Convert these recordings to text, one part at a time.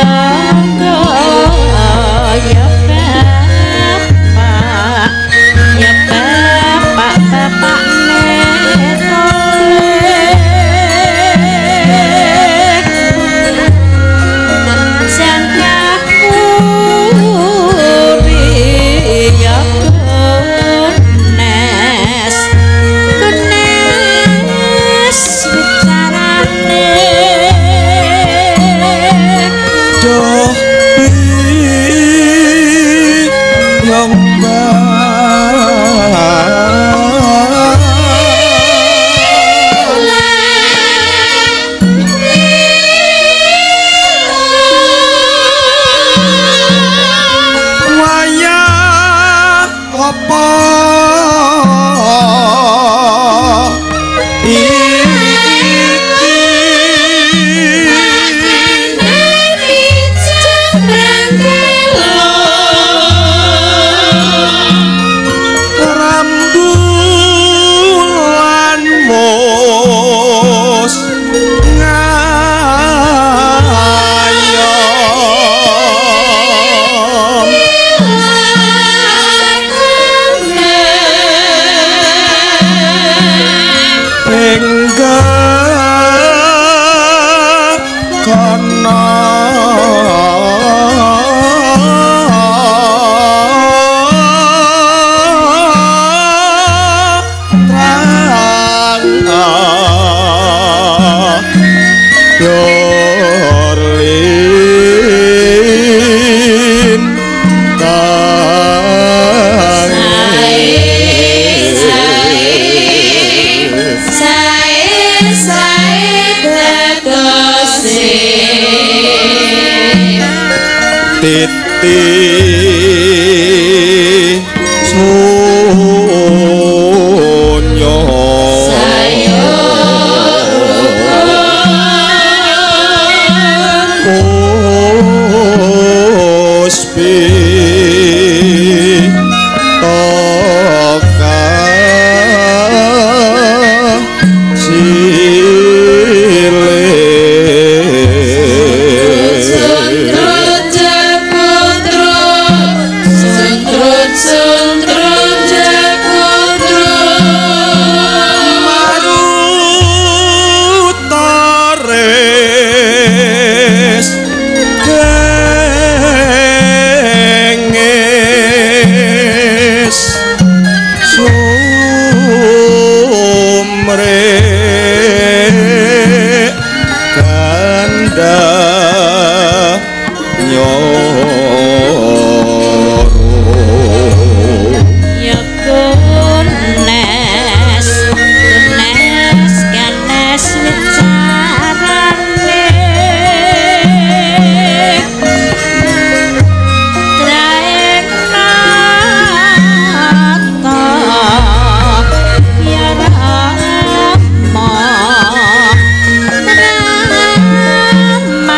Ma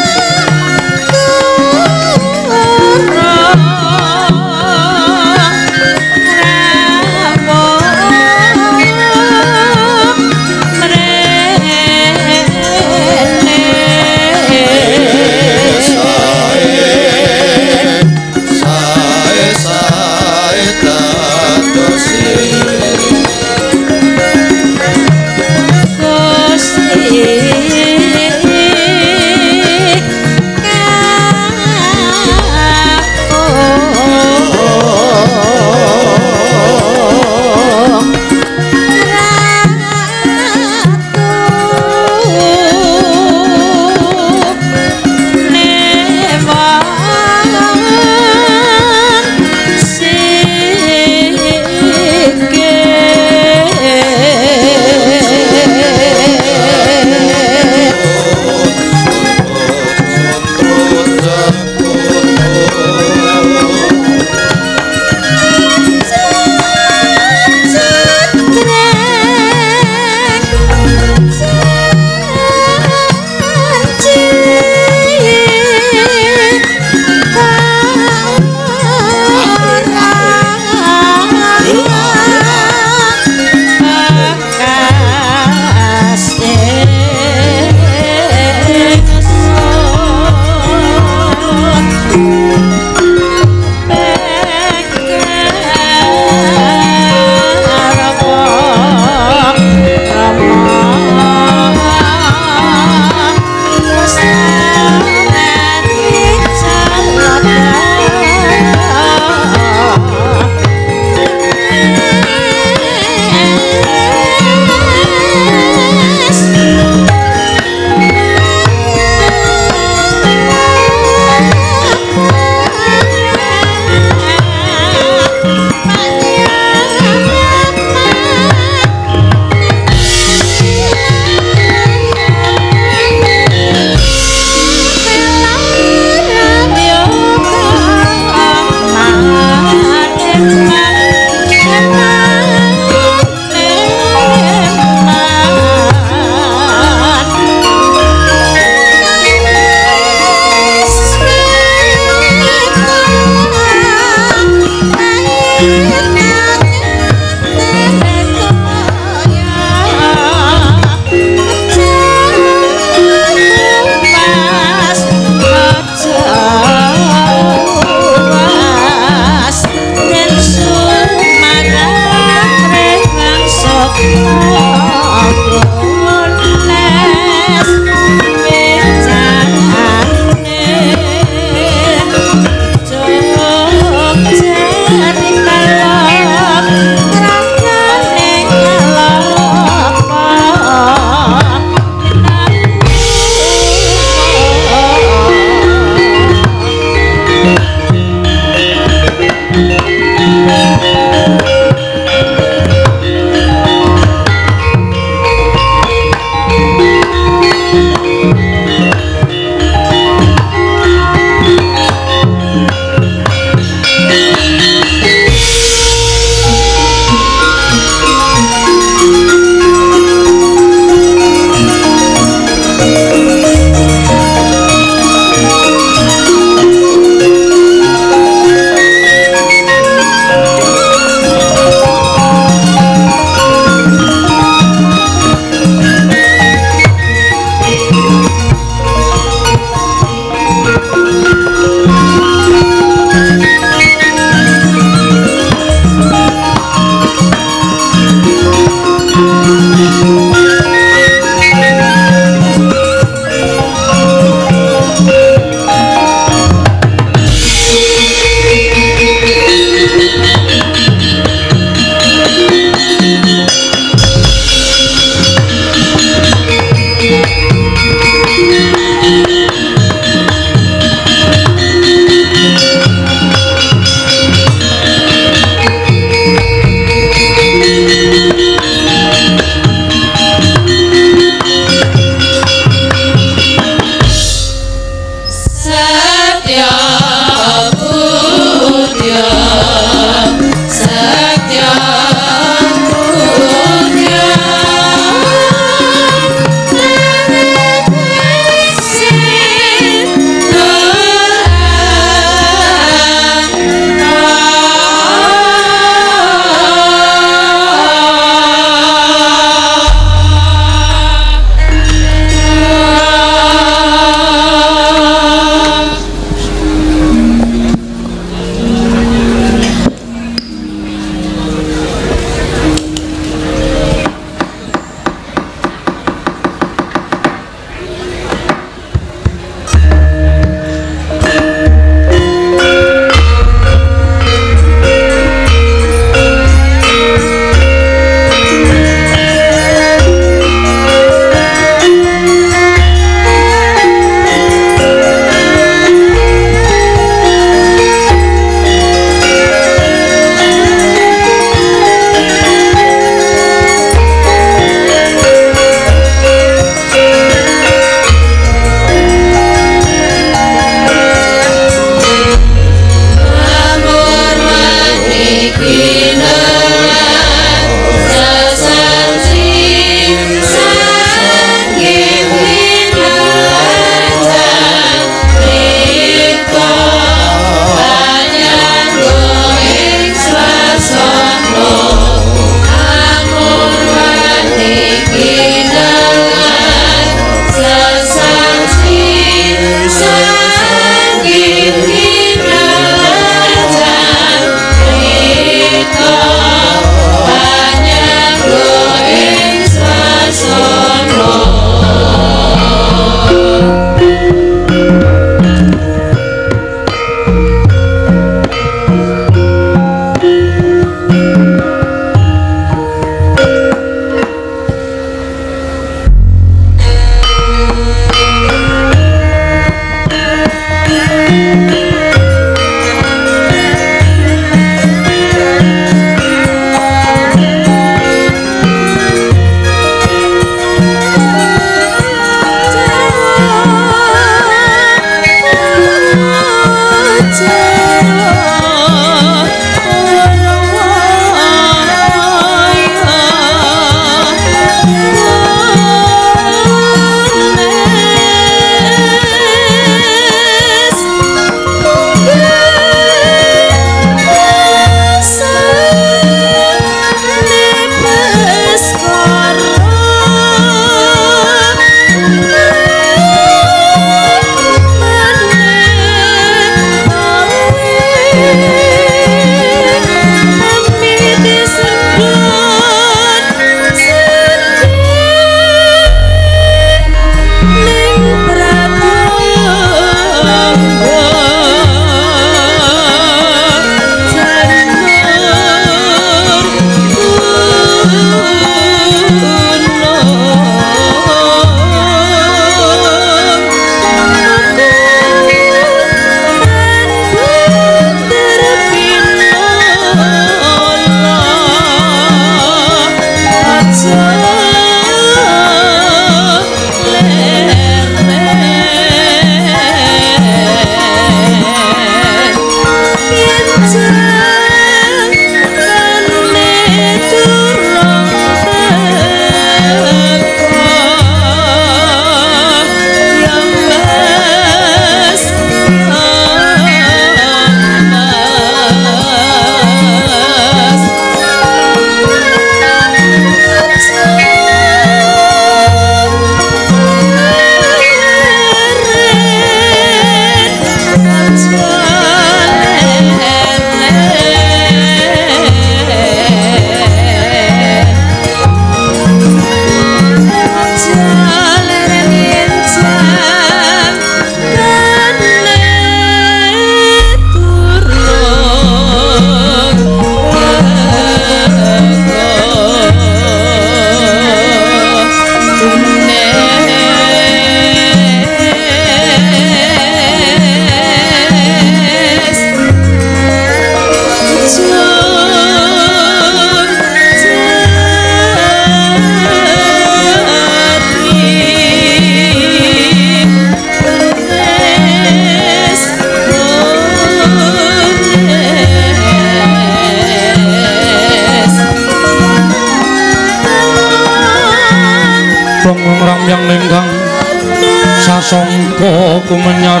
prasangka kumenyar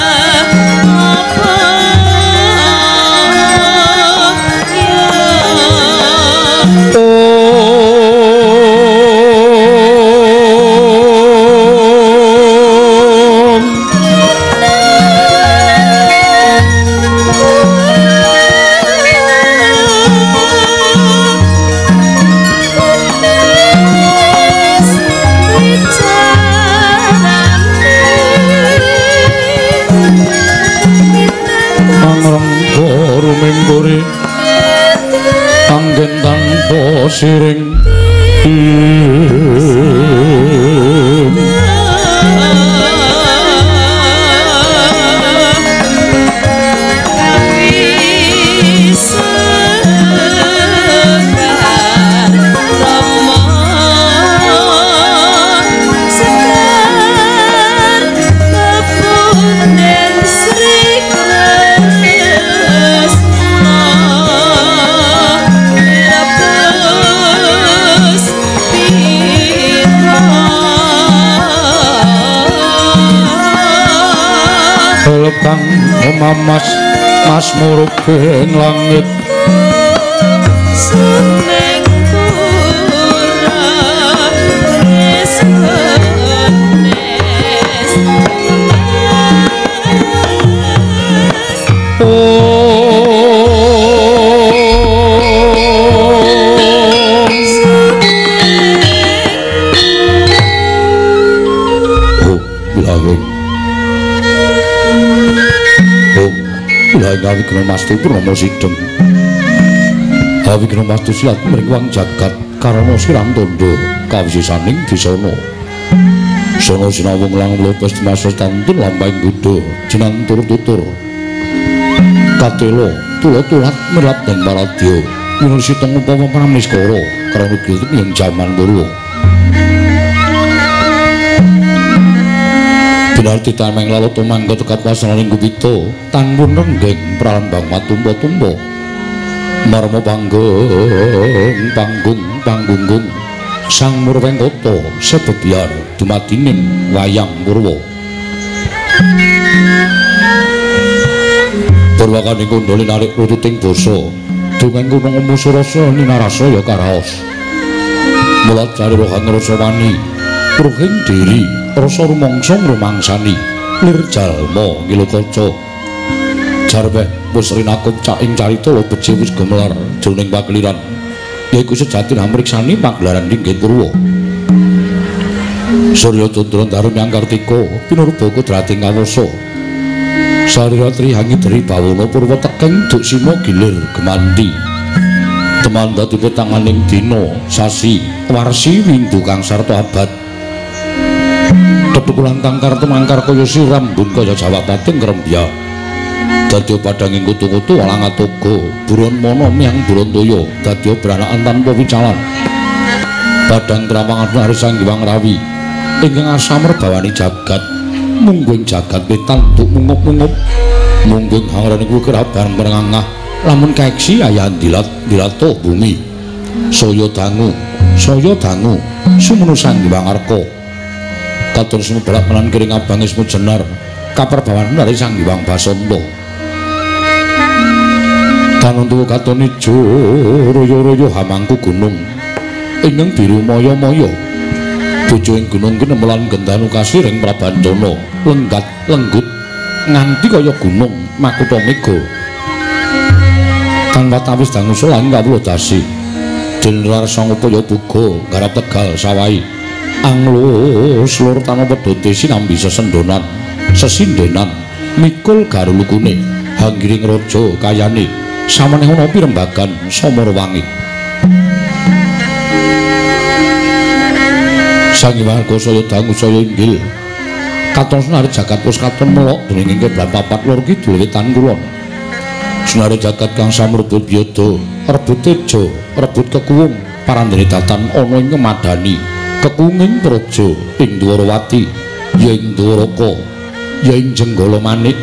anggen tanpa siring kang memamas masmuruk ing langit seneng pura esnes Awigna Mastu Purnama Sidhem Awigna Mastu silat mringwang jagat karana sirang tondo kawisesaning disana sono sinawung langkung lopes dimaksud tantun lampahing Buddha jinantur tutur katela tula-tulat merat dan paradya minusita upama pramniskara karana giltep ing jaman purwa Binarti tameng lalu tumangga tekat wasananing kupita tanpun renggeng pralambang matumpa-tumpa marma panggung sang Murwengkata sebebyar dumadining wayang purwa Purwakaning kondhali narik rututing basa dongeng gunung musurasa ninarasaya karaos mulat cari rohan rasawani ruhing diri rasa rumangsa ngrumangsani lir jalma ngilukaca jarweh wis rinakup caing carita lo beje wis gemelar jroning pakliran yaiku sejati namriksani pagelaran inggih purwa Surya Candra Darum Yang Kartika pinurba kudrating kawasa Sariratri hangit dari bawana purwa tekeng duk sima gilir gemanti teman dadi petanganing dina sasi warsi windu kang sarta abad Tetukulan tangkar temangkar kaya sirambun kaya Jawa Pating krembya dadya padhanging kutu-kutu walang atoga buron mono miang buron toya dadya branakan tanpa wicalan padhang trawangan hari Sang Hyang Rawi ingkang asamar bawani jagat mungguing jagat wetan tuk mungup-mungup mungguing hangrane kuwi keraban merengangah lamun kaeksi ayahan dilato bumi saya dangu sumunu Sang Hyang Arka katon semu balak menan kering abang ismu jenar kaperbawan dari Sang Hyang Basanta tanuntu katon ijo royo-royo hamangku gunung ingkang biru moyo-moyo bojo ing gunung ki nemelan gendanu kasiring prabancana lenggat lenggut nganti kaya gunung makutha mega tanpa tawis dangu solan kawula dasi Jenderal Sangupaya Buga garap Tegal Sawai anglo slur tanpa pedhote sinambi sesendonan sesindenan mikul garulukune hanggiring raja kayane samane ana pirembagan Samarwangi Sang Hyang Arka dangu saya inggil katon senare jagat wis katon melok dening ingkang papat lor kidul wetan kulon senare jagat kang samrebut biyada rebut teja rebut kekuwung parandene datan ana ing kemadani kekunging praja ing Dwarawati ya ing Dwaraka ya ing Jenggala Manik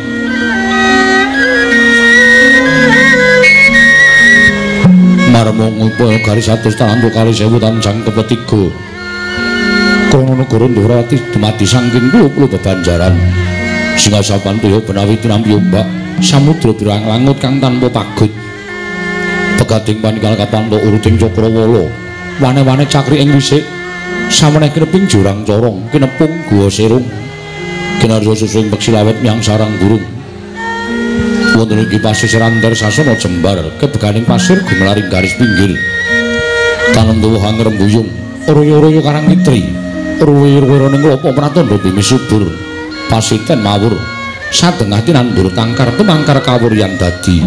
marmong upaya garis 100 tanan kali 1000 tanjang kepetiga krana negara Ndrawati dumadi saking pulo-pulo bebanjaran. Singasapan toya benawi tinampi ombak samudra birang langut kang tanpa pagut. Pegading panikal kapanto uruting Cakrawala. Wane-wane cakri ing wisik sameneh kineping jurang corong kinepung guwa serung. Kinarya susuing peksi lawet miyang sarang burung. Wonten ing pasisiran Antar Sasana Jembar kebeganing pasir gumelaring garis pinggir. Tanem tuwuh angrembuyung royo-royo karang mitri. Ruwi-ruwi ning klopo pratandha bumi subur. Pasiten mawur sadengah tinandur tangkar tumangkar kawuryan dadi.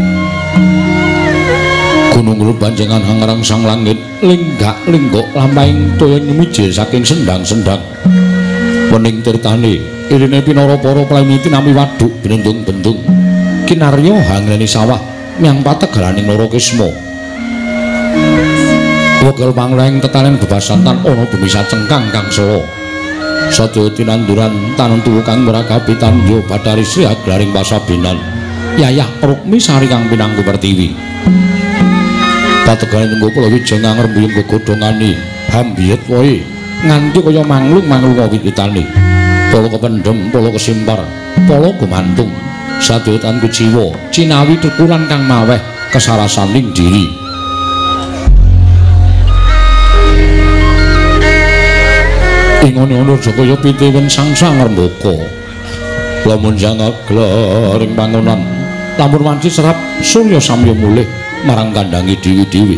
Gunung Lubanjengan hangrang sang langit linggak-linggok lampahing toya nyemijil saking sendang-sendang. Wening tirtane irine pinara para plamiti nami waduk binendung-bendung. Kinarya hangleni sawah miyang pategalaning Narakisma. Wekal pangleng tetanen bebasantan ana bumi sacengkang kang sawa. Sadaya tinanduran tanen tuwu kang meragapi tandya Bathari Sri Aglaring Pasabenan. Yayah Rukmi Sari kang pinangku pertiwi. Pategane tunggu kula wijeng ngrembuyung gegodhongane hambiyet wae nganti kaya manglung-manglung wit-witane. Pala kependhem, pala kesimpar, pala gumantung. Sadaya tanku jiwa cinawi tukulan kang maweh kesarasaning diri. Ingone ana Jakaya pitiwen sangsang rembaka. Lamun jangaglaring pangonan, lamun wanci serap surya samya mulih marang kandhangi dewi-dewi.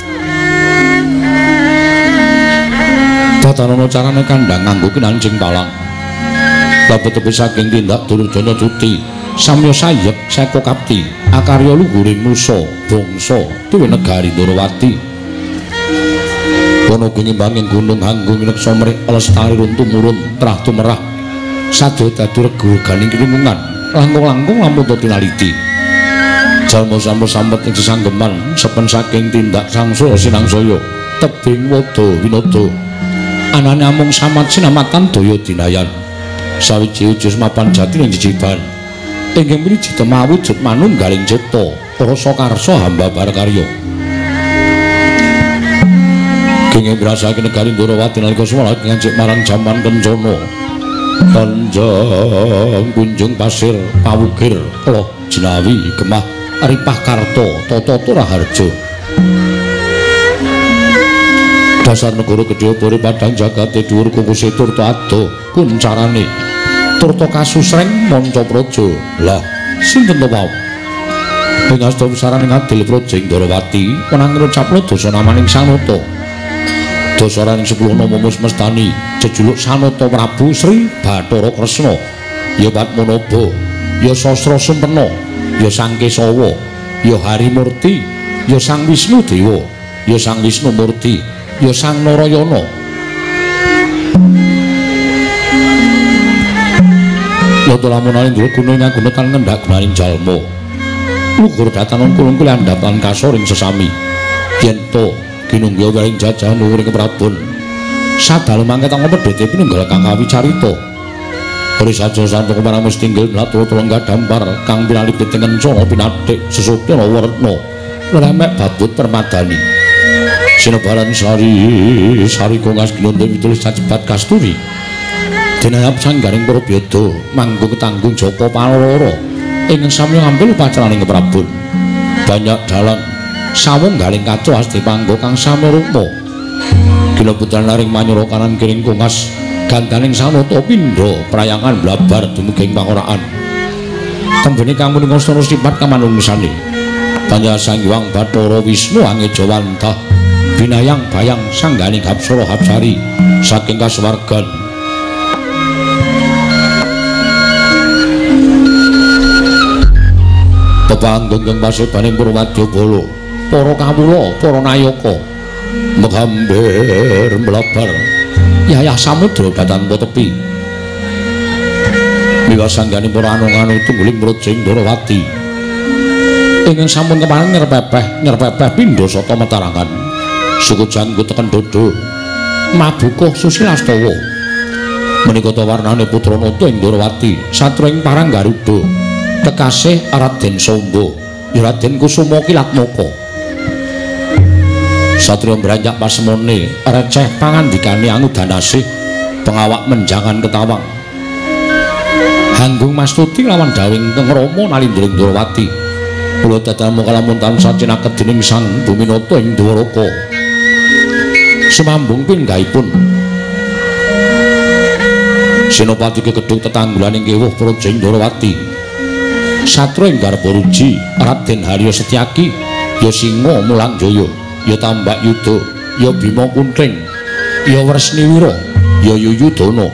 Datanana carane kandhang nganggo kinancing palang. Labet-labet saking tindak Duryudana Cuti, samya sayek seka kapti, akarya luhuring nusa bangsa tuwi negari Ndrawati. Kono ginimbanging gunung hanggung neksa mrih lestari runtumurun trah tumerah sadaya dadi regu ganing lingkungan langkung-langkung lamun tinaliti jalma sampet ing sesanggeman sepen saking tindak sangsul sinangsaya tebing wada winada anane amung samat sinamatan daya dinayan sawiji-wiji mapan jati ing jejiban inggih mriji temawujud manunggaling cipta rasa karsa hamba barkarya. Kenging ngrasake negari Ndrawati nalika suwala ngancik marang jaman kencana. Panjang kunjung pasir pawukir loh jinawi gemah ripah karta tata turaharja. Dasar negara gedhe puri padang jagate dhuwur kungkuse turta ado kuncarane. Turta kasusreng manca praja. Lah sinten to wau? Ing asta pusaraning adil praja Ndrawati menang ngucapna dosa namaning Sanata. Dasaraning 10 nama mestani jejuluk Sanata Prabu Sri Bathara Kresna ya Padmanaba ya Sastra Sempena ya Sang Kesawa ya Harimurti ya Sang Wisnu Dewa ya Sang Wisnu Murti ya Sang Narayana. Lata lamunane ndra guna ngaguna tan ngendhak gunaning jalma luhur datanan kulung kuli andhapan kasoring sesami yen to kinungga waring jajahan nuwuring prabon sadalu mangke tangga pedhete pinunggal kang kawicarita ori saja santung marang mustinggil mlatur tulungga dampar kang pinalipit ing kencana pinathik sesupya warna lemek babut permadani sinebaran sari kongas ginonde pitulis cacepat kasturi dinayap sanggaring para beda manggung tanggung Jaka Paloro ing samya ngambil pacaraning prabon banyak dalan sawung galing kaco asti panggo kang samurukma gila putra naring manyura kanan kiring kongas gandaning Sanata pindha prayangan blabar dumuging pangoraan tembene kang menika sara sipat kamanungsane panjang Sang Hyang Bathara Wisnu angejawantah binayang bayang sangganing Hapsara Hapsari saking kasuwargan pepanggung pasebaning Purwadya Bala para kawula para nayaka menghamber mlabar yayah samudra batanpa tepi miwasanggane para anung-anung tungguling Projeng Ndrawati ingkang sampun keparing nyerpepeh pindha sata matarangan suku janggut teken dodo mabukuh Susilastawa menika ta warnane putra nata ing Ndrawati satra ing parang Garuda kekasih Raden Samba Raden Kusuma Kilatmaka Satria mbranjak pasemone receh pangandikane Anudanasih pengawak menjangan ketawang Hanggung Mastuti lawan dawing Teng Rama nalindring Ndrawati kula dadal kalamun tansah cinaket dening Sang Buminata ing Dwaraka sumambung pinggahipun Senopati kekedhuk tetanggulaning kewuh Praja Ndrawati Satra ing garba ruji Raden Harya Setyaki ya Singa Mulang Jaya ya Tambak Yuda ya Bima Kunthing ya Wresniwira ya Yuyudana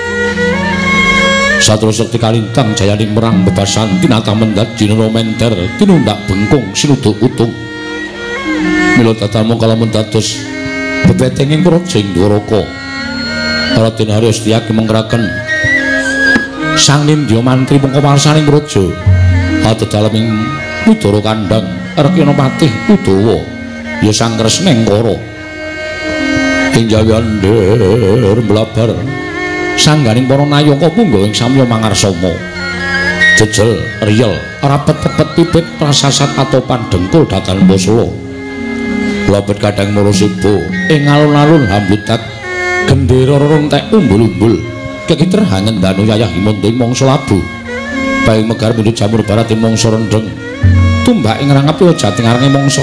Satra sekti kalintang jayaning merang bebasan tinata mendat jinara mender tinundak bengkung sinuduk utung mila dadal mongkala dados bebetenging Praja Dwaraka Raden Harya Setyaki menggeraken Sang Nindya mantri mengko parsaning praja adadaleming Udara Kandhang Rekinapatih Udawa ya Sang Kresnengkara ing jayander mlabar sangganing para nayaka punggawa ing samya mangarsama jejel riyel rapet-pepet pipit prasasat atopan dengkul datal mbasala lopet kadang marasiba ing alun-alun hambutat gendera rontek umbul-umbul kekiter hangendanu yayah himanda ing mangsa labu baing megar mundhut jamur barat ing mangsa rendheng tumbak ing rangap ya jating arange mangsa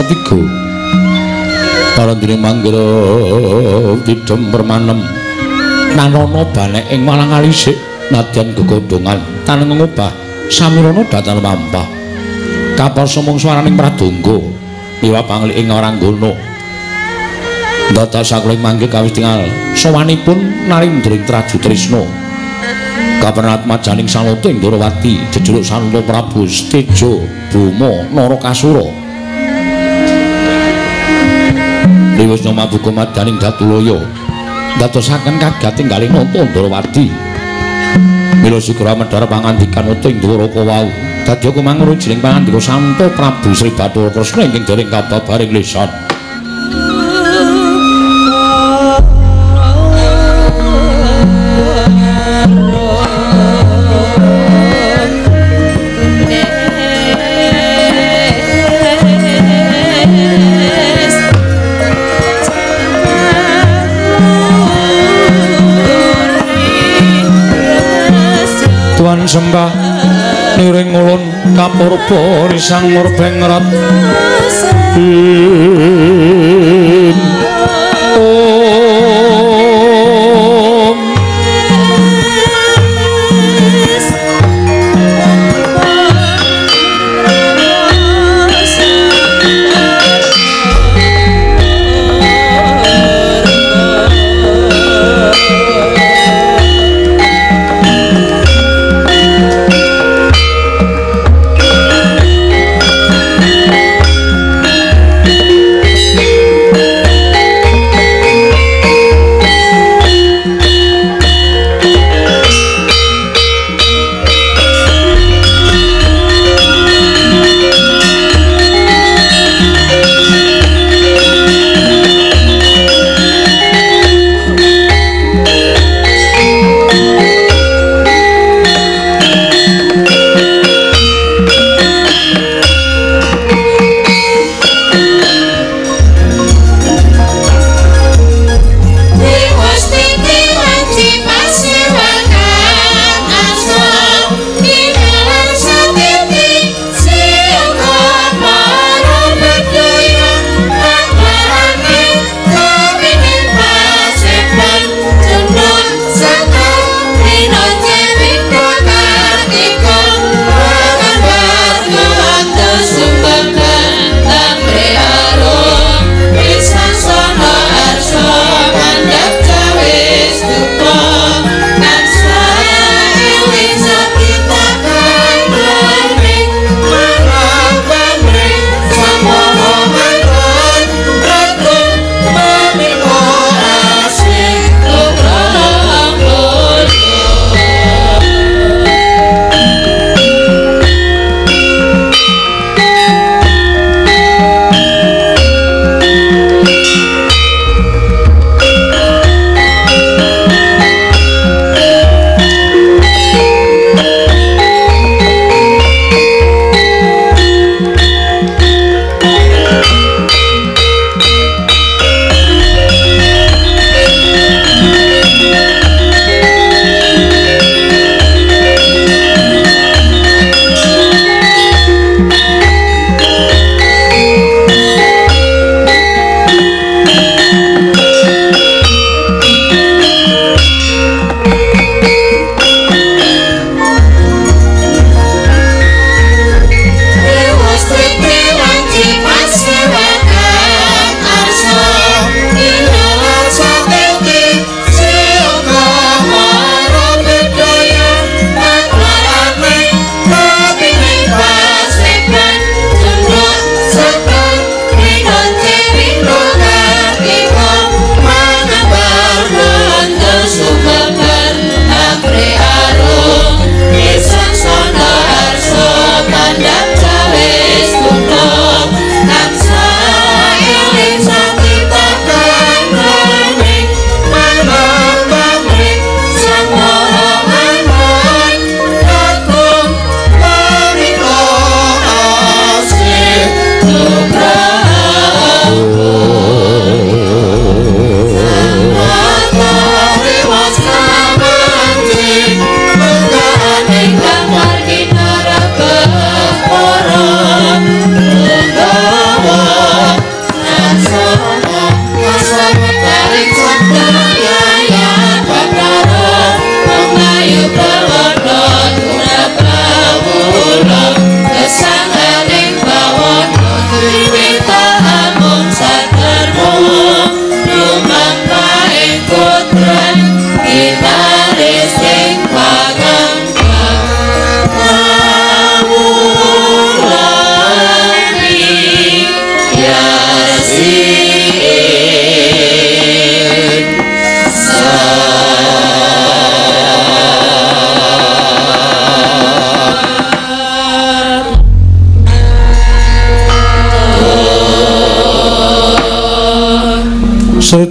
3 parandene manggira pidhem permanem nanono banek ing malang alisik nadyan gegodhongan taneng ngubah samirana datal mampah kapal somong swaraning pradangga miwa panglik ing Waranggana ndata sakuling manggih kawis tingal sowanipun narindring Traju Trisna kapernat majaning Salata ing Ndrawati jejuluk Santo Prabu Steja Boma Narakasura liwis nyamabuga madaning Datulaya ndadosaken kagating kalih nata Ndrawati mila sigra medhar pangandikan uta ing Dwaraka wau dadi kumangruh jining pangandika Santo Prabu Sri Bathara Kresna ingkang dereng kababaring lisan Tuan sembah niring ulun kapurba risang murbeng rat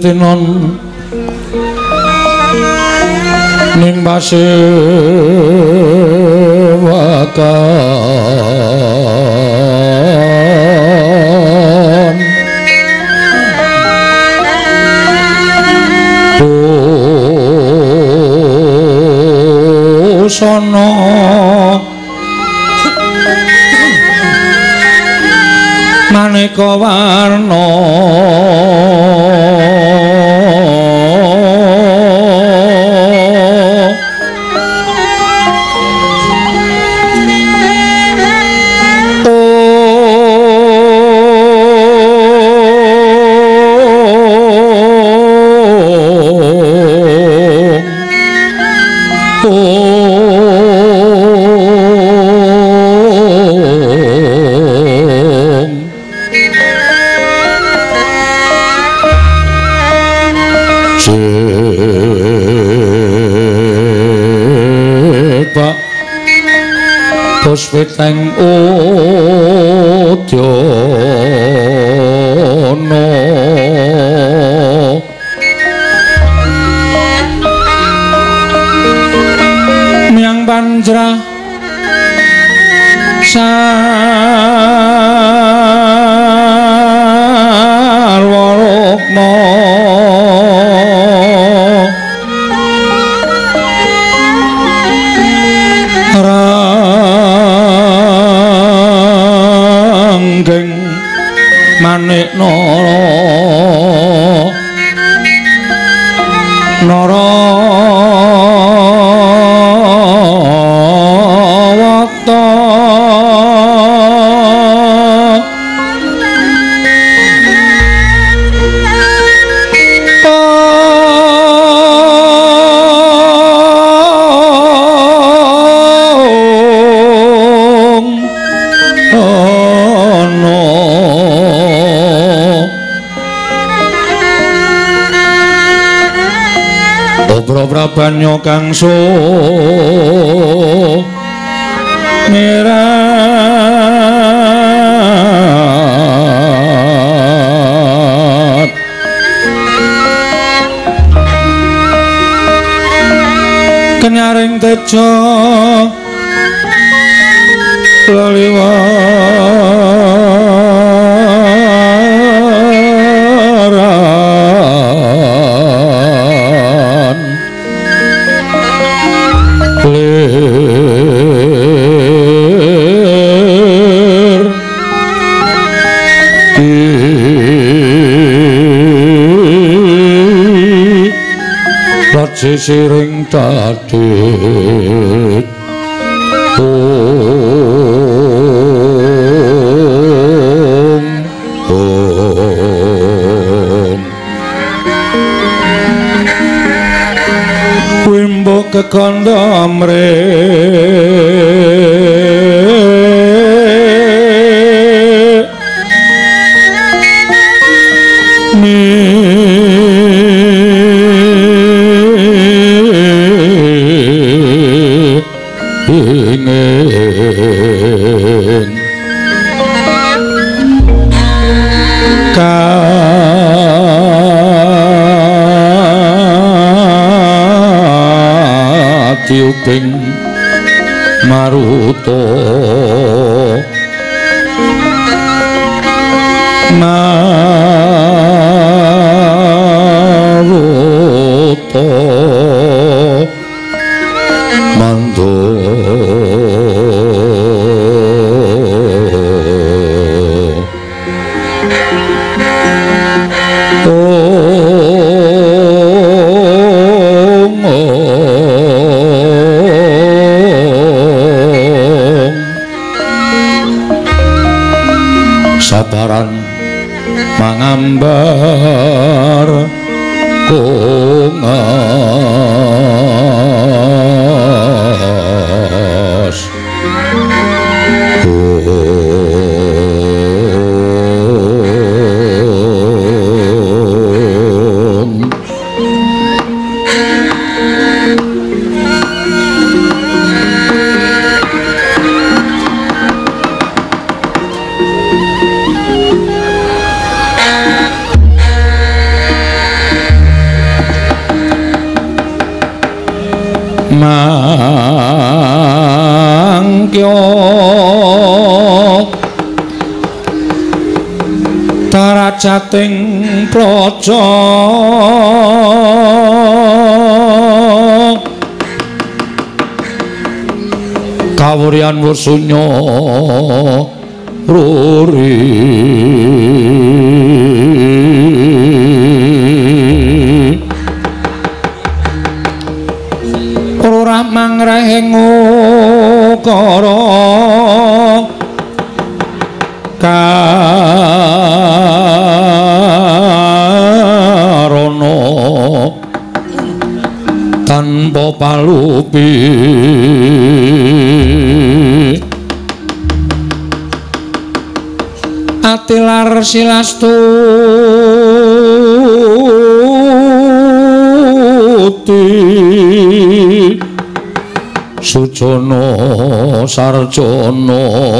tinon ning pasewakan busana maneka warna Puspiteng Udyana Miang Panjra Sarwa Rukma Manik Narawata Prabanyo kang sumirat kenyaring tejo laliwaran lir lat sisiring tadit wimbo kekanda amre ingin katiuping maruta maruta mandor sabaran mangambar kongas mangkyo darajating praja kawuryan wasunya ruri ora mangrehing ukara karana tanpa palupi atilar silastuti sujana sarjana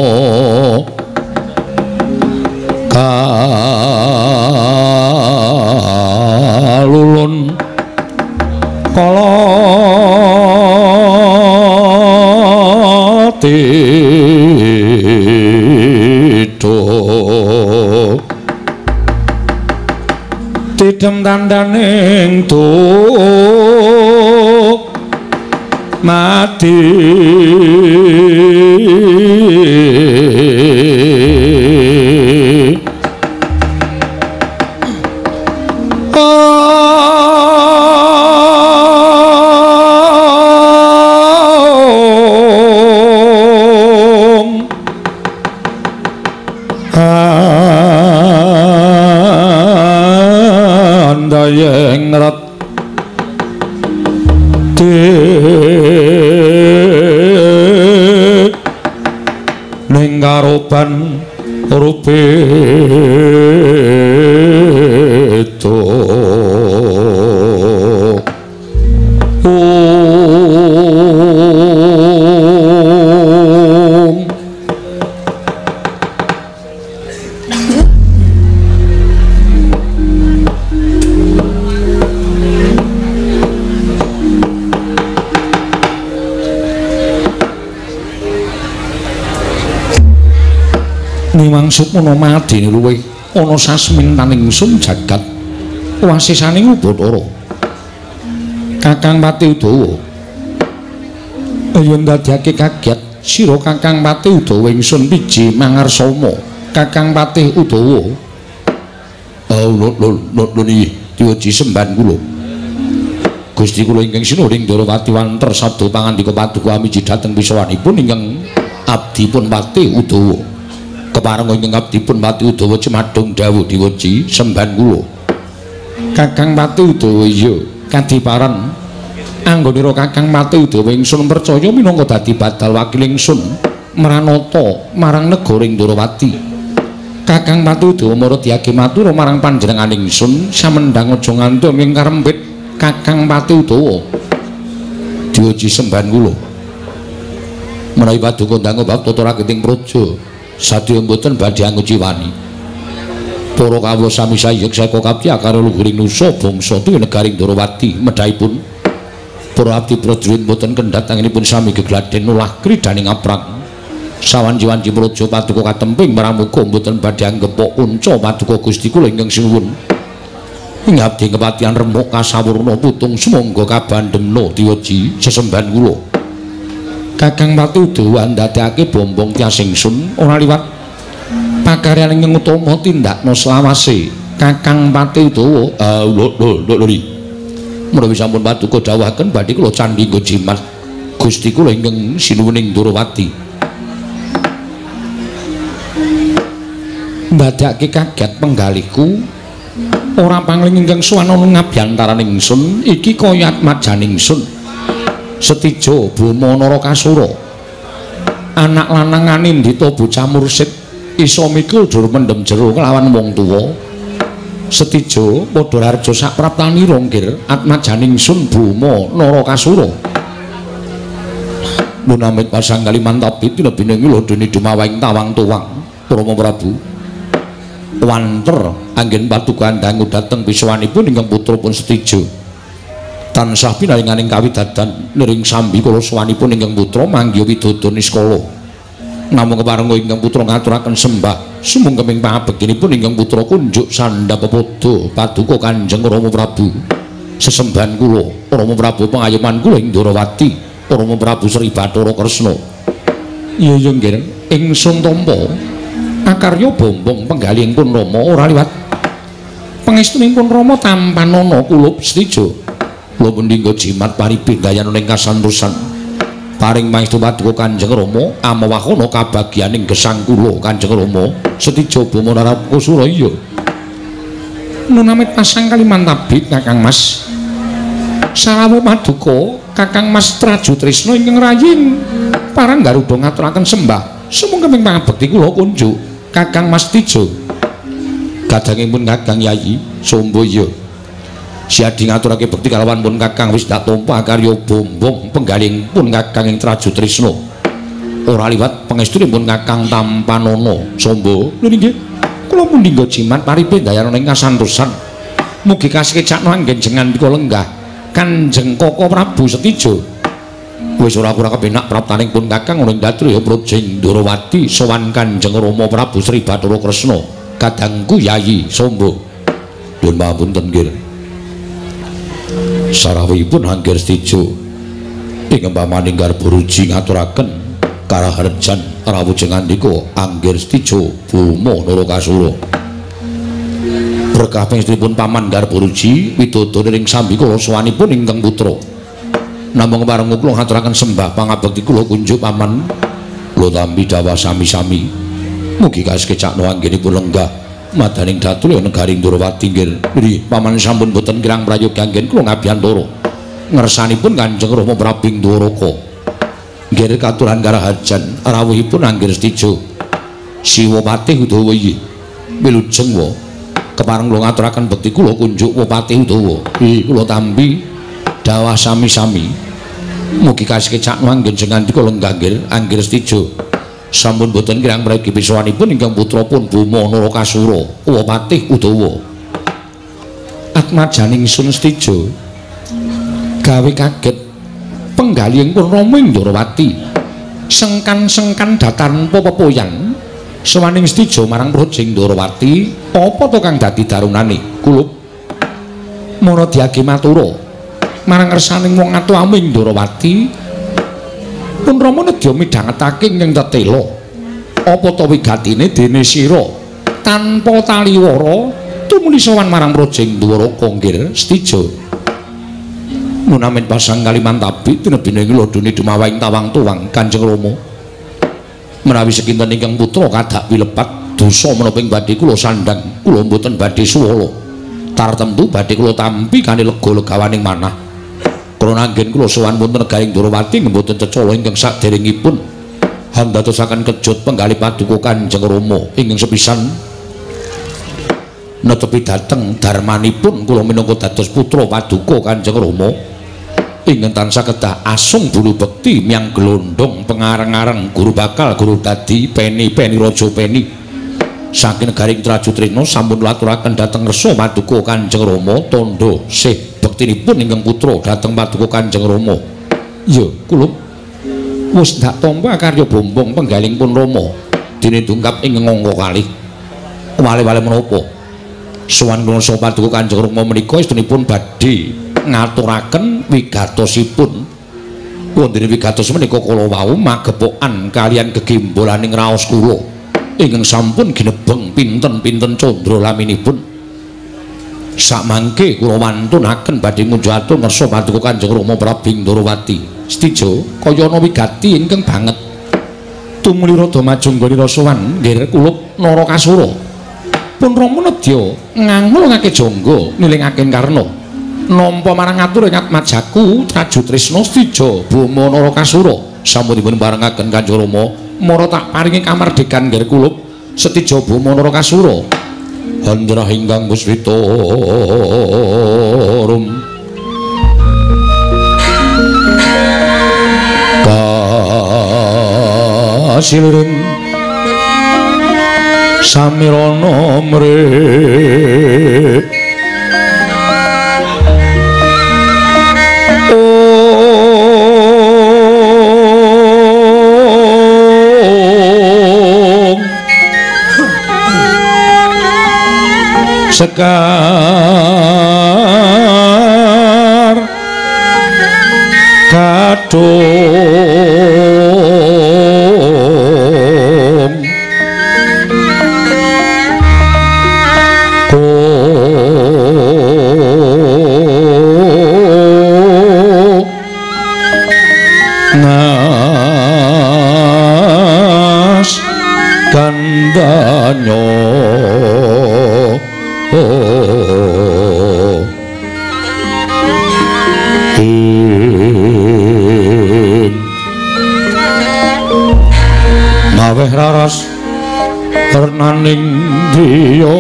kalulun kala tidem tandaning mati andayeng rat ning karoban rupeto niwangsuk ana madine luwih ana sasmintaning ingsun jagat wasisaning Bathara Kakang Pati Udawa yen dadekake kaget sira Kakang Pati Udawa ingsun piji mangarsama Kakang Pati Udawa lho niki diwaji semban kula Gusti kula ingkang sinuhing Darawati wanter sabda pangandika paduka amiji dhateng pisawanipun ingkang abdipun Pati Udawa kepareng ingkang abdipun Pati Udawa cemadhong dawuh diwaji semban kula Kakang Pati Udawa iya kadiparan anggonira Kakang Pati Udawa ingsun percaya minangka dadi badal wakil ingsun maranata marang negara Darawati Kakang Pati Udawa mara diage matur marang panjenengan ingsun samendhang aja ngantuk ing karempit Kakang Pati Udawa diwaji semban kula menawi paduka ndang bab tata raketing praja sadya mboten badhe anguciwani para kawula sami sayek saka kapya karo luhuring nusa bangsa tuwi negaring Darawati medhaipun para abdi prajurit mboten kendhat anginipun sami gegladen nulah kridaning aprang sawanci-wanci praja paduka katemping pramuka mboten badhe anggepok unca paduka Gusti kula ingkang sinuwun ing abdi kepatihan remuk kasawurna putung sumangga kabandhemna diwaji sesemban kula Kakang Pati Udawa ndadekake bombong tias ingsun ora liwat pakaryan ingkang utama tindakna selawase Kakang Pati Udawa lho menawi sampun paduka dawuhaken badhe kula candhi nggo jimat Gusti kula ingkang sinuwuning Darawati ndadekake kaget penggalihku ora pangling ingkang suwana ngabiyantaraning ingsun iki kaya atmajaning ingsun Setijo Bama Narakasura anak lanang Anindita bocah mursid isa mikul dur mendem jero kelawan wong tuwa Setijo padha harja sapraptani rongkir atmajaning sun Bama Narakasura munamit pasang kaliman tapi tinebine kula dene dumawing tawang tuwang Rama Prabu wanter anggen paduka dangu dhateng pisawanipun ingkang putra pun Setijo tansah pinaringaning kawidadan niring sambi kula sowanipun ingkang putra manggiya widodon niskala namung keparenga ingkang putra ngaturaken sembah sumungkeming pangabektinipun ingkang putra kunjuk sandhap pepodo paduka Kanjeng Rama Prabu sesembahan kula Rama Prabu pengayoman kula ing Ndorowati Rama Prabu Sri Bathara Kresna iya nggih ingsun tampa akarya bombong penggalihipun Rama ora liwat pangestunipun Rama tampanana kula setuju kula mendika jimat paribih dayananing kasantosan paring maestu paduka Kanjeng Rama amawahana kabagyaning gesang kula Kanjeng Rama setija Bama Narakusura iya nunamit pasang Kalimantabit Kakang Mas sarawuh paduka Kakang Mas Traju Trisna ingkang rayin parang Garuda ngaturaken sembah sumangga pangabekti kula kunjuk Kakang Mas Tijo kadangipun Kakang Yayi Somboyo siadi ngaturake bekti kalawan pun Kakang wis dak tampa karya bombong penggaling pun Kakang ing Traju Trisna ora liwat pangestunipun Kakang Tampanana Sombo lho nggih kula pun dinggo jimat paribeh dayananing kasantosan mugi kasekecakno anggenjengan dika lenggah Kanjeng Koko Prabu Setija wis ora kurang kepenak praptaning pun Kakang ing Datriya Projeng Ndorowati sowan Kanjeng Rama Prabu Sri Bathara Kresna kadangku Yayi Sombo nyuwun pamunten nggih sarawuhipun Angger Setija ing empamaning garba ruji ngaturaken karaharjan rawujeng andika Angger Setija Bama Narakasura berkah pangestunipun paman garba ruji widodone ing sambi kula sowanipun ingkang putra namung parenga kula ngaturaken sembah pangabekti kula kunjuk paman kula tampi dawa sami-sami mugi kasekecakno anggenipun lenggah madaning Datriya negari Ndorowati nggih paman sampun boten kirang prayogi anggen kula ngabiyantara ngersanipun Kanjeng Rama Prabu Dwaraka nggih katuran karaharjan rawuhipun Angger Setija Siwa Patih Udawa iki wilujeng wa kepareng kula ngaturaken bekti kula kunjuk Patih Udawa kula tampi dawah sami-sami mugi kasekecakno anggenjengan dika lenggah Angger Setija sampun boten kirang prayogi pisawanipun ingkang putra pun Bama Narakasura Patih Udawa atmajaning Sun Setija gawe kaget penggalihipun Rama ing Ndorowati sengkan-sengkan datanpa pepoyan sawaning Setija marang Projeng Ndorowati apa to kang dadi darunane kulup mara diage matura marang ngersaning wong atuwamu ing Ndorowati pun Rama nedya midhangetake ing tetela apa to wigatine dene sira tanpa taliwara tumuli sowan marang Projeng Dwaraka nggih Setija munamin pasang Kalimantabit tinebine nglodhone dumawahing tawang tuwang Kanjeng Rama menawi sekinten ingkang putra kadak wilepat dosa menapa ing badhe kula sandhang kula mboten badhe suwala tartemtu badhe kula tampi kanthi lega-legawaning manah krana anggen kula sowan wonten negaring Ndorowati mboten cecala ingkang saderengipun handadosaken kejut penggalih paduka Kanjeng Rama ingkang sepisan netepi dhateng darmanipun kula minangka dados putra paduka Kanjeng Rama ingkang tansah kedah asung bulu bekti miang glondong pengareng-areng guru bakal guru dadi peni-peni raja peni saking negaring Traju Trisna sampun laturaken dhateng ngersa paduka Kanjeng Rama tandha sih bektinipun ingkang putra dhateng paduka Kanjeng Rama ya kula wis ndak tampa karya bombong penggalihipun Rama dene tungkap ing ngangka kalih wale-wale menapa sowan kula saha paduka Kanjeng Rama menika istunipun badhe ngaturaken wigatosipun wonten wigatos menika kala wau magepokan kalian gegimbolaning raos kula ingkang sampun ginebeng pinten-pinten candra laminipun samangke kula wantunaken badhe ngunjuhaken ngersa paduka Kanjeng Rama Prabu Ndorowati Setija kaya ana wigati ingkang banget tumuli rada majonggoni rasawan nggih kulup Narakasura pun Rama nedya ngangulake jangga nilingake karna nampa marang atur ing atmajaku Traju Trisna Setija Bama Narakasura sampun dipun barengaken Kanjeng Rama mara tak paringi kamardikan nggih kulup Setija Bama Narakasura handra ingkang puswita rum kasiling samirana mrih sekar kadung nas kandanyo maweh raras renaning driya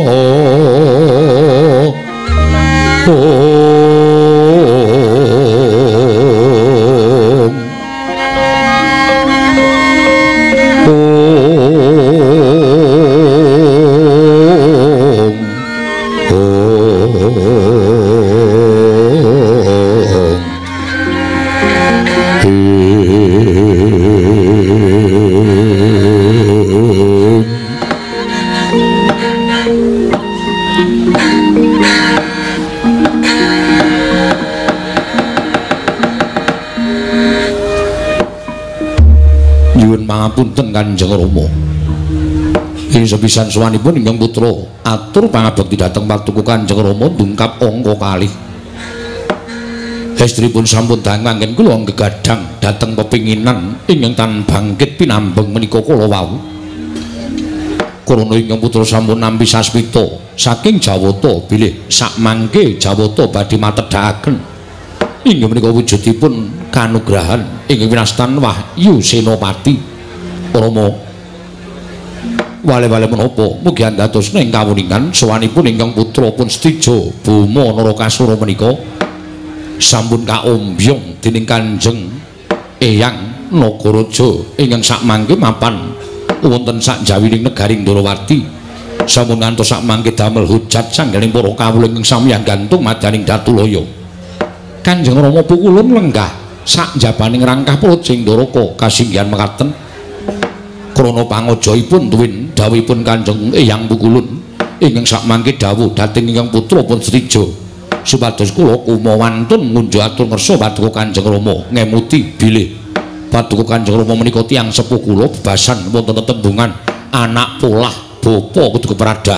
pangapunten Kanjeng Rama. Ing sepisan sowanipun ingkang putra atur pangabekti dhateng Paduka Kanjeng Rama ndungkap angka kalih. Estripun sampun dangu anggen kula gegadang dhateng pepinginan ingkang tan bangkit pinambeng menika kala wau. Krana ingkang putra sampun nampi sasmita saking Jawata bilih sakmangke Jawata badhe matedhakaken inggih menika wujudipun kanugrahan inggih winastan Wahyu Senopati. Rama wale-wale menapa mugi andhatosna ing kawuningan sowanipun ingkang putra pun Setija Bama Narakasura menika sampun kaombyong dening Kanjeng Eyang Nagaraja ingkang sakmangke mapan wonten sakjawining negaring Ndarawati sampun ngantos sakmangke damel hujat sanggaling para kawula ingkang samiyang gantung madaning Datulaya. Kanjeng Rama pukulun lenggah sakjabaning rangkah Projing Dwaraka kasinggihan mekaten krana pangajaipun tuwin dawuhipun Kanjeng Eyang Pukulun ingkang sakmangke dawuh dhateng ingkang putra pun Setija supados kula kumawantun ngunjuk atur ngersa Paduka Kanjeng Rama ngemuti bilih Paduka Kanjeng Rama menika tiyang sepuh kula bebasan wonten tetembungan anak polah bapa kudu kepradah.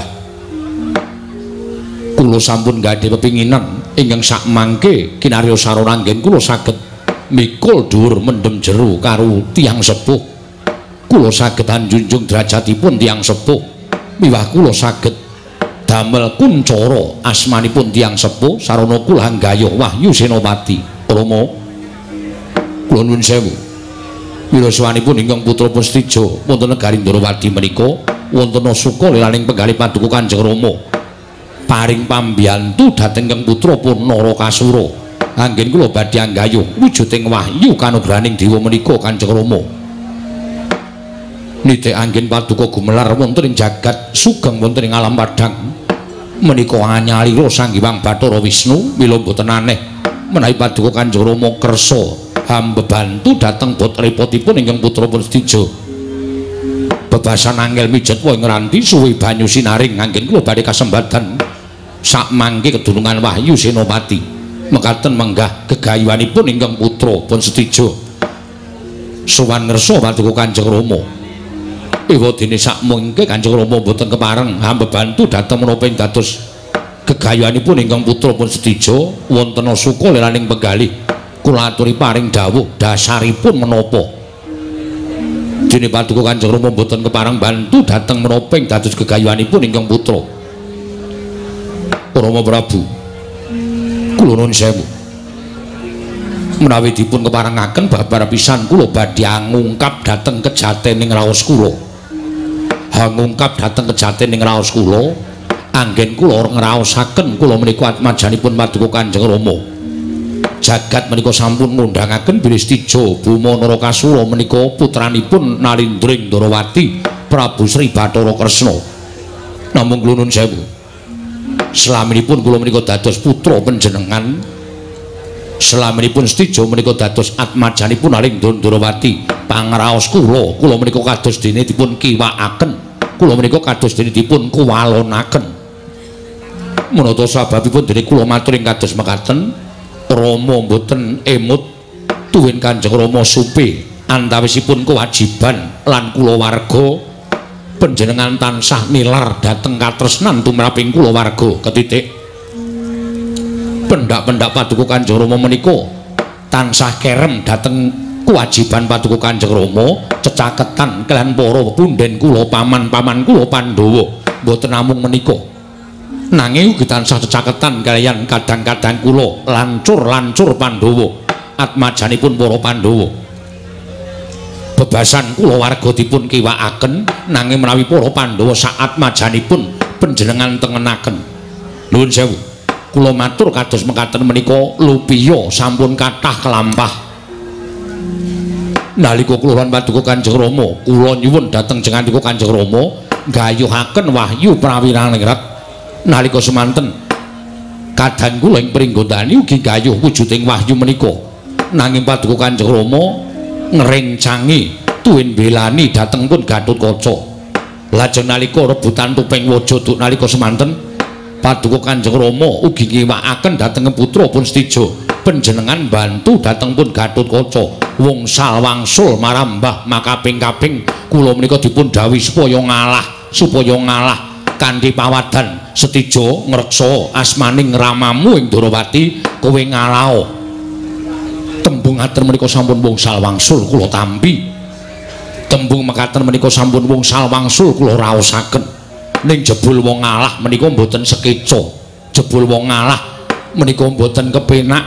Kula sampun gadhe pepinginan ingkang sakmangke kinarya sarana anggen kula saged mikul dhuwur mendem jero karo tiyang sepuh. Kula saged anjunjung derajatipun tiyang sepuh miwah kula saged damel kuncara asmanipun tiyang sepuh sarana kula anggayuh Wahyu Senopati. Rama kula nuwun sewu wiraswanipun ingkang putra pun Setija wonten negari Ndarawati menika wonten suka lelaning penggalih Paduka Kanjeng Rama paring pambiyantu dhateng ingkang putra pun Narakasura anggen kula badhe anggayuh wujuding wahyu kanugrahaning dewa menika Kanjeng Rama nite anggen Paduka gumelar wonten ing jagat sugeng wonten ing alam padhang menika anyalira Sang Hyang Bathara Wisnu mila boten aneh menawi Paduka Kanjeng Rama kersa hambebantu dhateng bot repotipun ingkang putra pun Setija bebasan angel mijet wae ngranti suwi banyu sinaring anggen kula badhe kasembadan sakmangke kedunungan Wahyu Senopati mekaten menggah gegayuhanipun ingkang putra pun Setija sowan ngersa Paduka Kanjeng Rama. Ewa dene sakmengke Kanjeng Rama boten kepareng hambebantu dhateng menapa ing dados gegayuhanipun ingkang putra pun Setija wonten suka lelaning penggalih kula aturi paring dawuh dasaripun menapa dene Paduka Kanjeng Rama boten kepareng bantu dhateng menapa ing dados gegayuhanipun ingkang putra Rama Prabu. Kula nuwun sewu menawi dipun keparengaken babar pisan kula badhe ngungkap dhateng kejatening raos kula. Ngungkap dhateng kejatening raos kula anggen kula ngraosaken kula menika atmajanipun Paduka Kanjeng Rama. Jagat menika sampun ngundhangaken bilih Setija Bama Narakasura menika putranipun Nalindring Ndarawati Prabu Sri Bathara Kresna. Namung kula nuwun sewu selaminipun kula menika dados putra panjenengan selaminipun Setija menika dados atmajanipun Nalindra Ndarawati pangraos kula menika kados dene dipun kiwakaken kula menika kados dene dipun kuwalonaken menapa sababipun dene kula matur ing kados mekaten Rama mboten emut tuwin Kanjeng Rama supe antawisipun kewajiban lan kulawarga panjenengan tansah nilar dhateng katresnan tumraping kulawarga ketitik pendak-pendak paduka Kanjeng Rama menika tansah kerem dhateng kewajiban paduka Kanjeng Rama cecaketan kalian para punden kula paman-paman kula Pandhawa mboten namung menika nanging ugi tansah cecaketan kalian kadang-kadang kula lancur-lancur Pandhawa atmajanipun para Pandhawa bebasan kulawarga dipun kiwakaken nanging menawi para Pandhawa saat majanipun panjenengan tengenaken nuwun sewu kula matur kados mekaten menika lupiya sampun kathah kelampah nalika kula lan paduka Kanjeng Rama kula nyuwun dhateng jenengan Kanjeng Rama gayuhaken wahyu prawiranirat nalika semanten kadang kula ing pringgondani ugi gayuh wujuding wahyu menika nanging paduka Kanjeng Rama ngrencangi tuwin belani dhateng pun Gatotkaca lajeng nalika rebutan tupeng wajaduk nalika semanten paduka Kanjeng Rama ugi ngiwakaken dhateng putra pun Setija panjenengan bantu dhateng pun Gatotkaca wungsal wangsul marambah makaping-kaping kula menika dipun dawuhi supaya ngalah kanthi pawadan Setija ngreksa asmaning ramamu ing Darawati kowe ngalah tembung ngaten menika sampun wungsal wangsul kula tampi tembung mekaten menika sampun wungsal wangsul kula raosaken ning jebul wong ngalah menika mboten sekeca jebul wong ngalah menika mboten kepenak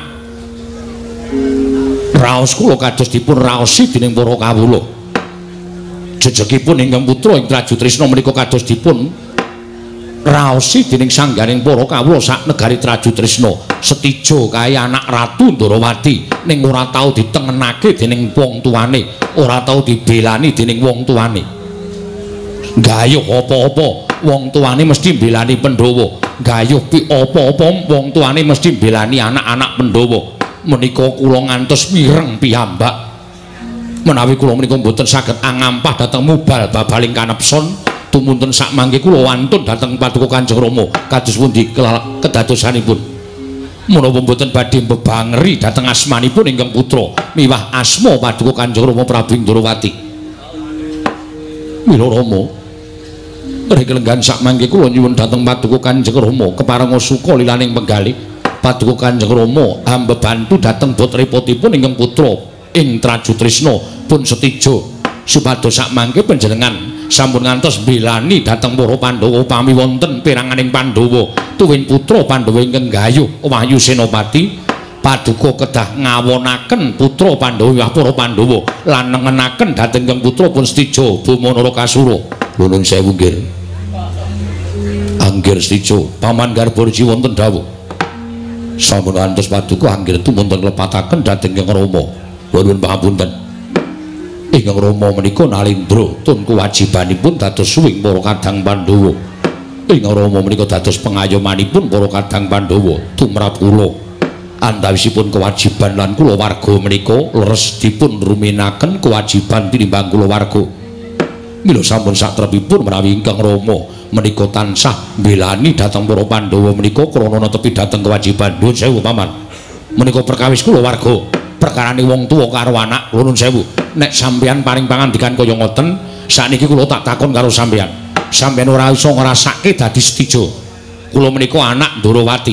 raos kula kados dipun raosi dening para kawula jejegipun ingkang putra ing Traju Trisna menika kados dipun raosi dening sangganing para kawula sak negari Traju Trisna Setija kae anak Ratu Ndarawati ning ora tau ditengenake dening wong tuane ora tau dibelani dening wong tuane gayuh apa-apa wong tuane mesti belani Pandhawa gayuh pi apa-apa wong tuane mesti belani anak-anak Pandhawa menika kula ngantos mireng piyambak menawi kula menika mboten saged angampah dhateng mubal babaling kanepson tumuntun sak mangke kula wantun dhateng paduka Kanjeng Rama kados pundi kedadosanipun menapa mboten badhe mbebangeri dhateng asmanipun ingkang putra miwah asma paduka Kanjeng Rama Prabu Ndarawati mila Rama rekelenggan sak mangke kula nyuwun dhateng paduka Kanjeng Rama keparenga suka lilaning penggalih paduka Kanjeng Rama ambebantu dhateng bot repotipun ingkang putra ing Traju Trisna pun Setija supados sak mangke panjenengan sampun ngantos belani dhateng para Pandhawa upami wonten peranganing Pandhawa tuwin putra Pandhawa ingkang gayuh Wahyu Senopati paduka kedah ngawonaken putra Pandhawa miwah para Pandhawa lan nengenaken dhateng ingkang putra pun Setija Bama Narakasura nuwun sewu nggih anggir Setija paman Garbarji wonten dawuh sampun ngantos paduka anggir tumunten klepataken dhateng ingkang Rama nuwun pangapunten ingkang Rama menika nalindra tun kewajibanipun dados suwing para kadang Pandhawa ingkang Rama menika dados pengayomanipun para kadang Pandhawa tumrap kula antawisipun kewajiban lan kulawarga menika leres dipun ruminaken kewajiban tinimbang kulawarga mila sampun satrepipun menawi ingkang Rama menika tansah mbelani dhateng para Pandhawa menika krana netepi dhateng kewajiban nuwun sewu paman menika perkawis kulawarga perkarane wong tuwa karo anak nuwun sewu nek sampeyan paring pangandikan kaya ngoten sakniki kula tak takon karo sampeyan ora iso ngrasake dadi Setija kula menika anak Ndarawati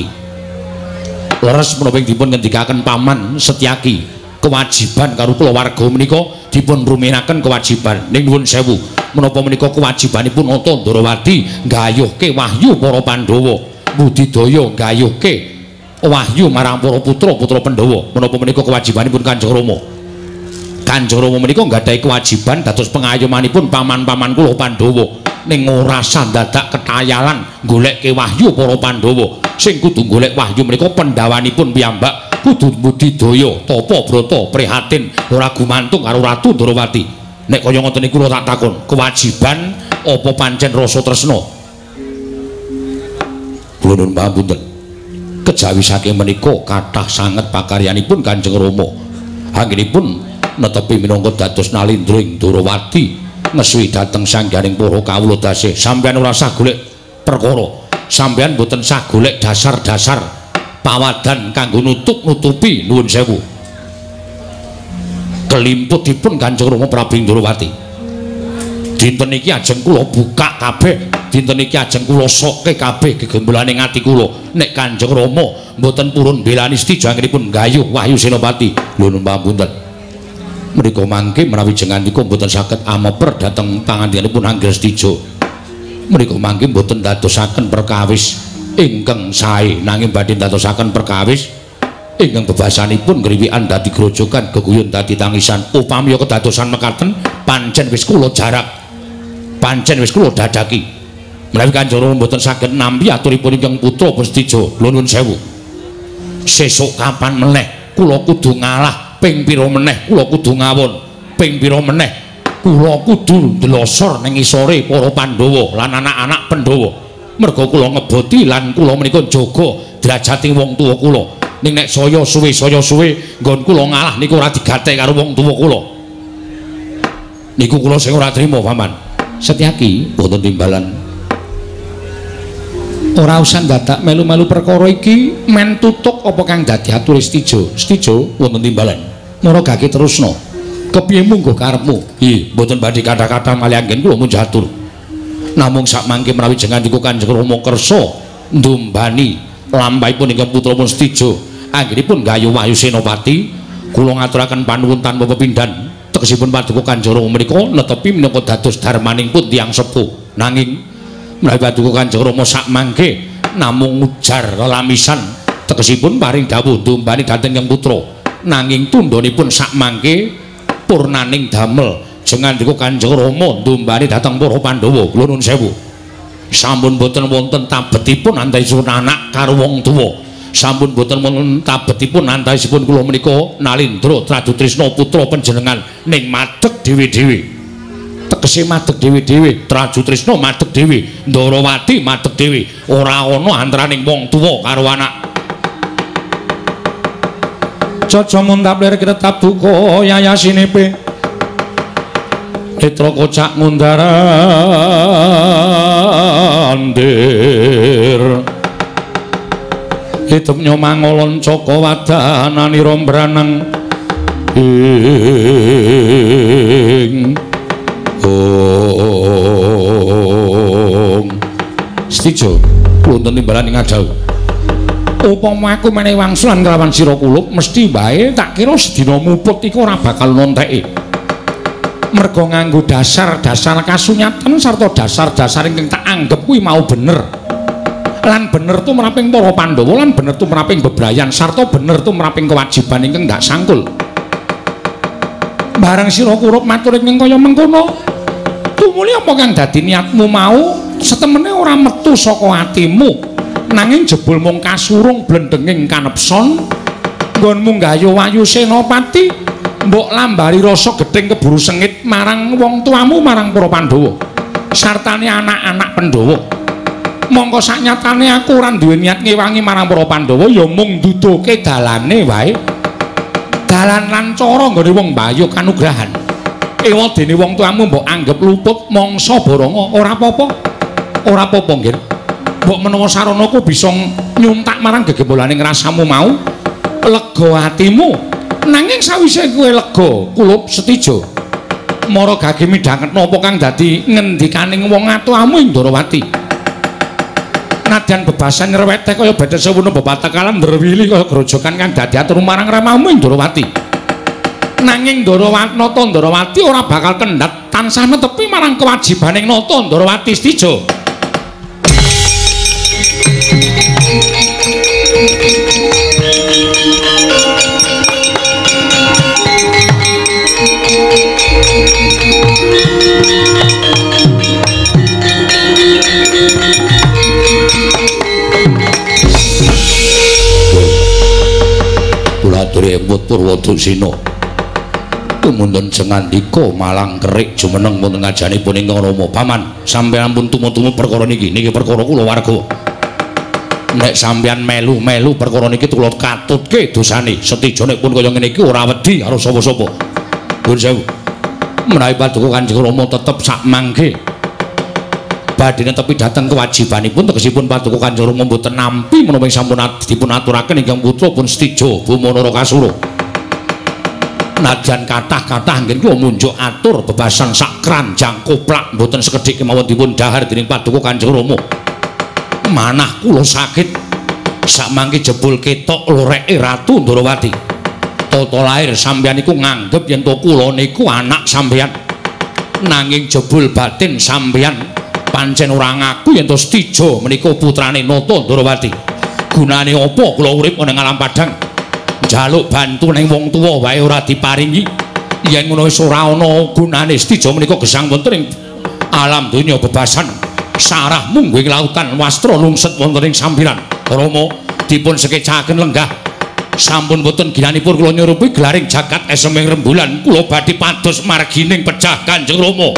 leres menapa dipun ngendikaken paman Setyaki kewajiban karo kulawarga menika dipun ruminaken kewajiban ning nuwun sewu menapa menika kewajibanipun Nata Ndarawati gayuhke wahyu para Pandhawa budidaya gayuhke wahyu marang para putra-putra Pandhawa menapa menika kewajibanipun Kanjeng Rama Kanjeng Rama menika nggadahi kewajiban dados pengayomanipun paman-paman kula Pandhawa ning ora sandadak ketayalan goleke wahyu para Pandhawa sing kudu golek wahyu menika pendhawanipun piyambak kudu budidaya tapa brata prihatin ora gumantung karo Ratu Ndarawati nek kaya ngoten niku kula tak takon kewajiban apa pancen rasa tresna kula nuwun pangapunten kejawi saking menika kathah sanget pakaryanipun Kanjeng Rama anggenipun netepi minangka dados nalindra ing Ndarawati ngesuwi dhateng sanggaring para kawula dasih sampeyan ora usah golek perkara sampeyan mboten sah golek dasar-dasar pawadan kanggo nutup-nutupi nuwun sewu kelimputipun Kanjeng Rama Prabu Indrawati. Dinten iki ajeng kula buka kabeh, dinten iki ajeng kula soke kabeh gegembolaning ati kula nek Kanjeng Rama mboten purun belani Setija anggenipun gayuh Wahyu Senopati. Lho numpun menika mangke menawi jengandika mboten saged ameper dhateng pangandikanipun Angger Setija. Menika mangke mboten dadosaken perkawis ingkang sae nanging badhe dadosaken perkawis ingkang bebasanipun ngriwikan dadi grojogan geguyun dadi tangisan. Upami kedadosan mekaten pancen wis kula jarak, pancen wis kula dadaki menawi Kanjeng Rama mboten saged nampi aturipun ingkang putra Setija. Lho nuwun sewu sesuk kapan meneh kula kudu ngalah, ping pira meneh kula kudu ngawon, ping pira meneh kula kudu ndelosor ning isore para Pandhawa lan anak-anak Pandhawa. Merga kula ngeboti lan kula menika jaga drajating wong tuwa kula. Ning nek saya suwe nggon kula ngalah niku ora digatek karo wong tuwa kula. Niku kula sing ora trima, Paman. Setyaki boten timbalan. Ora usah dadak melu-melu perkara iki men tutuk apa kang dadi atur Setija. Setija wonten timbalan. Mara gake terusno. Kepiye munggo karepmu? Nggih, mboten badhe kathah-kathah malih anggen kula munjuk atur. Namung sak mangke menawi jengandika Kanjeng Rama kersa ndumbani lampahipun ingkang putrapun Setija anggenipun gayuh Wahyu Senopati, kula ngaturaken panuwun tanpa pepindhan tegesipun paduka Kanjeng Rama menika netepi minangka dados darmaningipun tiyang sepuh. Nanging menawi paduka Kanjeng Rama sak mangke namung ujar lelamisan tegesipun paring dawuh ndumbani dhateng yang putra, nanging tundhonipun sak mangke purnaning damel jengandika Kanjeng Rama ndumbani dhateng para Pandhawa. Kula nuwun sewu sampun boten wonten tabetipun antawisipun anak karo wong tuwa, sampun boten wonten tabetipun antawisipun kula menika Nalindra Tradutrisna putra panjenengan ning madeg dhewe-dhewe. Tegese madeg dhewe-dhewe, Tradutrisna madeg dhewe, Ndarawati madeg dhewe, ora ana antaraning wong tuwa karo anak. Caca muntaplir ketap buka yayasinepe Netra kocak ngundarandir hidup nyomangolon coko wadanani rombranang ing Setija wonten timbalan ing adau. Upama aku menehi wangsulan kelawan sira kulup mesti bae tak kira sedina muput iku ora bakal nonteki. Merga nganggo dasar-dasar kasunyatan sarta dasar-dasar ingkang tak anggap kuwi mau bener. Lan bener tu meraping para Pandhawa lan bener tu meraping bebrayan sarta bener tu meraping kewajiban ingkang ndak sangkul. Barang sira kurup matur ing kaya mengkono, tumuli apa kang dadi niatmu mau setemene ora metu saka atimu, nanging jebul mung kasurung blendenging kanepson nggonmu gayuh Wahyu Senopati. Mbok lambari rasa gething keburu sengit marang wong tuamu marang para Pandhawa sartane anak-anak Pandhawa. Mongko saknyatane aku ora duwe niat ngewangi marang para Pandhawa ya mung nduduhke dalane wae. Dalan lan cara nggone wong mbayuk kanugrahan. Ewadene wong tuamu mbok anggap luput mangsa baranga ora apa-apa. Ora apa-apa nggih. Mbok menawa saranaku bisa nyuntak marang gegembolaning rasamu mau lega atimu. Nanging sawise kowe lega kulup Setija mara gage midhangetna apa kang dadi ngendikaning wong atuhamu ing Ndarawati. Nadyan bebasan ngreweteh kaya badhe sewuna bebatekalan ndrewili kaya grojogan kang dadi atur marang ramamu ing Ndarawati. Nanging Nata Ndarawati ora bakal kendhat tansah netepi marang kewajibaning Nata Ndarawati Setija. Embut Purwadusina tumunten jengandika malang kerik jumeneng wonten ngajanipun ingkang Rama. Paman, sampeyan ampun tumu-tumu perkara niki perkara kula warga. Nek sampeyan melu-melu perkara niki kula katutke dosane. Setija nek pun kaya ngene iki ora wedi karo sapa-sapa. Nuwun sewu. Menawi paduka Kanjeng Rama tetep sak mangke badhe netepi dhateng kewajibanipun tegesipun Paduka Kanjeng Rama mboten nampi menawi sampun dipun aturaken ingkang putra pun Stijo Bumanara Kasura. Najan kathah-kathah nggih kula munjuk atur bebasan sak kranjang koplak mboten sekedhik kemawon dipun dhahar dening Paduka Kanjeng Rama. Manah kula sakit sakmangke jebul ketok loreke Ratu Ndarawati. Tata lair sampeyan iku nganggep yen to kula niku anak sampeyan. Nanging jebul batin sampeyan pancen ora ngaku yen to Stijo menika putrane Nata Ndarawati. Gunane apa kula urip ana ing alam padhang? Njaluk bantu ning wong tuwa wae ora diparingi. Yen ngono wis ora ana gunane Stijo menika gesang wonten ing alam donya bebasan. Sarah mungguing lautan wastra lungset wonten ing sambiran. Rama dipun sekecaken lenggah. Sampun boten ginanipun kula nyurupi gelaring jagat eseming rembulan kula badhe pados margining pejah Kanjeng Rama.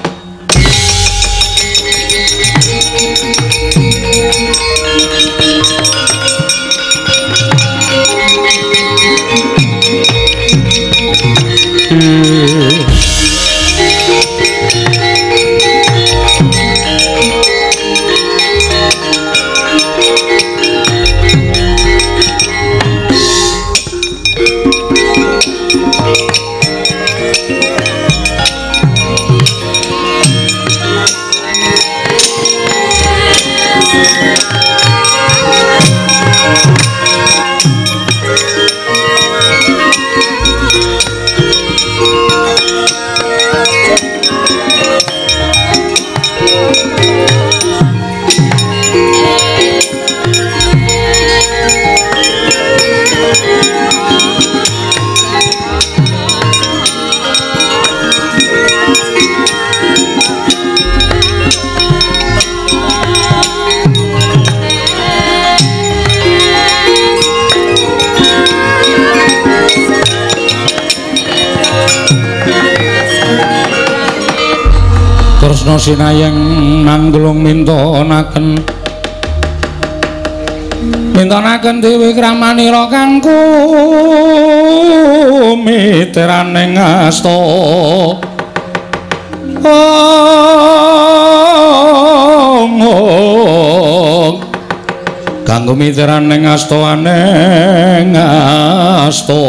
Tresna sinayeng manggulung mintonaken Dewi Kramanira kang kumitiraning asta kang kumitiraning asta aneng asta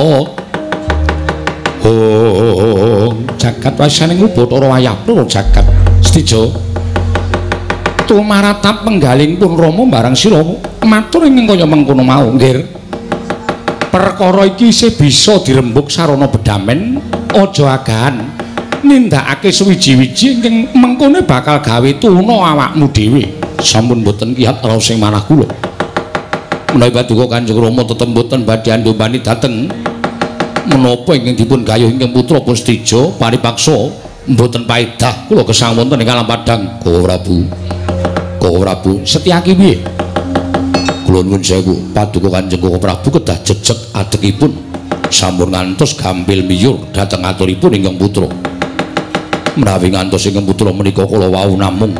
jagat wasaning Bathara Wayapura jagat Stijo tumaratap penggaling pun Rama barang sira matur ing kaya mengkono mau nggih perkara iki isih bisa dirembuk sarana bedamen aja agahan nindakake suwiji-wiji ingkang mengkone bakal gawe tuna awakmu dhewe sampun boten kiyat raos sing manah kula menawi Paduka Kanjeng Rama tetep boten badhe andombani dhateng menapa ingkang dipun gayuh ingkang putra pun Stijo paripaksa mboten paedah kula gesang wonten ing alam padhang Koko Prabu Setyaki piye kula nuwun sewu Paduka Kanjeng Koko Prabu kedah jejeg adekipun sampun ngantos gampil miyur dhateng aturipun ingkang putra menawi ngantos ingkang putra menika kula wau namung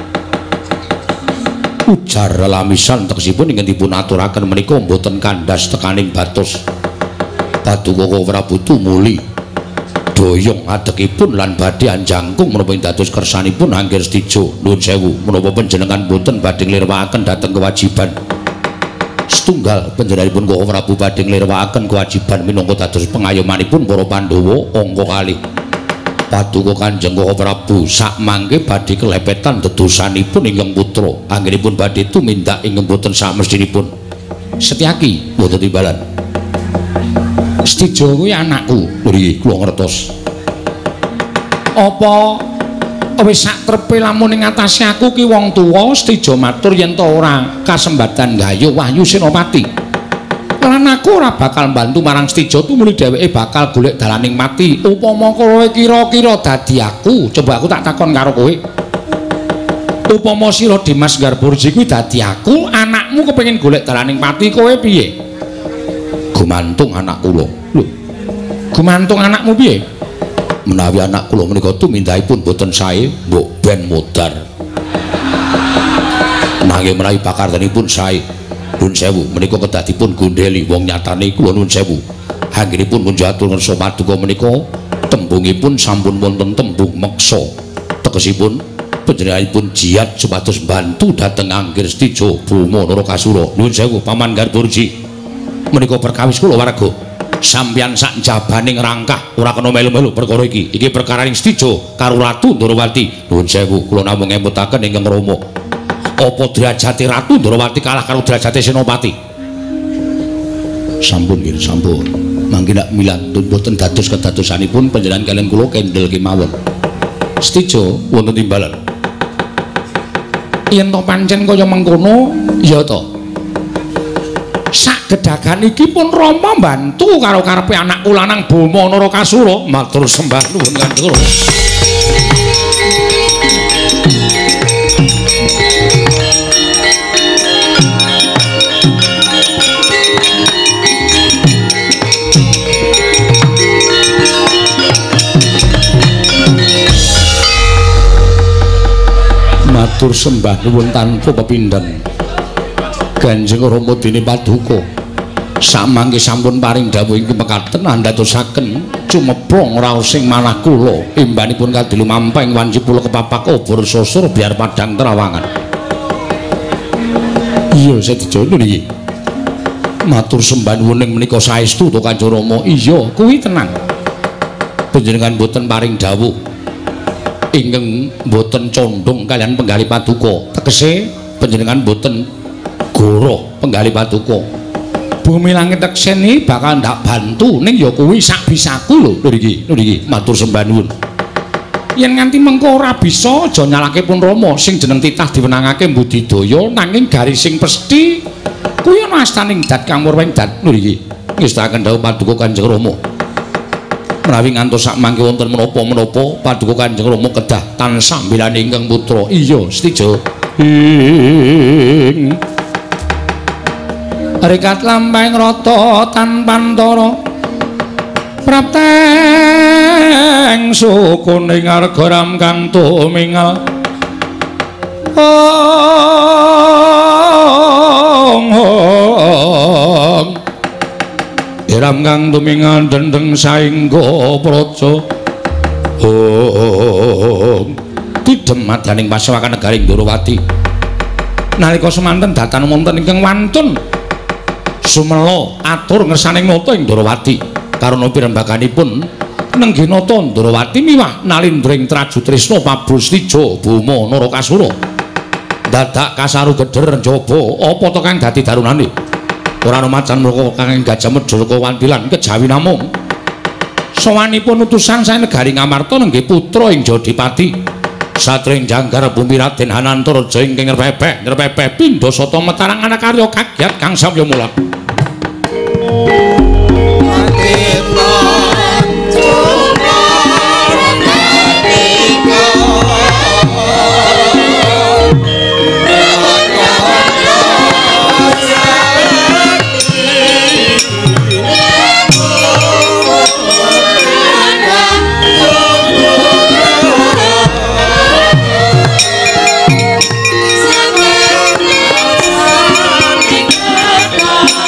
ujar lamisan tegesipun ingkang dipun aturaken menika mboten kandhas tekaning batos Paduka Koko Prabu tumuli doyong adekipun lan badhe anjangkung menapa dados kersanipun Angger Stijo nuwun sewu menapa panjenengan boten badhe nglirwakaken dhateng kewajiban setunggal panjenenganipun Koko Prabu badhe nglirwakaken kewajiban minangka dados pengayomanipun para Pandhawa angka kalih Paduka Kanjeng Koko Prabu sakmangke badhe kelepetan dedosanipun ingkang putra anggenipun badhe tumindak ingkang boten samestinipun Setyaki boten timbalan Stijo kuwi anakku. Nggih, kula ngertos. Apa wis sak trepe lamun ing atase aku ki wong tuwa Stijo matur yen to ora kasembatan gayuh Wahyu Senopati. Lan aku ora bakal bantu marang Stijo tumuli dheweke bakal golek dalaning mati. Upama kowe kira-kira dadi aku, coba aku tak takon karo kowe. Upama sira Dimas Garburji kuwi dadi aku, anakmu kepengin golek dalaning mati kowe piye? Gumantung anak kula. Lho. Gumantung anakmu piye? Menawi anak kula menika tumindakipun boten sae, mbok ben modar. Nanging menawi pakartenipun sae, nuwun sewu menika kedah dipun gondheli wong nyatane kula nuwun sewu. Anggenipun munjatur ngersa Paduka menika tembungipun sampun wonten tembung meksa. Tegesipun panjenenganipun jiat supados bantu dhateng Anggir Stijo Buma Narakasura. Nuwun sewu Paman Garburji. Menika perkawis kula warga. Sampeyan sak jabaning rangkah ora kena melu-melu perkara iki. Iki perkaraning Stijo karo Ratu Ndrawati. Nuwun sewu kula namung ngemutaken ingkang Rama. Apa derajate Ratu Ndrawati kalah karo derajate Senopati? Sampun nggih, sampun. Mangke nak milantun boten dados kedadosanipun panjenengan kaliyan kula kendel kemawon. Stijo wonten timbalan. Yen to pancen kaya mengkono, ya to. Sak gedhagan iki pun Rama mbantu karo karepe anakku lanang Bama Narakasura. Matur sembah nuwun Kanjeng Rama. Matur sembah nuwun tanpa pepindhan. Kanjeng Rama dene Paduka samangke sampun paring dawuh ing mekaten andadosaken cumepong raos sing manah kula imbanipun kadelu mamping wanci kula kepapak obor sosor biar padang terawangan. Iya Stijo niki. Matur sembah nuwun ing menika saestu to Kanjeng Rama. Iya kuwi tenang. Panjenengan boten paring dawuh ingkang boten condong kalian penggali Paduka. Tegese panjenengan boten goroh penggali Paduka. Bumi langit tekseni bakal ndak bantu ning ya kuwi sak bisaku lho niki matur sembah nuwun. Yen nganti mengko ora bisa aja nyalake pun Rama sing jeneng titah diwenangake budidaya nanging garis sing pesthi kuwi ana astaning dat kang murweng dat niki ngestaken dawuh Paduka Kanjeng Rama. Menawi ngantos sak mangke wonten menapa-menapa Paduka Kanjeng Rama kedah tansah mbelani ingkang putra. Iya Stijo. Rikat lampahing rata tanpa antara prapteng sukuning arga ram kang tumingal ram kang tumingal dendeng saengga praja tidhem madaning pasewakan negaring Ndrawati nalika semanten datan wonten ingkang wantun sumela atur ngersaning nata ing Ndrawati karana pirembaganipun nenggih nata Ndrawati miwah nalindring traju tresna Prabu Stijo Buma Narakasura dadak kasaru gedher njaba apa to kang dadi darunane ora ana macan mroko kang Gajah Medha Wantilan kejawi namung sawanipun utusan sae negari Ngamarta nenggih putra ing Jodipati Satring Janggar Bumi Raden Hanantaraja ingkang ngrepepeh pindha sata metarang anak karya kagiat kang samya mulat. Sang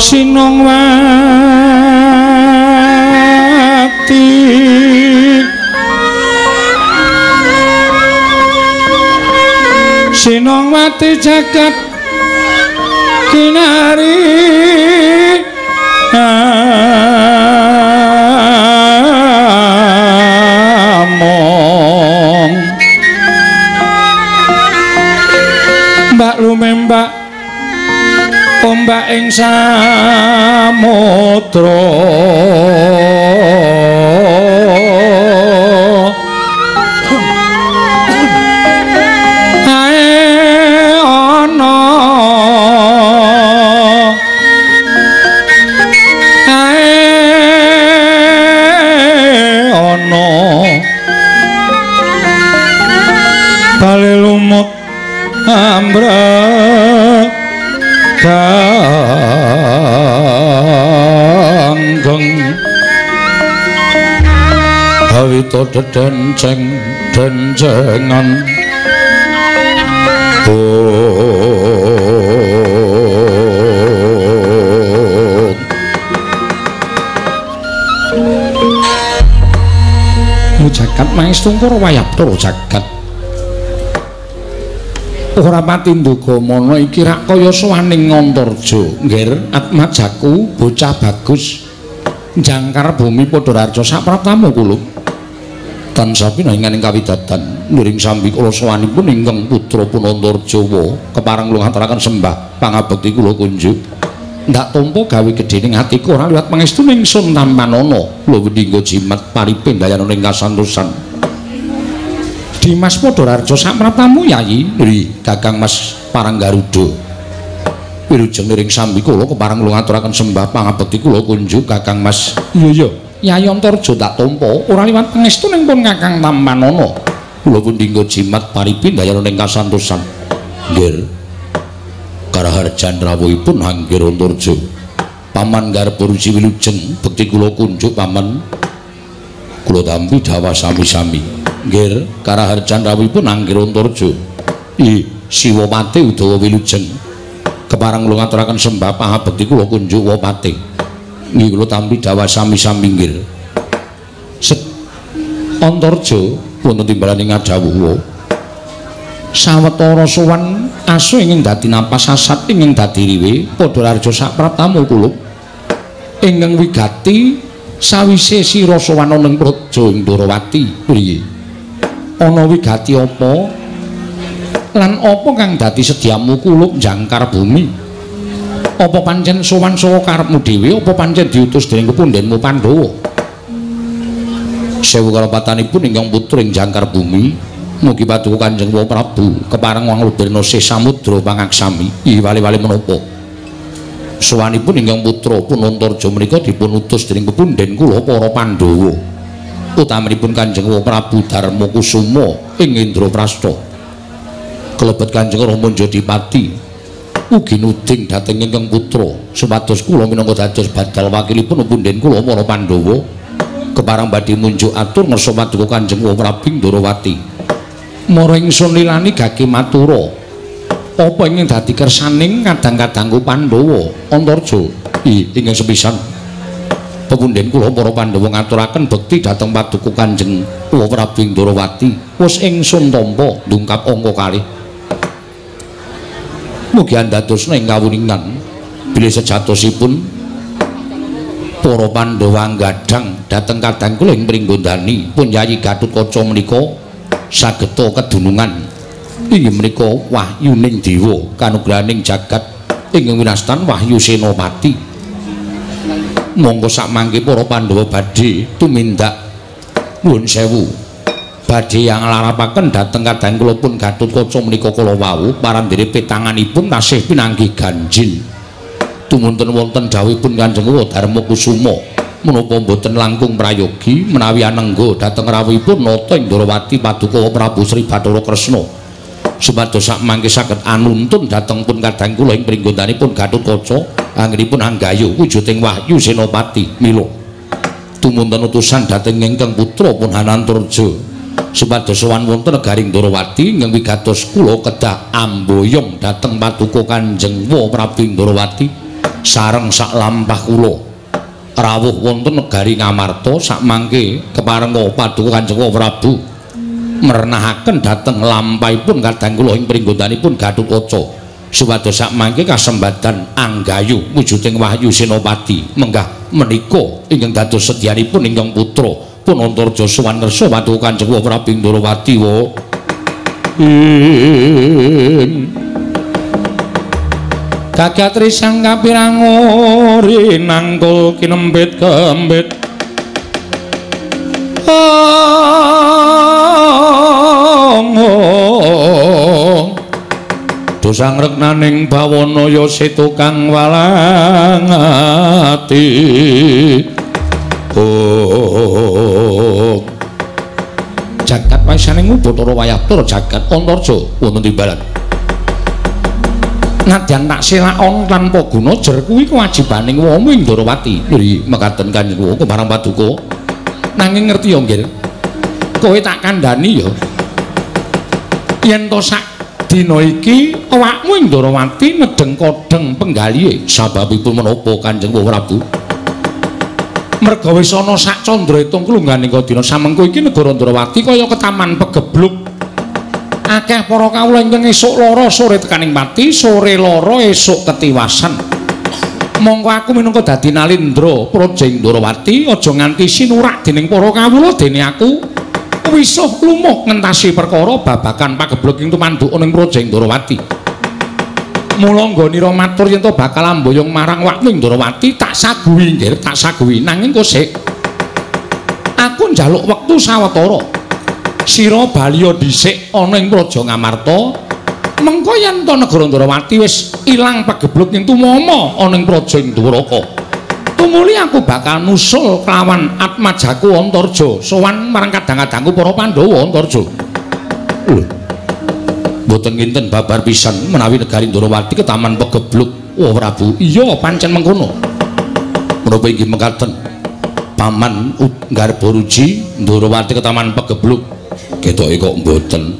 Sinongwati Sinongwati jagat kinari among mbak lumembak ombak ing samudra bali lumut ambraganggeng awita dedenceng dencengan jagat maestungkur wayaptara jagat ora pati ndugamana iki rak kaya sowaning Ngantarja nggir atmajaku bocah bagus jangkar bumi padha raja sapratamu kula tansah pinanganing kawidadan nuring sambi kula sowanipun ingkang putra Punantarjawa kepareng kula ngaturaken sembah pangabekti kula kunjuk ndak tampa gawe gedhening atiku ora liwat pangestuning Sun Tampanana kula wedhingga jimat paripin dayanane kasantosan Dimas Padhararja sapratamu Yayi nri Kakang Mas Paranggaruda wilujeng niring sambi kula kepareng kula ngaturaken sembah pangabekti kula kunjuk Kakang Mas iya Yayi Antarja tak tampa ora liwat pangestuning pun Kakang Tampanana kula wedhingga jimat paripin dayanane kasantosan nggih Karaharjan rawuhipun Anggir Antarja paman garep ruci wilujeng bekti kula kunjuk paman kula tampi dawa sami-sami nggih Karaharjan rawuhipun Anggir Antarja Siwapati Udawa wilujeng kepareng kula ngaturaken sembah pangabekti kula kunjuk Wapati nggih kula tampi dawa sami-sami nggih Antarja wonten timbalan ing adhawuha sawetara sowan asu ingin dadi napas sasat ingin dadi riwe Padhararja sapratamu kula ingkang wigati sawise sira sowan ning Praja Indrawati priye ana wigati apa lan apa kang dadi sediamu kulup jangkar bumi apa pancen sowan saka karepmu dhewe apa pancen diutus dening kepundhenmu Pandhawa sewu kalepatanipun ingkang putra ing jangkar bumi mugi paduka Kanjeng Prabu kepareng wanglubirna sih samudra pangaksami wali-wali menapa sowanipun ingkang putra Punantarja menika dipun utus dening pepunden kula para Pandhawa utamanipun Kanjeng Prabu Darmakusuma ing Indraprastha kelebet Kanjeng Rama Jodipati ugi nuding dhateng ingkang putra supados kula minangka dados badal wakilipun pepunden kula para Pandhawa kepareng badhe munjuk atur ngersa paduka Kanjeng Prabu Indrawati mara ingsun lilani gage matura apa ingin dadi kersaning kadang-kadangku Pandhawa Antarja ingkang sepisan pepunden kula para Pandhawa ngaturaken bekti dhateng paduka Kanjeng Prabu Indrawati wis ingsun tampa ndungkap angka kalih mugi andadosna ing kawuningan bilih sejatosipun para Pandhawa nggadhang dhateng kadang kula ing pringgondani pun Yayi Gatotkaca menika sageta kedunungan inggih menika wahyuning dewa kanugrahaning jagat ingkang winastan Wahyu Senopati monggo sakmangke para Pandhawa badhe tumindak nuwun sewu badhe yang larapaken dhateng kadang kula pun Gatotkaca menika kala wau parandene petanganipun tasih pinanggih ganjil tumunten wonten dawuhipun Kanjeng Darmakusuma menapa boten langkung prayogi menawi anengga dhateng rawuhipun nata Indrawati paduka Prabu Sri Bathara Kresna supados sakmangke saged anuntun dhateng pun kadang kula ing pringgondhanipun Gatotkaca anggenipun anggayu wujuding Wahyu Senopati mila tumunten utusan dhateng ingkang putra pun Hanantarja supados sowan wonten negaring Indrawati ingkang wigatos kula kedah amboyong dhateng paduka Kanjeng Prabu Indrawati sareng sak lampah kula rawuh wonten negari Ngamarta sakmangke keparenga paduka Kanjeng Prabu merenahaken dhateng lampahipun kadang kula ing pringgonanipun Gatotkaca supados sakmangke kasembadan anggayu wujuding Wahyu Senopati menggah menika ingkang dados sedyanipun ingkang putra pun Antarja sowan ngersa paduka Kanjeng Prabu Ndrawati Gagatri sang kapirang ori nangkul kinembit kembit dosang regnaning bawana ya setu kang walang ati jagat waisaning Bathara Wayapura jagat Antarja wonten timbalan nadyan tak selakon tanpa guna jer kuwi kewajibaning wong ing Ndrawati nggih mekaten Kanjeng Kula marang paduka nanging ngerti ya nggih kowe tak kandhani ya yen to sak dina iki awakmu ing Ndrawati nedeng kodheng penggalihe sababipun menapa Kanjeng Prabu merga wis ana sak candra itung klungganing dina samengko iki negara Ndrawati kaya ketaman pegebluk akeh para kawula ingkang esuk lara sore tekaning pati sore lara esuk ketiwasan mongko aku minangka dadi nalindra Praja Ndrawati aja nganti sinurak dening para kawula dene aku wisuh lumuh ngentasi perkara babagan pagebluk ing tumanduk ning Praja Ndrawati mula nggonira matur yen to bakal amboyong marang waktu Ndrawati tak saguhi nggih tak saguhi nanging kok sik aku njaluk wektu sawetara sira baliya dhisik ana ing Praja Ngamarta mengko yen to negara Ndrawati wis ilang pagebluk ing tumama ana ing Praja Ndwaraka tumuli aku bakal nusul kelawan atmajaku Antarja sowan marang kadang-kadangku para Pandhawa Antarja lho mboten kinten babar pisan menawi negari Ndrawati ketaman pagebluk oh Prabu iya pancen mengkono menapa inggih mekaten Paman Garbaruji Ndrawati ketaman pagebluk ketoke kok mboten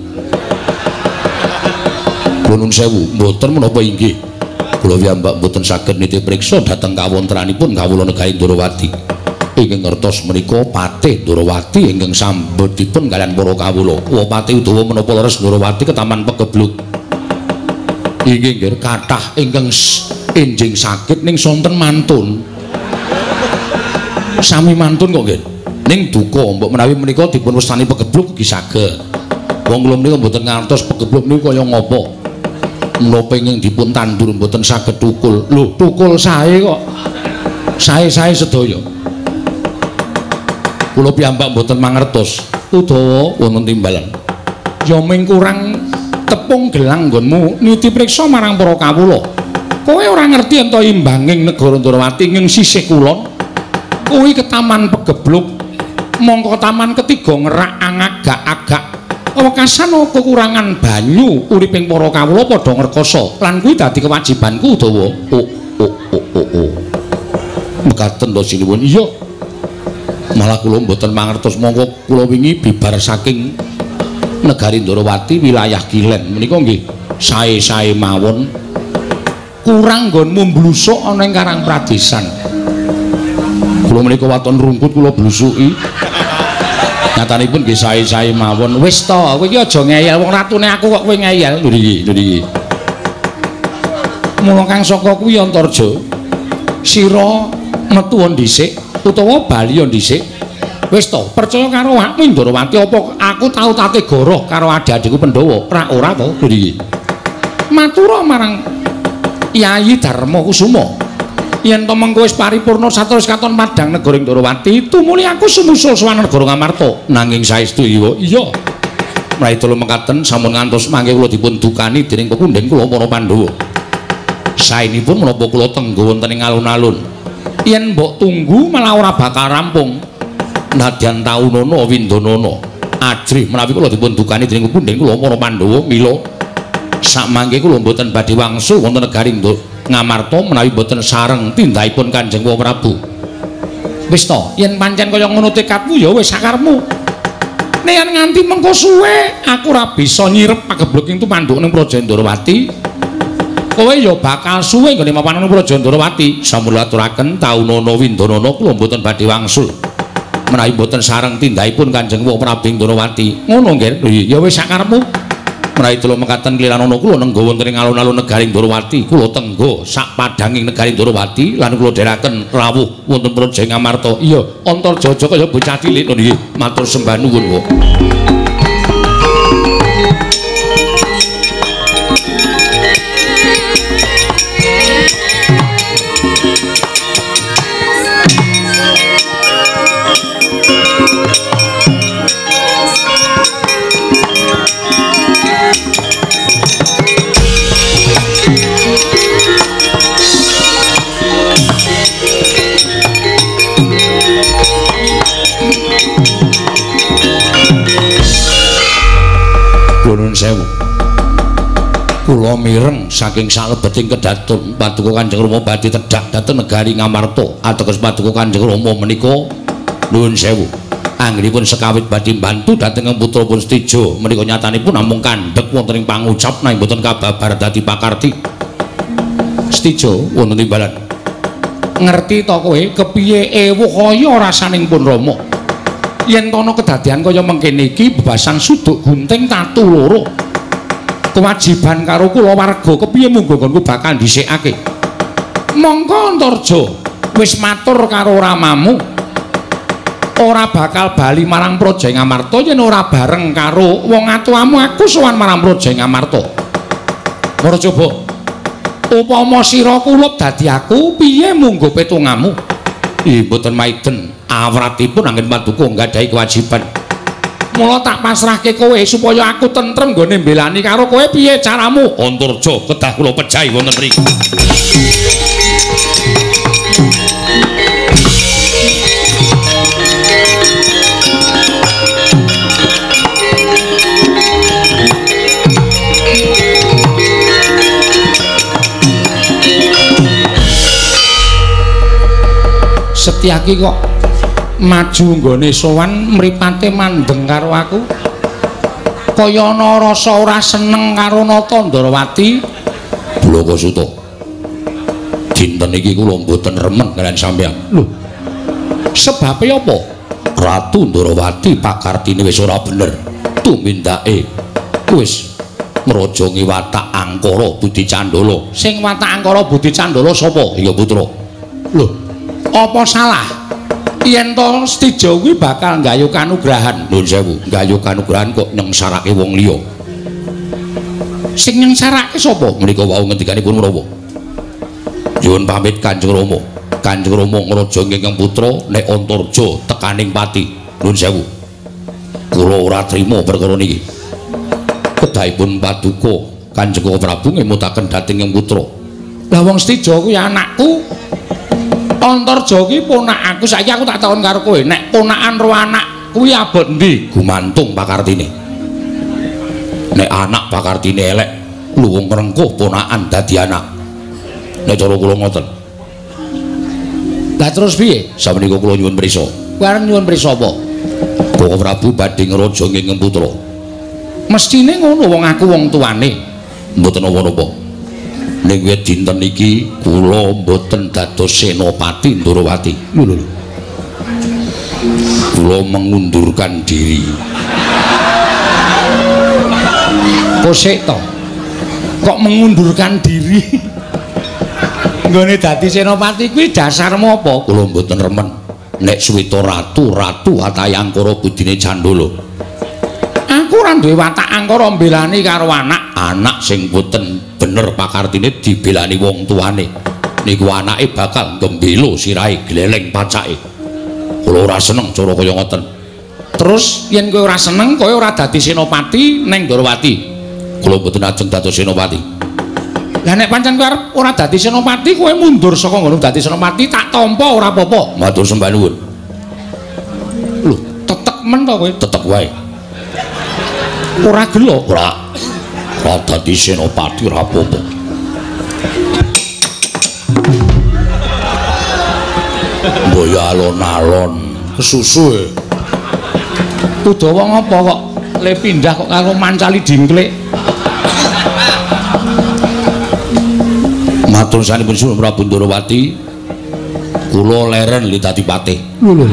Gunung Sewu mboten menapa inggih kula piyambak mboten saged nitih priksa dhateng kawontenanipun kawula negari Ndrawati ingkang ngertos menika Patih Ndrawati ingkang sambetipun kaliyan para kawula wa Patih utawa menapa leres Ndrawati ketaman pegebluk inggih nggih kathah ingkang enjing saged ning sonten mantun sami mantun kok nggih ning duka mbok menawi menika dipun wastani pegebluk ugi saged. Wong kula menika mboten ngantos pegebluk niku kaya ngapa. Menapa ingkang dipun tandur mboten saged tukul. Lho, tukul sae kok. Sae-sae sedaya. Kula piyambak mboten mangertos utawa wonten timbalan. Ya ming kurang tepung gelang nggonmu niti priksa marang para kawula. Kowe ora ngerti ento imbanging negara Ndrawati ing sisih kulon. Kuwi ketaman pegebluk mongko taman ketiga ngerak angagak-agak wekasan kekurangan banyu uriping para kawula padha ngrekoso lan kuwi dadi kewajibanku Dawa mekaten to sinuwun iya malah kula mboten mangertos mongko kula wingi bibar saking negari Ndrawati wilayah Kilen menika nggih sae-sae mawon kurang nggonmu mblusuk ana ing Karang Pradesan kula menika waton rungkut kula blusuki nyatanipun nggih sae-sae mawon wis to kowe iki aja ngeyel wong ratune aku kok kowe ngeyel lho niki mula kang saka kuwi Antarja sira metu dhisik utawa bali dhisik wis to percaya karo awakmu Ndrawati apa aku tau tate goroh karo adik-adikku Pandhawa ora to lho niki matura marang Yayi Darma Kusuma yen to mengko wis paripurna saterus katon padhang negara Ndrawati tumuli aku sumusul sowan negara Ngamarta nanging saestu iya mraidala mekaten sampun ngantos mangke kula dipun dukani dening pepundhen kula para Pandhawa saenipun menapa kula tenggo wonten ing alun-alun yen mbok tunggu malah ora bakal rampung nadyan taunana windanana ajrih menawi kula dipun dukani dening pepundhen kula para Pandhawa mila sakmangke kula mboten badhe wangsul wonten negari Ngamarta menawi boten sareng tindakipun Kanjeng Prabu. Wis to, yen pancen kaya ngono tekadmu ya wis sakarepmu. Nek nganti mengko suwe aku ora bisa nyirep pagebluk ing tumanduk ning Praja Ndrawati. kowe ya bakal suwe nggone mapan Praja Ndrawati. Samula aturaken taunana windanana kula mboten badhe wangsul. Menawi mboten sareng tindakipun Kanjeng Prabu Ndrawati. Ngono nggih. Ya wis sakarepmu. Menawi kula mekaten kliranana kula nengga wonten ing alun-alun negari Ndrawati, kula tengga sak padhanging negari Ndrawati lan kula dherekaken rawuh wonten Praja Ngamarta. Iya, Antarja kaya bocah cilik nggih. Matur sembah nuwun kok. Nuwun sewu. Kula mireng saking salebeting kedaton paduka Kanjeng Rama badhe tedhak dhateng negari Ngamarta. Ateges paduka Kanjeng Rama menika nuwun sewu. Anggenipun sekawit badhe mbantu dhateng putrapun Stijo. Menika nyatanipun namung kandhek wonten ing pangucap nanging boten kababar dadi pakarti. Stijo wonten timbalan. Ngerti to kowe kepiye ewuh kaya rasaning pun Rama? Yen tono kedadian kaya mengkene iki bebasan suduk gunting tatu loro. Kewajiban karo kula warga kepiye munggo nggonku bakal dhisikake. Monggo Antarja wis matur karo ramamu. Ora bakal bali marang Praja Ngamarta yen ora bareng karo wong atuamu aku sowan marang Praja Ngamarta. Ora coba. Upama sira kulup dadi aku, piye munggo petungamu? Mboten maiden. Awratipun anggen paduka nggadahi kewajiban. Mula tak pasrahke kowe supaya aku tentrem nggone mbelani karo kowe. Piye caramu? Antarja kedah kula pejahi wonten mriki. Setyaki kok maju nggone sowan mripate mandeng karo aku. Kaya ana rasa ora seneng karo Nata Ndrawati. Blakasuta. Dinten iki kula mboten remen kalian sampeyan. Lho. Sebabe apa? Ratu Ndrawati pakartine wis ora bener. Tumindake wis mrojongi watak Angkara Budi Candala. Sing watak Angkara Budi Candala sapa? Ya putra. Lho, apa salah? Yen to Stijo kuwi bakal nggayuh kanugrahan. Nuwun sewu, nggayuh kanugrahan kok nyengsarake wong liya. Sing nyengsarake sapa? Menika wau ngendikanipun Rawa. Nyuwun pamit Kanjeng Rama. Kanjeng Rama ngraja ingkang putra nek Antarja tekaning pati. Nuwun sewu. Kula ora trima perkara niki. Kedahipun paduka Kanjeng Prabu ngemutaken dhateng ing putra. Lah wong Stijo kuwi anakku. Antarja ki ponakku. Saiki aku tak takon karo kowe, nek ponakan ro anak kuwi abot ndi? Gumantung pakartine. Nek anak pakartine elek, luwung ngrengkuh ponakan dadi anak. Nek cara kula ngoten. Lah terus piye? Sameneika kula nyuwun prisa. Kowe arep nyuwun prisa apa? Koko Prabu badhe ngraja ingkang putra. Mestine ngono wong aku wong tuane. Mboten apa-apa. Ning wit dinten iki kula mboten dados senopati Ndrawati. Lho. Kula mengundurkan diri. Kosek to. Kok mengundurkan diri? Nggone dadi senopati kuwi dasarmu apa? Kula mboten remen nek suwita ratu Atahe Angkara Budine Candala. Aku ora duwe watak angkara mbelani karo anak sing boten bener pakartine dibelani wong tuane. Niku anake bakal gembelo sirahe gleleng pacake. Kula ora seneng cara kaya ngoten. Terus yen kowe ora seneng, kowe ora dadi senopati ning Ndrawati. Kula mboten ajeng dados senopati. Lah nek pancen kowe arep ora dadi senopati, kowe mundur saka ngono dadi senopati, tak tampa ora apa-apa. Matur sembah nuwun. Lho, tetek men to kowe? Tetep wae. Ora gelo, ora dadi senopati ora apa-apa. Mboyo alon-alon kesusu e. Udawa ngapa kok le pindah kok karo mancali dingklik. Matur sanipun Sunan Prabu Ndorowati, kula leren li dadi patih. Lho.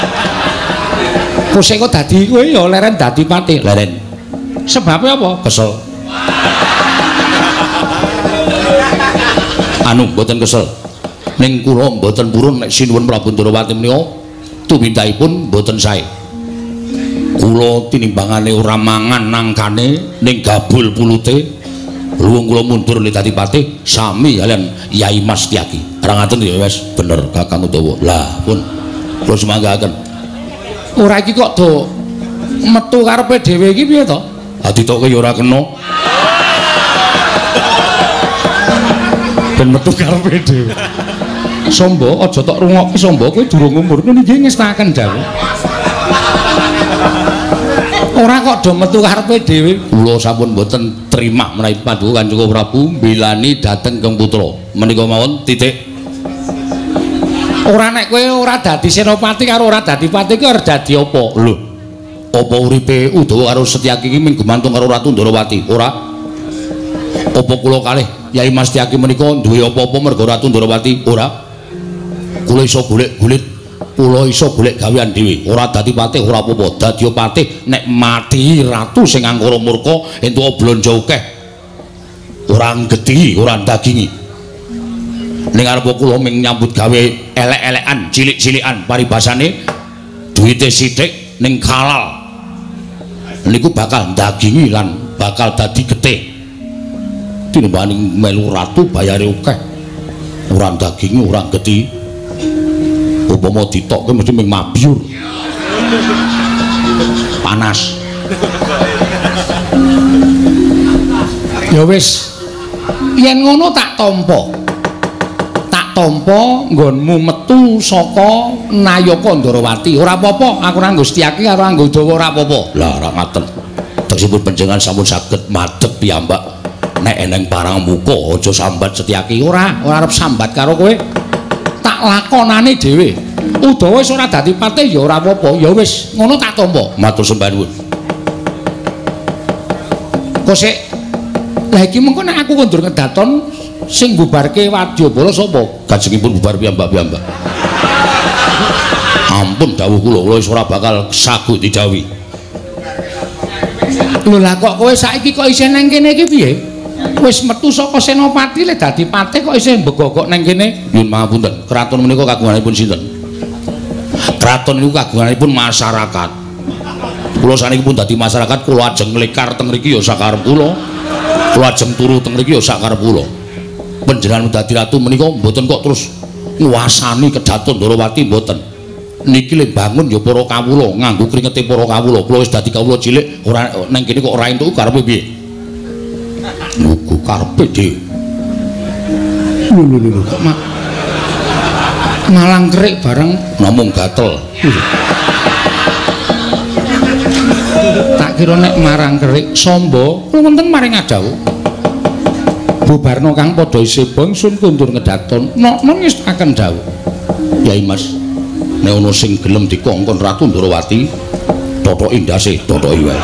Kok sik kok dadi kowe ya leren dadi patih. Leren. Sebabnya apa? Kesel. Anu mboten kesel. Ning kula mboten purun nek Sinuwun Prabu Ndorowati menika tumindakipun mboten sae. Kula tinimbangane ora mangan nangkane ning gabul pulute. Luwung kula mundur li dadi patih sami kalian Yai Mas Tyaki. Ora ngaten ya wis bener Kakang Udawa. Lah pun kula semanggaken. Ora iki kok do metu karepe dhewe iki piye to? Ah ditokke ya ora kena. Ben metu karepe dhewe. Sombo aja tok rungokke sombo kowe durung umur niku nggih ngestaken dawuh. Ora kok do metu karepe dhewe. Kula sampun mboten trima menawi paduka Kanjeng Prabu mbilani dhateng Kang Putra. Menika mawon titik. Ora nek kowe ora dadi senopati karo ora dadi patih kuwi arep dadi apa? Lho. Apa uripe Udawa karo Setyaki iki mung gumantung karo Ratu Ndorowati? Ora. Apa kula kalih Yai Mas Tyaki menika duwe apa-apa merga Ratu Ndorowati? Ora. Kula iso golek-golet, kula iso golek gawean dhewe. Ora dadi patih ora apa-apa. Dadi patih nek mati ratu sing angkara murka entuk blonjo akeh. Ora gedhi, ora dagingi. Ning arep kula ming nyambut gawe elek-elekan, cilik-cilikan paribasane duwite sithik ning halal. Niku bakal dagingi lan bakal dadi getih. Tinimbang melu ratu bayare akeh. Ora dagingi, ora gedhi. Upama ditokke mesti ming mabyur. Panas. Ya wis. Yen ngono tak tampa. Tak tampa nggonmu metu saka Nayaka Ndorowati. Ora apa-apa, aku ora nggo Setyaki karo anggo Udawa ora apa-apa. Lah ora ngaten. Tegesipun panjenengan sampun saged madhep piyambak. Nek eneng parang muka aja sambat Setyaki. Ora arep sambat karo kowe. Tak lakonane dhewe. Udawa wis ora dadi patih ya ora apa-apa. Ya wis, ngono tak tampa. Matur sembah nuwun. Kok sik lah iki mengko nek aku kondur ngedaton sing bubarke Wadyabala sapa? Kajengipun bubar piyambak-piyambak. Ampun dawuh kula wis ora bakal sagut didhawuhi. Lho lah kok kowe saiki kok isih nang kene iki piye? Wis metu saka senopati le dadi patih kok isih mbegogok nang kene? Nyuwun pangapunten, kraton menika kagunganipun sinten? Kraton niku kagunganipun masyarakat. Kula saniki pun dadi masyarakat, kula ajeng nglekar teng mriki ya sakarep kula. Kula ajeng turu teng mriki ya sakarep kula. Panjenengan dadi ratu menika mboten kok terus nguasani Kedaton Ndorowati mboten. Niki le bangun ya para kawula, nganggo kringete para kawula. Kula wis dadi kawula cilik, ora nang kene kok ora entuk karepe piye? Nuku karepe dhewe. Lho kok malang kerik bareng namung gatel. Tak kira nek marang kerik sombo wonten maring adawuh. Bubarno kang padha isih bangsun kundur ngedaton nok-nok ngestaken dawuh. Yai Mas, nek ana sing gelem dikongkon Ratu Ndorowati, thotoki ndase, thotoki wae.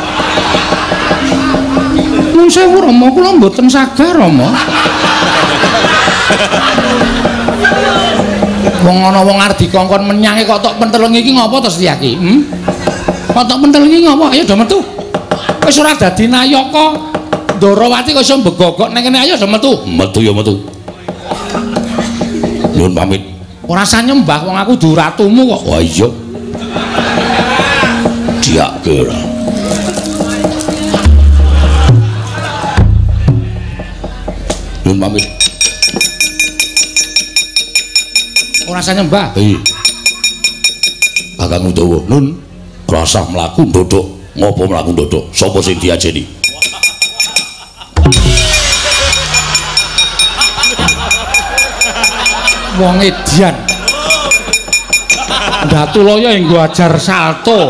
Nun sewu Rama, kula mboten sagah Rama. Wong ana wong arep dikongkon menyange kok tok pentelengi iki ngopo to Setyaki? Kok tok pentelengi ngopo? Ayo do metu. Wis ora dadi Nayaka Ndorowati kok iso mbegogok nang kene, ayo do metu. Metu ya metu. Nyuwun pamit. Ora usah nyembah wong aku du ratumu kok. Wah iya. Diake ora. Nyuwun pamit. Ora usah nyembah. Kakang Udawa, nun rasa mlaku ndodok. Ngopo mlaku ndodok? Sapa sing diajeni? Wong edian. Datulaya enggo ajar salto.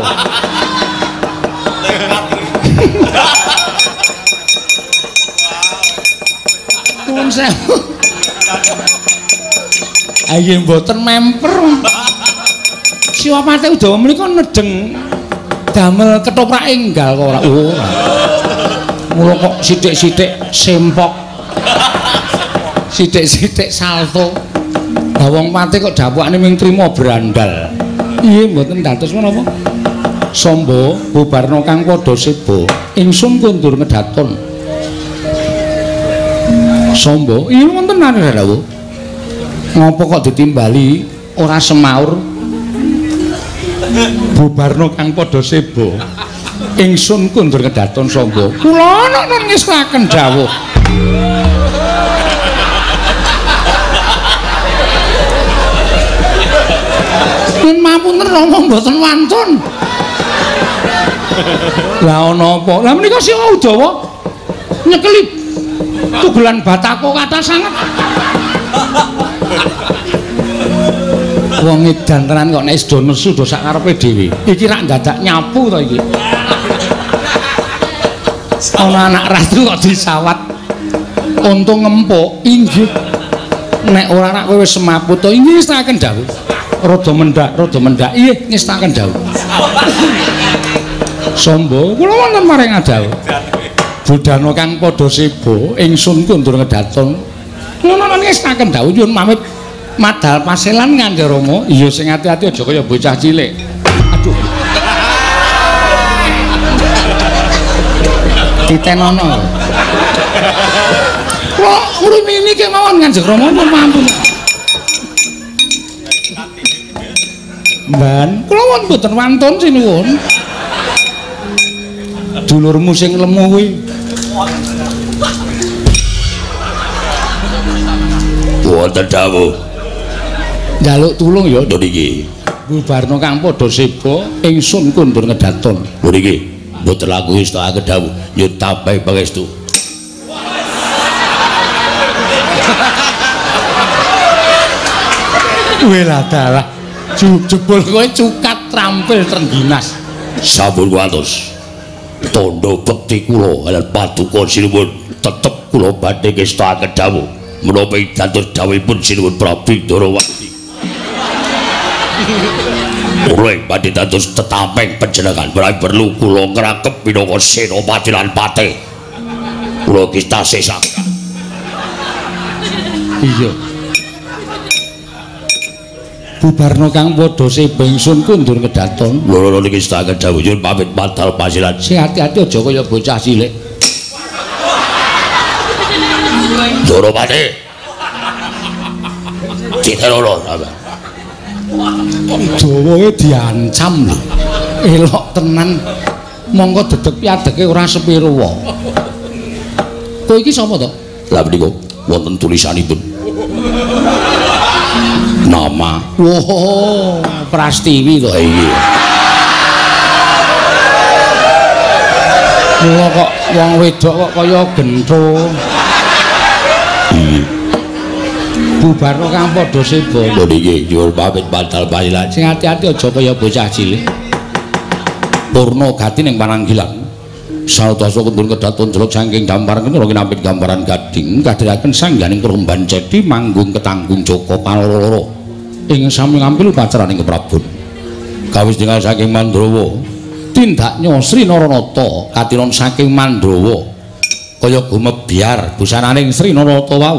Nuwun sewu. Ayo mboten memper. Siwapate Udawa menika nedeng damel ketoprak enggal kok ora. Mula kok sithik-sithik sempok. sithik-sithik salto. Lah wong pati kok dapukane ming trima brandal. Iye mboten dados menapa? Samba bubarna kang padha seba. Ingsun kundur ngedaton. Samba, iya wonten rawuh. Ngapa kok ditimbali ora semaur? Bubarna kang padha seba. Ingsun kundur ngedaton Samba. Kula nek ngestaken dawuh. Yen mapunten Rama mboten wantun. Lah ana apa? Lah menika si Udawa nyekeli tugelan batako kathah sanget. Wong edan tenan kok nek sedo nesu do sak karepe dhewe. Iki rak dadak nyapu to iki. Ana anak ratu kok disawat untung ngempuk inggih. Nek ora rak kowe wis semaput to inggih ngestaken dawuh. Rada mendak. Iya ngestaken dawuh. Samba kula wonten maring dawuh. Budana kang padha seba ingsun kundur ngedaton. Ngono ngestaken dawuh nyuwun pamit madal paselan Ngandha Rama. Iya sing ati-ati aja kaya bocah cilik. Aduh. Ditenono. Kok ngrimini kemawon Kanjeng Rama pun mampun. Mban, kula wonten mboten wantun sinuwun. Dulurmu sing lemu kuwi. Wonten dawuh. Njaluk tulung ya niki. Bubarna kang padha seba ingsun kundur ngedaton. Niki mboten laku istaka dawuh. Nyuwun tambah pangestu. Wela dalah. Jebul kowe cukat trampil trengginas. Sampun kuatos. Tondo bekti kula lan paduka sinuwun tetep kula badhe ngestakaken dawuh. Menapa dados dawuhipun sinuwun Prabu Ndarawati. Kula badhe dados tetamping panjenengan perlu kula ngrakep minangka senopati lan patih. Kula kita sesaka. Iya. Bubarna kang padha seba ingsun kundur ngedaton. Loro niki sedaya dawuh nyuwun pamit madal pasilan. Sing ati-ati aja kaya bocah cilik. Ndarawati. Citerono apa? Dawae diancam lho. Elok tenan. Monggo dedeg piadeke ora sepiro wae. Kowe iki sapa to? Lah menika wonten tulisanipun. Nama. Woh, Prastiwi to. Iya. Mula kok wong wedok kok kaya gentho. Iya. Bubarna kang padha seba. Niki nyuwun pamit madal pasilan. Sing ati-ati aja kaya bocah cilik. Purna gati ning pananggilan. Sawetara kundur kedaton jeluk saking gambaran kena kinapit gambaran gading kadhiraken sangganing perumban cedhi manggung ketanggung Joko Paloro ing sami ngampil pacaraning keprabon. Kawis dengan saking Mandrawa tindaknya Sri Naranata katiron saking Mandrawa kaya gumebyar busananing Sri Naranata wau.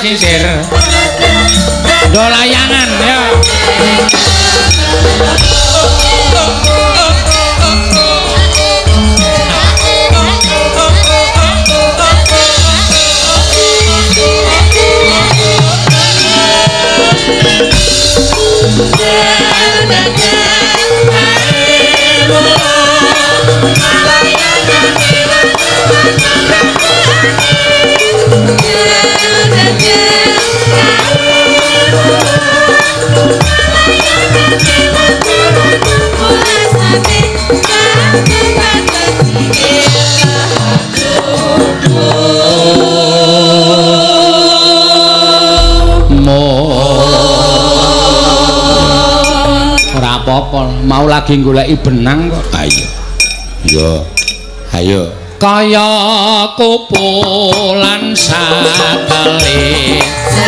sisir dolayangan ya ora apa-apa mau lagi goleki benang kok ayo yo ayo kaya kupulan sakali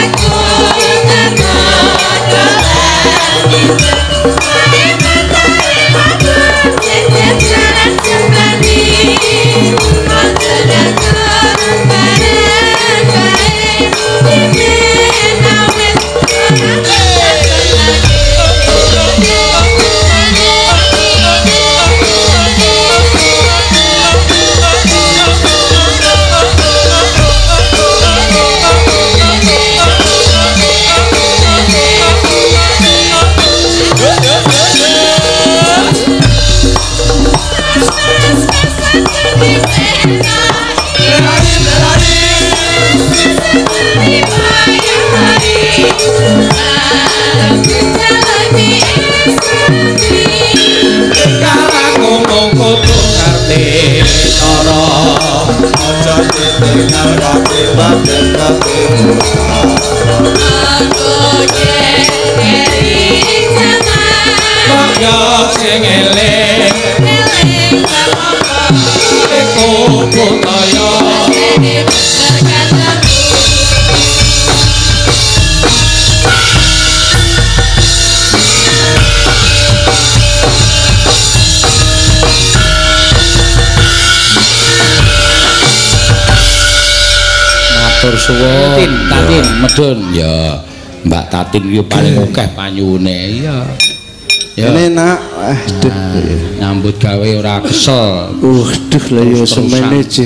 matur suwun Tatin medun ya Mbak Tatin iki paling akeh panyune iya ya ini nak nyambut gawe ora kesel duh lah ya semene je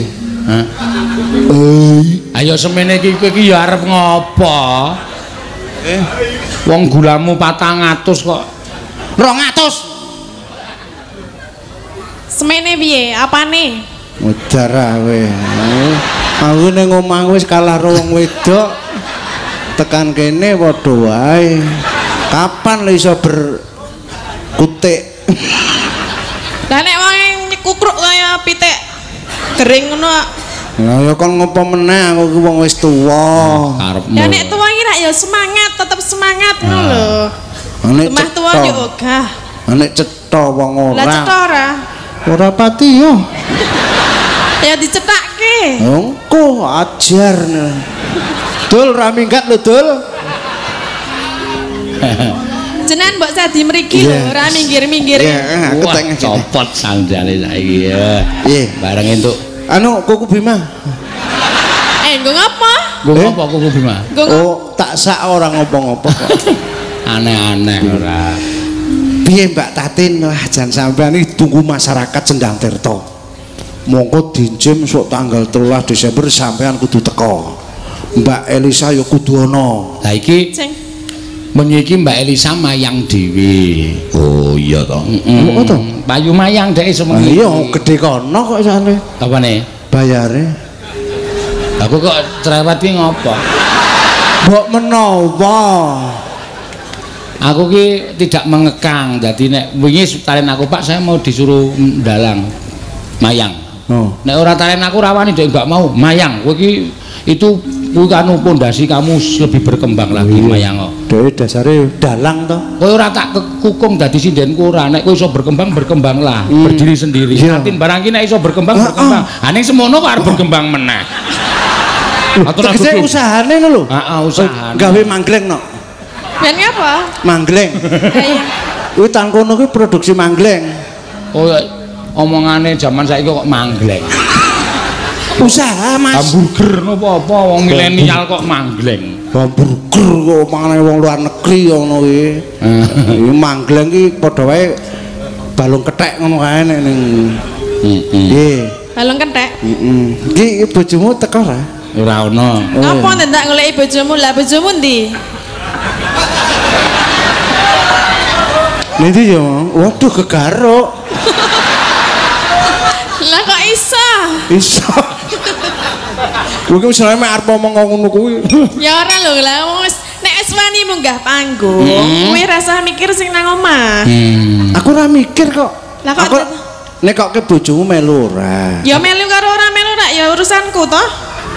ayo semene iki kowe iki ya arep ngopo wong gulamu 400 kok 200 semene piye apane mudar awe aku ning omah wis kalah wong wedok tekan kene padha wae kapan lho iso berkutik lah nek wong nyekukruk kaya pitik kering ngono lah ya kon ngopo meneh aku ki wong wis tuwa karepmu ya nek tuwa iki rak ya semangat tetep semangat ngono lho lemah tuwa yo ogah nek cetha wong ora lah cetha ora pati yo ya dicetakke engko ajar dul ra minggat lho dul jenengan mbok sadi mriki lho ora minggir-minggir aku teng copot sandale saiki ya bareng entuk anu kuku Bima nggo ngapa nggo apa kuku Bima oh tak sak ora ngopo-ngopo kok aneh-aneh ora piye Mbak Tatin wah jan sampean iki tunggu masyarakat Sendang Tirta mongko dinjem sok tanggal 13 Desember sampean kudu teko Mbak Elisa ya kudu ana lah iki menyiki Mbak Elisa mayang dhewe oh iya toh kok to payu mayang dhek semengi iya gedhe kono kok isane apane bayare aku kok cerewet ki ngopo mbok menawa aku ki tidak mengekang jadi nek wingi talen aku Pak saya mau disuruh dalang mayang nek ora talen aku rawani dhek enggak mau mayang kowe iki itu kuwi kanu pondasi kamu lebih berkembang lagi mayang kok dhek dasare dalang to kowe ora tak kukung dadi sindenku ora nek kowe iso berkembang berkembanglah berdiri sendiri Tatin barang ki nek iso berkembang berkembang ning semono kok arep berkembang meneh tegese usahane lho heeh usahane gawe manggleng no ben apa manggleng kuwi tan kono kuwi produksi manggleng oh omongane zaman saiki kok manggleng Usaha, Mas. Hamburger napa apa wong milenial kok manggleng. Hamburger kok mangane wong luar negeri ngono kuwi. Iki manggleng iki padha wae balung kethek ngono kae nek ning. Nggih. Balung kethek. Iki bojomu teko ora? Ora ono. Apa ndak goleki bojomu? Lah bojomu ndi? Nanti ya, waduh kegaruk. Lah kok iso? Iso. Kuwi wis arep ngomong ngono kuwi. Ya ora lho, lah wis nek wis wani munggah panggung, kuwi rasa mikir sing nang omah. Aku ora mikir kok. Lah kok aku nek kok ke bojomu melu ora. Ya melu karo ora melu rak ya urusanku toh.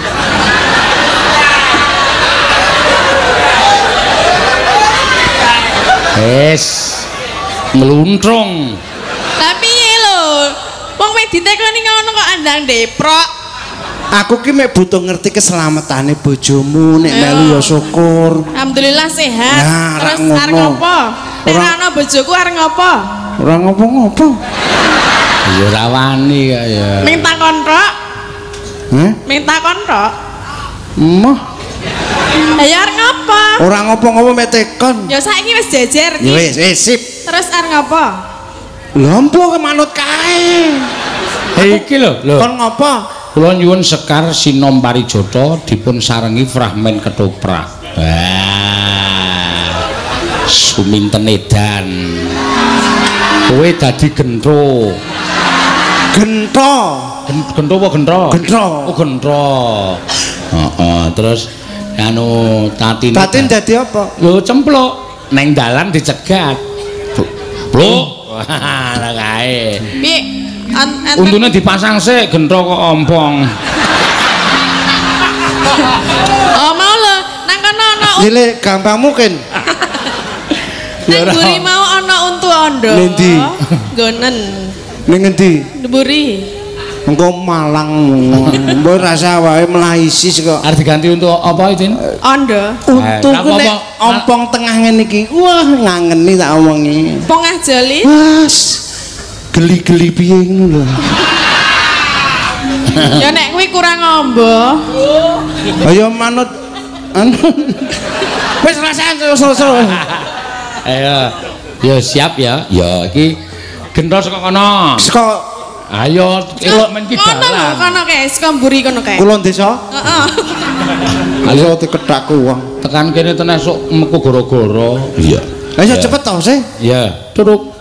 Meluntrung. Lah piye lho? Wong wis ditekoni ngono kok andang deprok. Aku ki mek butuh ngerti keselamatane bojomu nek melu ya syukur. Alhamdulillah sehat. Nah, terus ngono. arep ngopo? Nek ora ana bojoku arep ngopo? Ora ngopo-ngopo. Ya ora wani kok ya. Minta kontrak. Minta kontrak. Emoh. Ya arep ngopo? Ora ngopo-ngopo mek tekon. Ya saiki wis jejer Ya iki. wis sip. Terus arep ngopo? Lompo ke manut kae. Iki lho. Kon ngopo? Kula nyuwun Sekar Sinom Parijata dipun sarengi fragmen ketoprak. Wah. Suminten edan. Kowe dadi gentro. Gento. Gentro apa gentro? Gentro. Oh gentro. Heeh, terus anu Tatin. Tatin dadi apa? Lho cempluk neng dalan dicegat. Bluk. Wah, kae. Piye? Untune dipasang sik gentro kok ompong. Oh mau lho, nang kono ana Nile gampang mungkin. nang mburi mau ana untu ondo. Nendi? Gonen. Ning endi? Mburi. Engko Malang. Mbok rasa wae mlaisis kok. Arep diganti untuk apa itu? Ondo. Untuku nek ompong tengah ngene iki. Wah, ngangeni tak omongi. Pongah joli. Mas. Geli-geli piye ngono lho. Ya nek kuwi kurang ombo. Ayo manut anu. Wis rasakan terus. Ayo. Ya siap ya. Ya iki gentro saka kono. Saka Ayo elok men ki Kono lho, dalan. kono kae, saka mburi kono kae. kulon desa. Heeh. Ayo dikethakku wong. Tekan kene tenan sok meku goro-goro. Iya. Ayo cepet to sih. Iya. Duduk.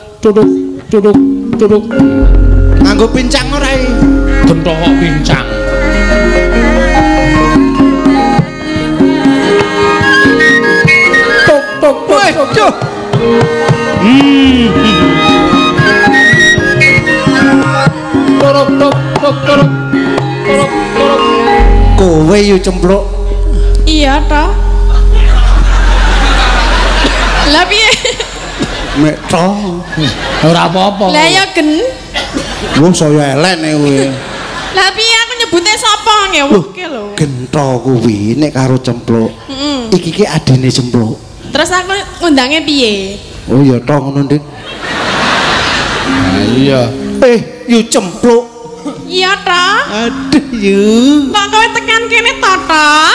Nganggo pincang ora iki? Gentro kok pincang. Tok. Waduh. Torok. Kowe yo cempluk. Iya toh. Lah piye? Mek to. Ora apa-apa. Lah ya gen. Wong saya elek nek kowe. Lah piye aku nyebute sapa ngewuke lho. Gento kuwi nek karo cempluk. Iki ki adine cempluk. Terus aku ngundange piye? Oh ya to ngono Dik. Nah, iya. Yo cempluk. Iya toh. Aduh yo. Kok kowe tekan kene toh?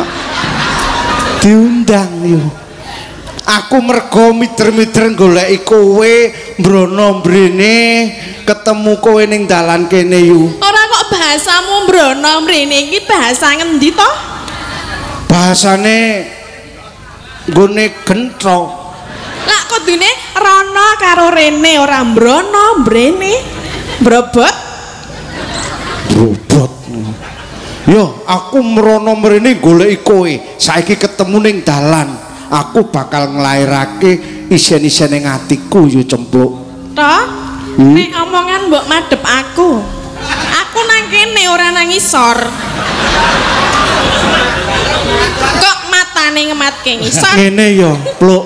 Diundang yo. Aku mergo mider-mider goleki kowe mbrono mrene ketemu kowe ning dalan kene yo. Ora kok bahasamu mbrono mrene iki bahasa ngendi toh? Bahasane nggone gentro. Lah kudune rono karo rene ora mbrono mrene. Brobot. Robot. Yo, aku merono mrene goleki kowe. Saiki ketemu ning dalan. Aku bakal nglairake isen-isen ning atiku yo cempluk. Toh? Nek omongan mbok madhep aku. Aku nang kene ora nang isor. Kok matane ngematke ngisor? Ngene yo, pluk.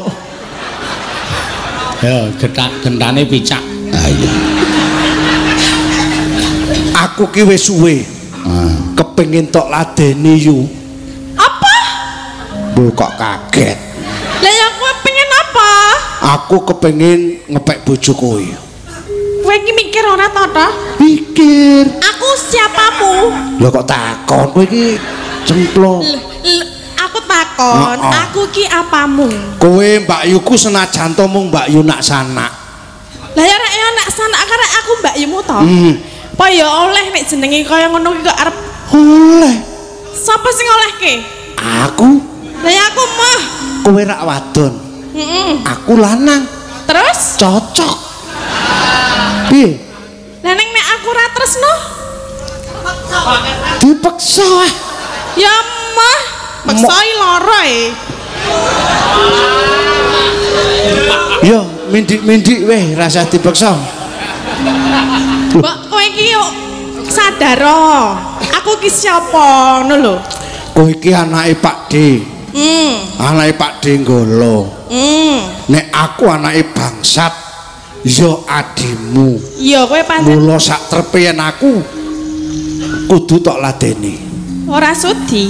Ya, gentane picak. Ah iya. Aku ki wis suwe. Kepengin tok ladeni yo. Apa? Mbok kok kaget. Lah ya kowe pengen apa? Aku kepengin ngepek bojo kowe. Kowe iki mikir ora to toh? Pikir. Aku siapamu? Lho kok takon kowe iki cemplung. Aku takon, aku ki apamu? Kowe Mbak Yuku senajan to mung Mbak Yu nak sanak. Lah ya nek nak sanak karena aku Mbak Yumu to. Apa ya oleh nek jenenge kaya ngono ki kok arep oleh. Sapa sing olehke? Aku. Lah ya aku mah. Kowe rak wadon. Aku lanang. Terus? Cocok. Piye? Lah nek aku ra tresno? Dipeksa. Ya mah, peksoi lara Yo, mindik-mindik weh rasa dipeksa. Mbok kowe iki yo sadar aku ki sapa ngono lho. Kowe iki anake Pak D. Anake Pak D Nggolo. Nek aku anake bangsat, yo adimu. Iya kowe pancen. Mula sak trepen aku kudu tok ladeni. Ora sudi.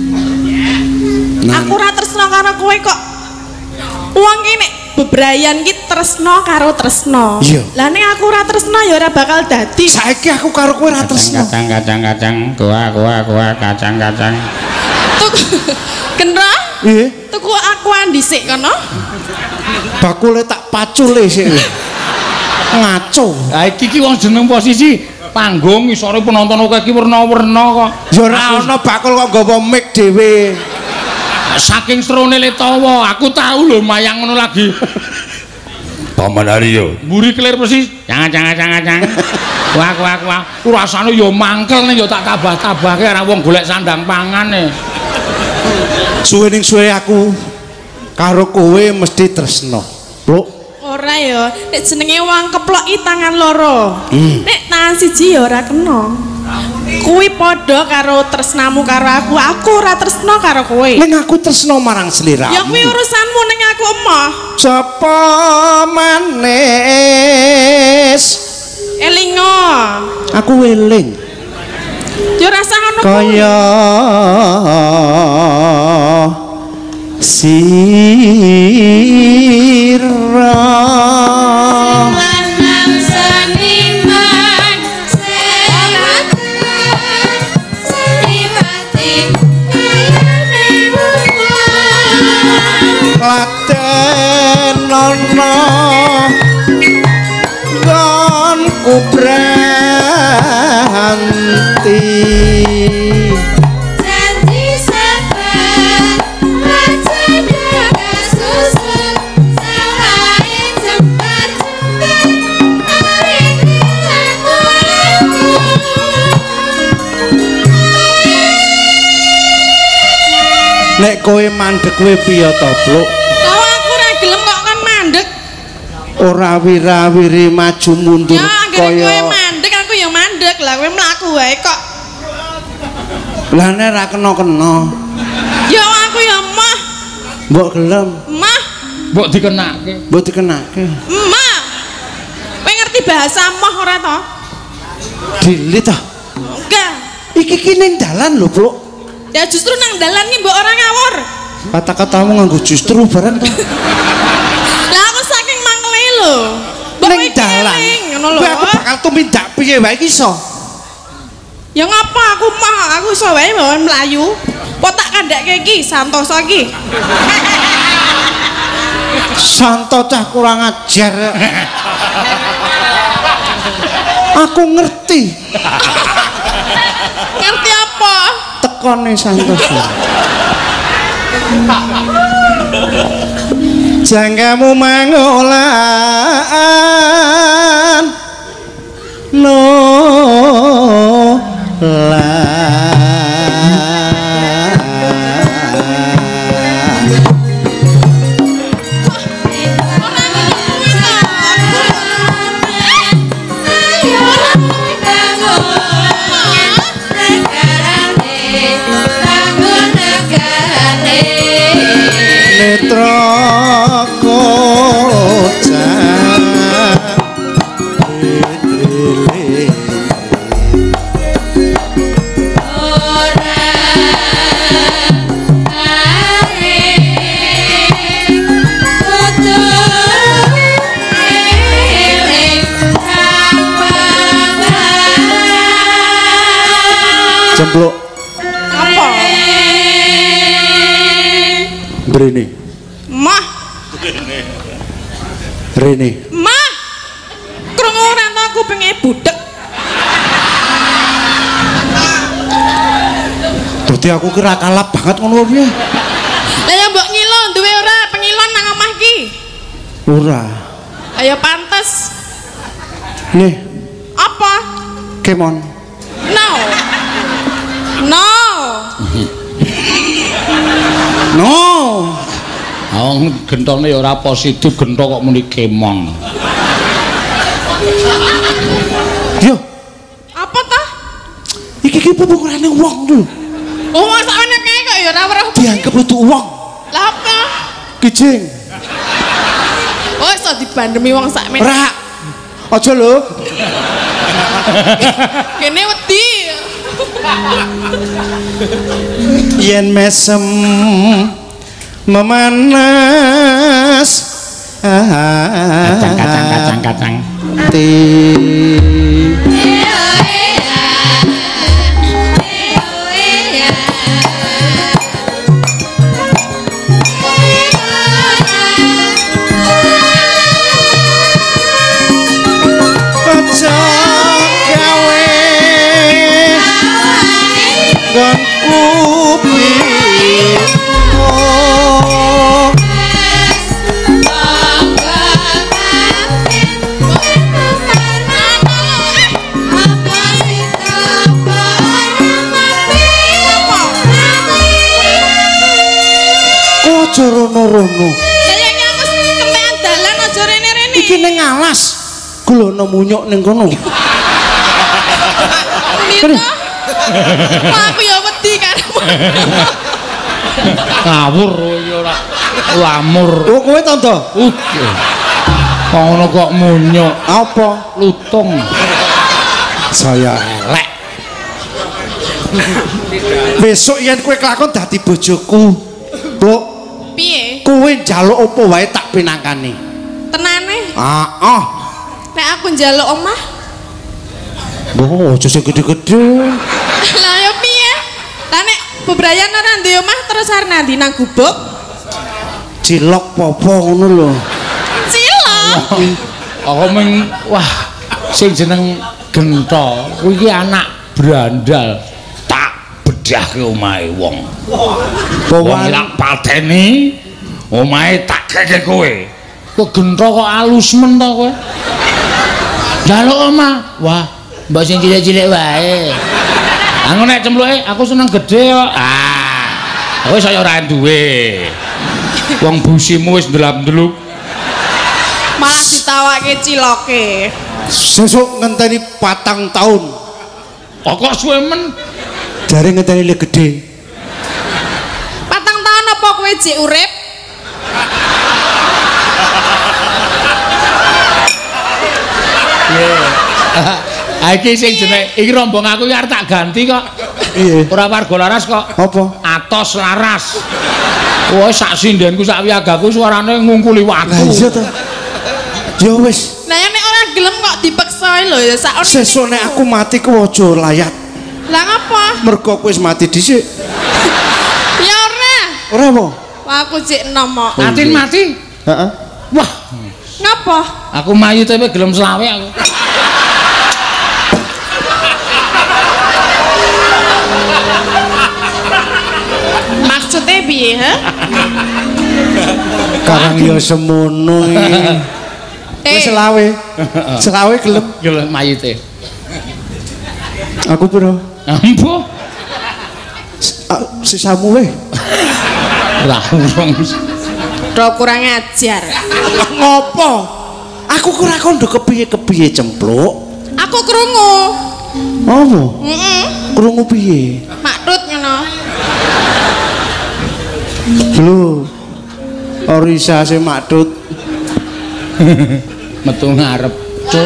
Aku ora tresno karo kowe kok. Wong ki nek bebrayan ki tresno karo tresno. Lah nek aku ora tresno ya ora bakal dadi. Saiki aku karo kowe ora tresno. Kacang, kuah, kacang. Kendra? Nggih. Tuku akuan dhisik kono. Bakule tak pacule sik. Ngaco. Lah iki ki wong jeneng posisi panggung isore penonton akeh iki werna-werna kok. Ya ora ana bakul kok nggawa mic dhewe. Saking serone letawa, aku tahu lho mayang ngono lagi. Paman Aryo. Mburi kelir persis. Cang. Kuah. Rasane ya mangkel ning ya tak tabah-tabahke ora wong golek sandang pangane. Suwe aku karo kowe mesti tresno. Pluk. Ora ya, nek jenenge wong keploki tangan loro. Nek tangan siji ya ora kena. Kuwi padha karo tresnamu karo aku ora tresno karo kowe. Ning aku tresno marang sliramu. Ya kuwi urusanmu ning aku emoh. Sapa manis? Elingo. Aku weling. Yo rasa ngono kaya sira. Latenono gonku branti janji sabar raja daga susun salahe jembar-jembar arene laku-laku. Nek kowe mandek kowe piye to, Bluk? Ora wira-wiri maju mundur kaya kowe mandek aku ya mandek lah kowe mlaku wae kok. Lah nek ra kena-kena. Ya aku ya mah. Mbok gelem. Mah. Mbok dikenake. Mbok dikenake. Mah. Kowe ngerti bahasa mah ora to? Dilit to. Enggak. Iki ki ning dalan lho, Bluk. Ya justru nang dalan ki mbok ora ngawur. Kata-katamu nganggo justru barang to. Ning dalan ngono lho. Aku bakal tumindak piye wae iki iso. Ya ngapa aku mah aku iso wae mlayu. Kok tak kandhake iki santoso iki. Santo cah kurang ajar. Aku ngerti. Ngerti apa? Tekone santoso. Jangkamu mangolan Cempluk. Apa? Brene. Mah, Rene. mah. Krungu ora tau kupinge budek. Dadi aku kira kalap banget ngono piye? Lah ya mbok ngilo duwe ora pengilon nang omah ki? Ora. Ayo pantes. Nih, Apa? kemon. No. No. No. Wong gentone ya ora positif, gento kok muni kemong. Yo, Apa toh? iki pupukane wong lho. Oh, masakane kae kok ya ora weruh. Dianggap lutu wong. Lah apa? Kijing. Oh, iso dibandemi wong sak men. Ora. Aja lho. Kene wedi. Yen mesem memanas Kacang. Aja gawe nggonku aja rono-rono. Sayangnya aku kemean dalan aja rene-rene. Iki ning alas. Gulono munyuk ning kono. Nito. Wah, aku ya wedi karepmu. Ngawur ya ora lamur. Oh, kowe tondo. Kok ngono kok munyuk, Apa? lutung. Saya elek. Besok yen kowe kelakon dadi bojoku. Blok, Piye? kowe njaluk apa wae tak pinangkani. Tenane? Heeh. Nek aku njaluk omah, Oh, aja sing gede-gede. lah ya piye? Lah nek bebrayan ora duwe omah terus arep nandi nang gubuk? Cilok popo ngono lho. Cilok. Aku meng wah sing jeneng Gento kuwi iki anak brandal tak bedahke omahe wong. Wong lak pateni omahe tak keke kowe. Kok Gento kok alus men to kowe? Njaluk omah. Wah, mbok sing cilik-cilik wae. Aku nek cempluke aku seneng gede kok. Kowe saya ora duwe. Wong busimu wis ndelap-ndeluk. Malah ditawake ciloke. Sesuk ngenteni 4 tahun. Kok suwe men? Jare ngenteni le gede. 4 tahun apa kowe jek urip? Iki sing jenenge iki rombong aku iki arep tak ganti kok. Iya. Ora warga laras kok. Apa? Atos laras. Wah sak sindenku sak wiagaku suarane ngungkuli watu. Lah iya to. Ya wis. Lah nek ora gelem kok dipeksa lho ya sak ono. Sesuk nek aku mati ku aja layat. Lah ngapa? Mergo kowe wis mati dhisik. Ya ora. Ora apa? Wah aku jek enom kok. Atin mati. Heeh. Wah, Ngapa? aku mayu tapi gelem selawe aku. Maksudnya piye, ha? Karang ya semono iki. Wis selawe. Selawe gelem. Gelem mayite. Aku piro? Ampuh. Sisamu weh. Lah urung. Do kurang ajar. Ngopo? Aku ora kondo kepiye-kepiye cempluk. Aku krungu. Apa? Heeh. Krungu piye? Maktut ngono. Lho. Orisa sing maktut. Metu ngarep. Cut.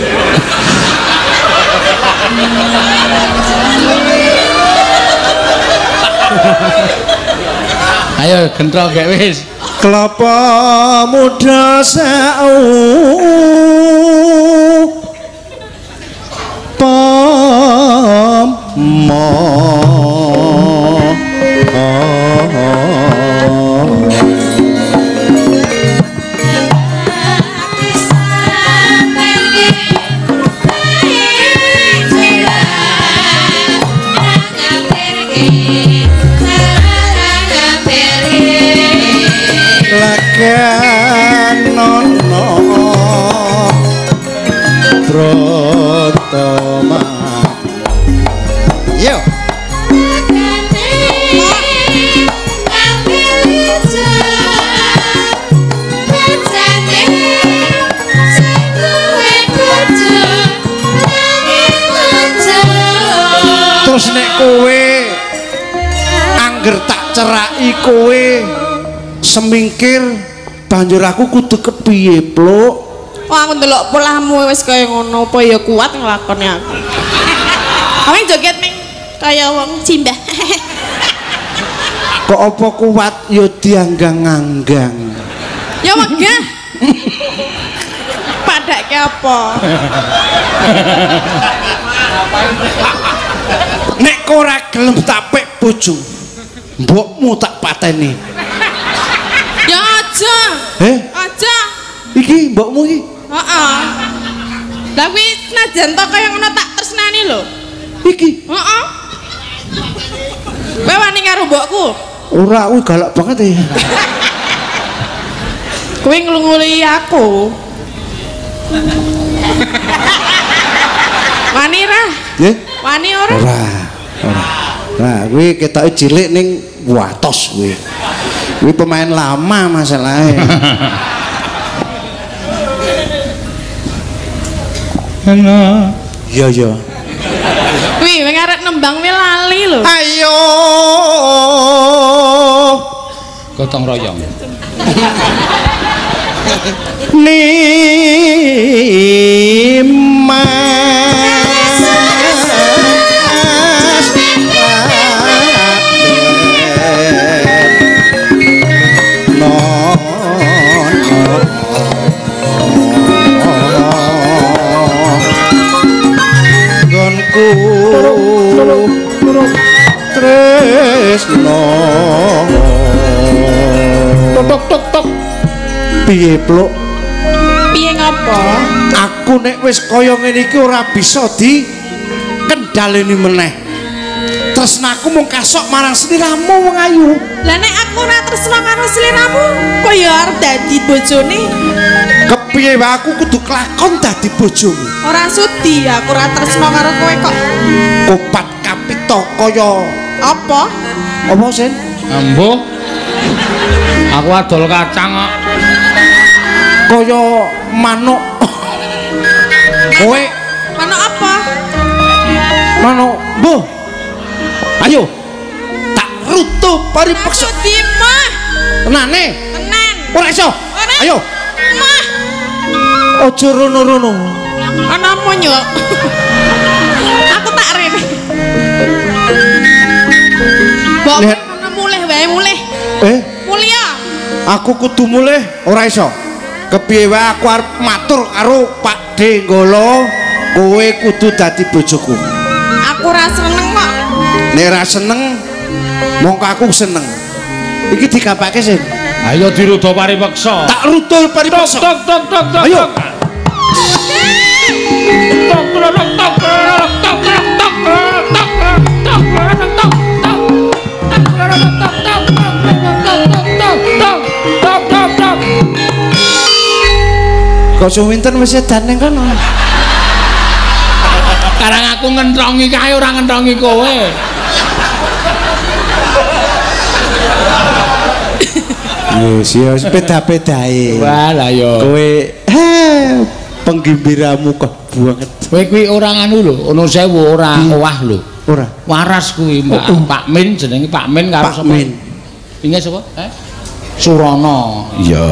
Ayo Gento gek wis. Kelapa muda sau Terus nek kowe angger tak ceraki kowe semingkir banjur aku kudu kepiye, Pluk? Oh aku ndelok polahmu wis kaya ngono apa ya kuat nglakoni aku. Kamu joget ning kaya wong cimbah. Kok apa kuat ya dianggang-anggang. Ya wegah. Padake apa? Nek kok ora gelem tak pek bojo, mbokmu tak pateni. Ya aja. Aja. Iki mbokmu iki? Heeh. Lah kuwi senajan to kaya ngono tak tresnani lho. Iki? Heeh. Kowe wani karo mbokku? Ora, kuwi galak banget ya. Kowe nglunguli aku. Wani ra? Nggih? Wani ora? Ora. Nah, kuwi ketoke cilik ning watos kuwi. Kuwi pemain lama masalahnya. Iya, iya. Wih, wing arek nembang wi lali lho. Ayo. Gotong royong. Tresno tok tok tok piye Pluk? Piye ngopo? Aku nek wis kaya ngene iki ora bisa dikendhaleni meneh. Tresnaku mung kasok marang sliramu wong ayu. Lah nek aku ora tresna karo sliramu, kaya arep dadi bojone. Kepiye wae aku kudu kelakon dadi bojomu. Ora sudi aku ora tresna karo kowe kok. Kopat kapito kaya apa? Apa Sen? Ambo. Aku adol kacang kok. Kaya manuk. Kowe Manuk apa? manuk. Mbuh. Ayo. Tak rutu paripeksa. Sudi mah. Tenane. Tenan. Ora iso. Ayo. Mah. Aja rono-rono. Ana monyo. Aku tak rene. Mbok ana mulih wae mulih. Mulia. Aku kudu mulih ora iso. Kepiye wae aku arep matur karo Pak Denggolo, kowe kudu dadi bojoku. Aku ora seneng kok. Nek ora seneng, mongko aku seneng. Iki digapake Sen. Ayo dirudo paripeksa. Tak rudul paripeksa. Tok tok tok tok. Ayo. Tok tok tok tok tok tok. Kok suwinten wis edan ning kono. Karang aku ngentrongi kae ora ngentrongi kowe. Yes, beda-bedae. Wah, lah yo. Kowe penggembiramu kok banget. Kowe kuwi ora nganu lho, ono sewu ora owah lho. Ora. Waras kuwi, Mbak. Pak Min jenenge Pak Min karo Pak sapa? Min. Pinggih sapa? Surono. Iya.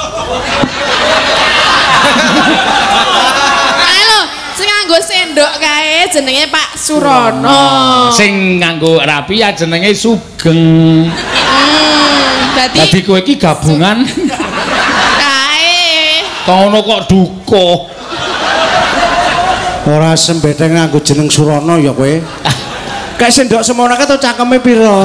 Halo, sing nganggo sendok kae jenenge Pak Surono. Sing nganggo rapi ya jenenge Sugeng. Dadi kowe iki gabungan kae. kono kok duka. Ora sembeteng nganggo jeneng Surono ya kowe. Kayak sendok semono ke to cangkeme piro?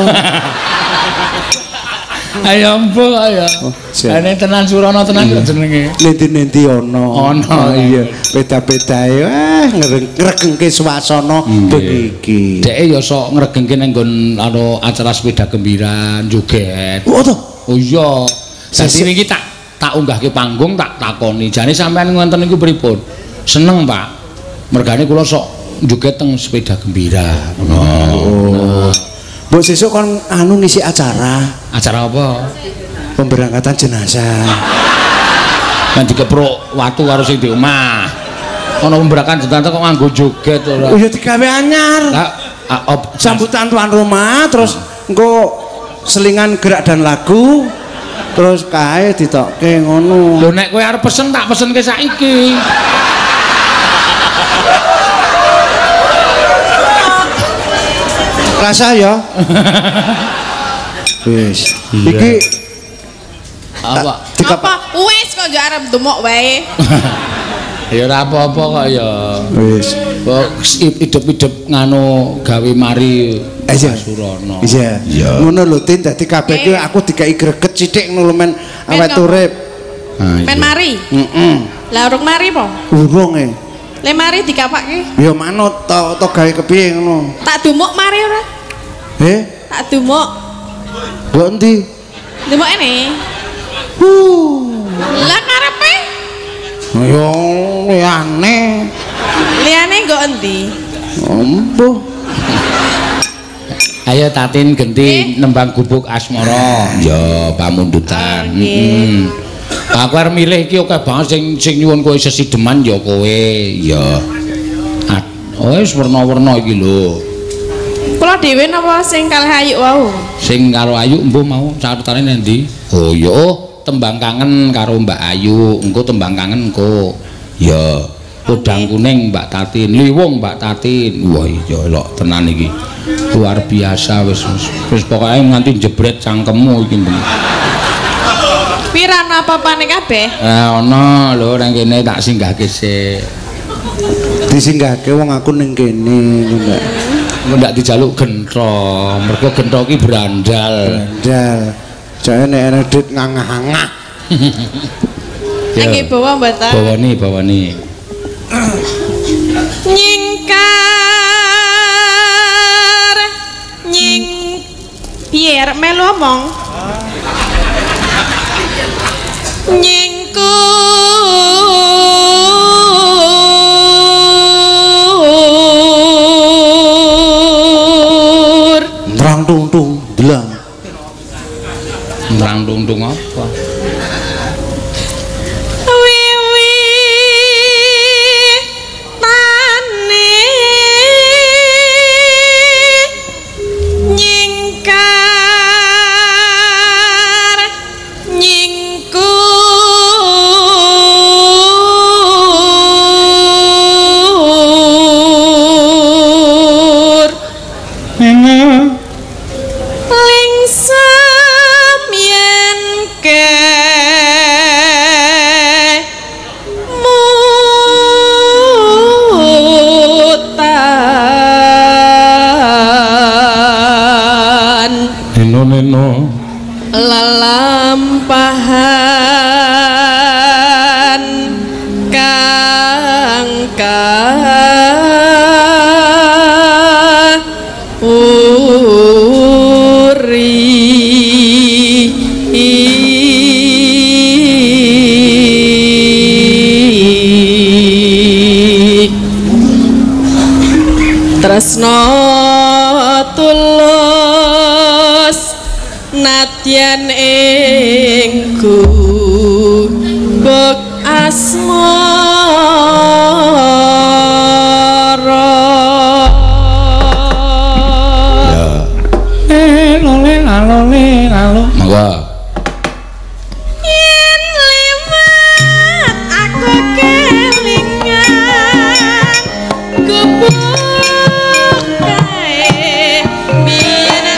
Ayo mbok ayo. Ane tenan Surono tenan jenenge. Nendi-nendi ana. Iya, beda-bedae ngregengke swasana bengi iki. Deke ya sok ngregengke nang nggon acara sepeda gembira joget. Oh to. Oh iya. Dadi niki tak unggahke panggung tak takoni. Jane sampean ngoten niku pripun? Seneng, Pak. Mergane kula sok joget teng sepeda gembira. Oh. Mbok sesuk kon anu ngisi acara. Acara apa? Pemberangkatan jenazah. Kan dikepruk watu karo sing di omah. Ana pemberangkatan jenazah kok nganggo joget ora. Oh ya digawe anyar. Lah sambutan tuan rumah terus engko selingan gerak dan lagu terus kae ditokke ngono. Lho nek kowe arep pesen tak pesenke saiki. Rasa ya. Wis. Iki apa? Apa? Wis kok yo arep ndemok wae. Ya ora apa-apa kok ya. Wis. Kok hidup-hidup nganu gawe mari Surono. Iya. Ngono lho Tin dadi kabeh iki aku dikai greget sithik ngono men awet urip. Men mari? Heeh. Lah urung mari po? Urung e. Le mari dikapakke? Ya manut to gawe kepiye ngono. Tak dumuk mari ora? Tak dumuk. Mbok endi? Dumuk ene. Lah karepe? Ya liyane. Liyane nggo endi? Ombo. Ayo Tatin genti nembang gubuk asmara. Ya pamundutan. Aku arep milih iki akeh banget sing nyuwun kowe sesideman ya kowe. Ya. Wis werna-werna iki lho. Kula dhewe napa sing kalih Ayu wau? Sing karo Ayu mbuh mau catetane nendi? Oh ya tembang kangen karo Mbak Ayu, engko tembang kangen engko. Ya, Podang Kuning Mbak Tatin, Liwung Mbak Tatin. Wah iya elok tenan iki. Luar biasa wis pokoke nganti jebret cangkemmu iki. Piran apa-apane kabeh? Ana lho nang kene tak singgahke sik. Disinggahke wong aku ning kene ngono. Ndak dijaluk gentro, mergo gentro iki brandal. Brandal. Jane nek ana duit ngangah-angah. Nggih bawa mboten? Bawani. Nyingkar piye arep melu omong? Nyingkur Nrang tung delang. Nrang tung apa? Neno lalampahan kang tresno tulus nadyan ing gubuk asmara ya lole monggo yen liwat aku kelingan gubuk kae biyen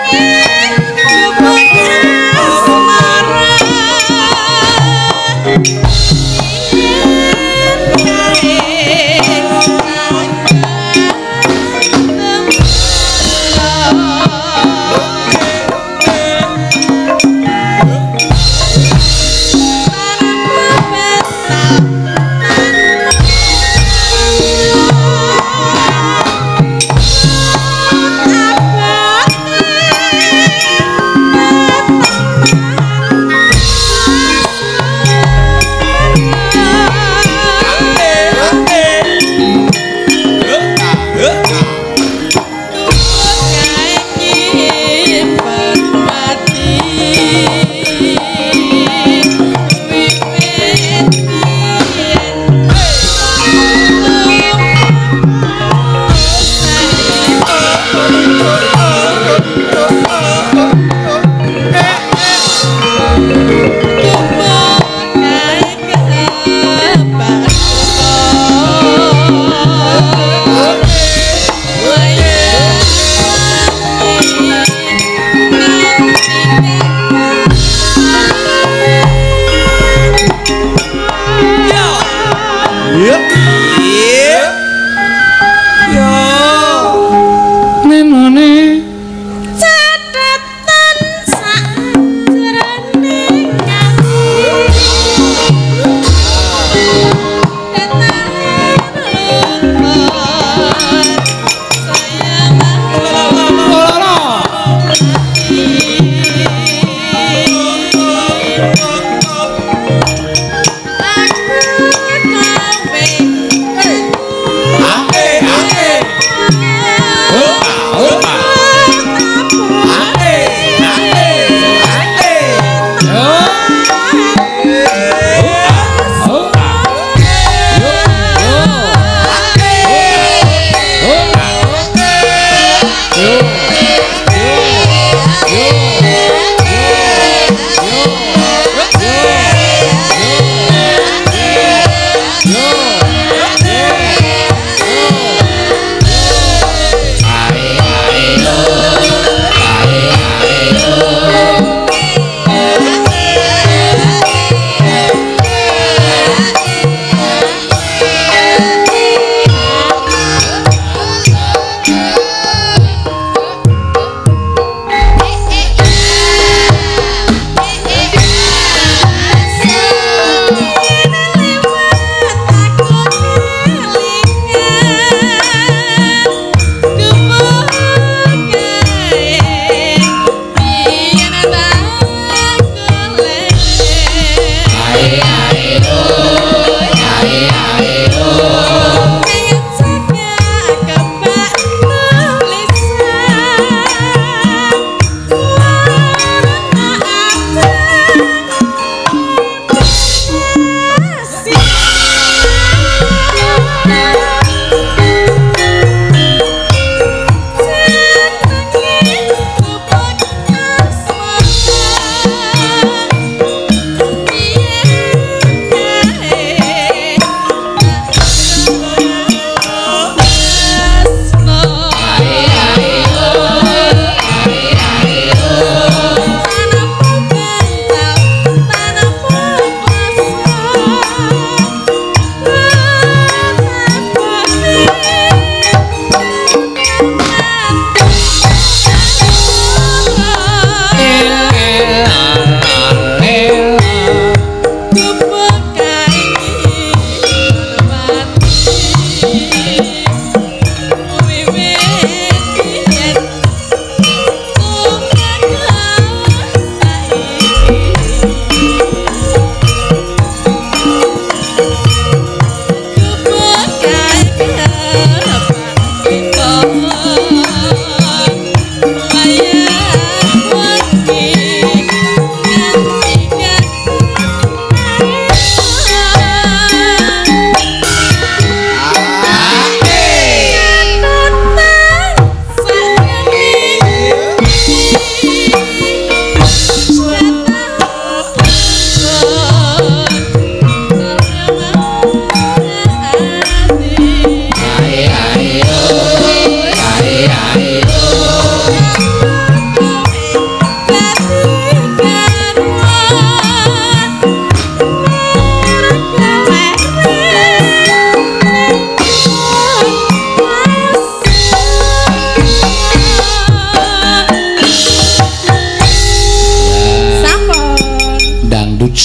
Thank you.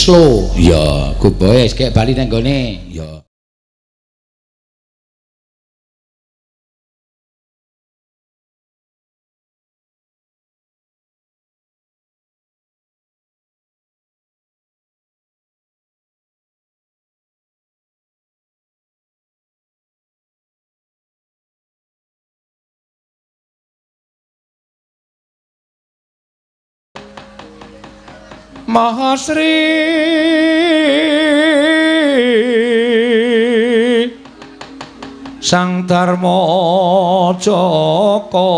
slow. Ya, good boy, kayak bali nang gone. Ya. Mahasri Sang Dharma Jaka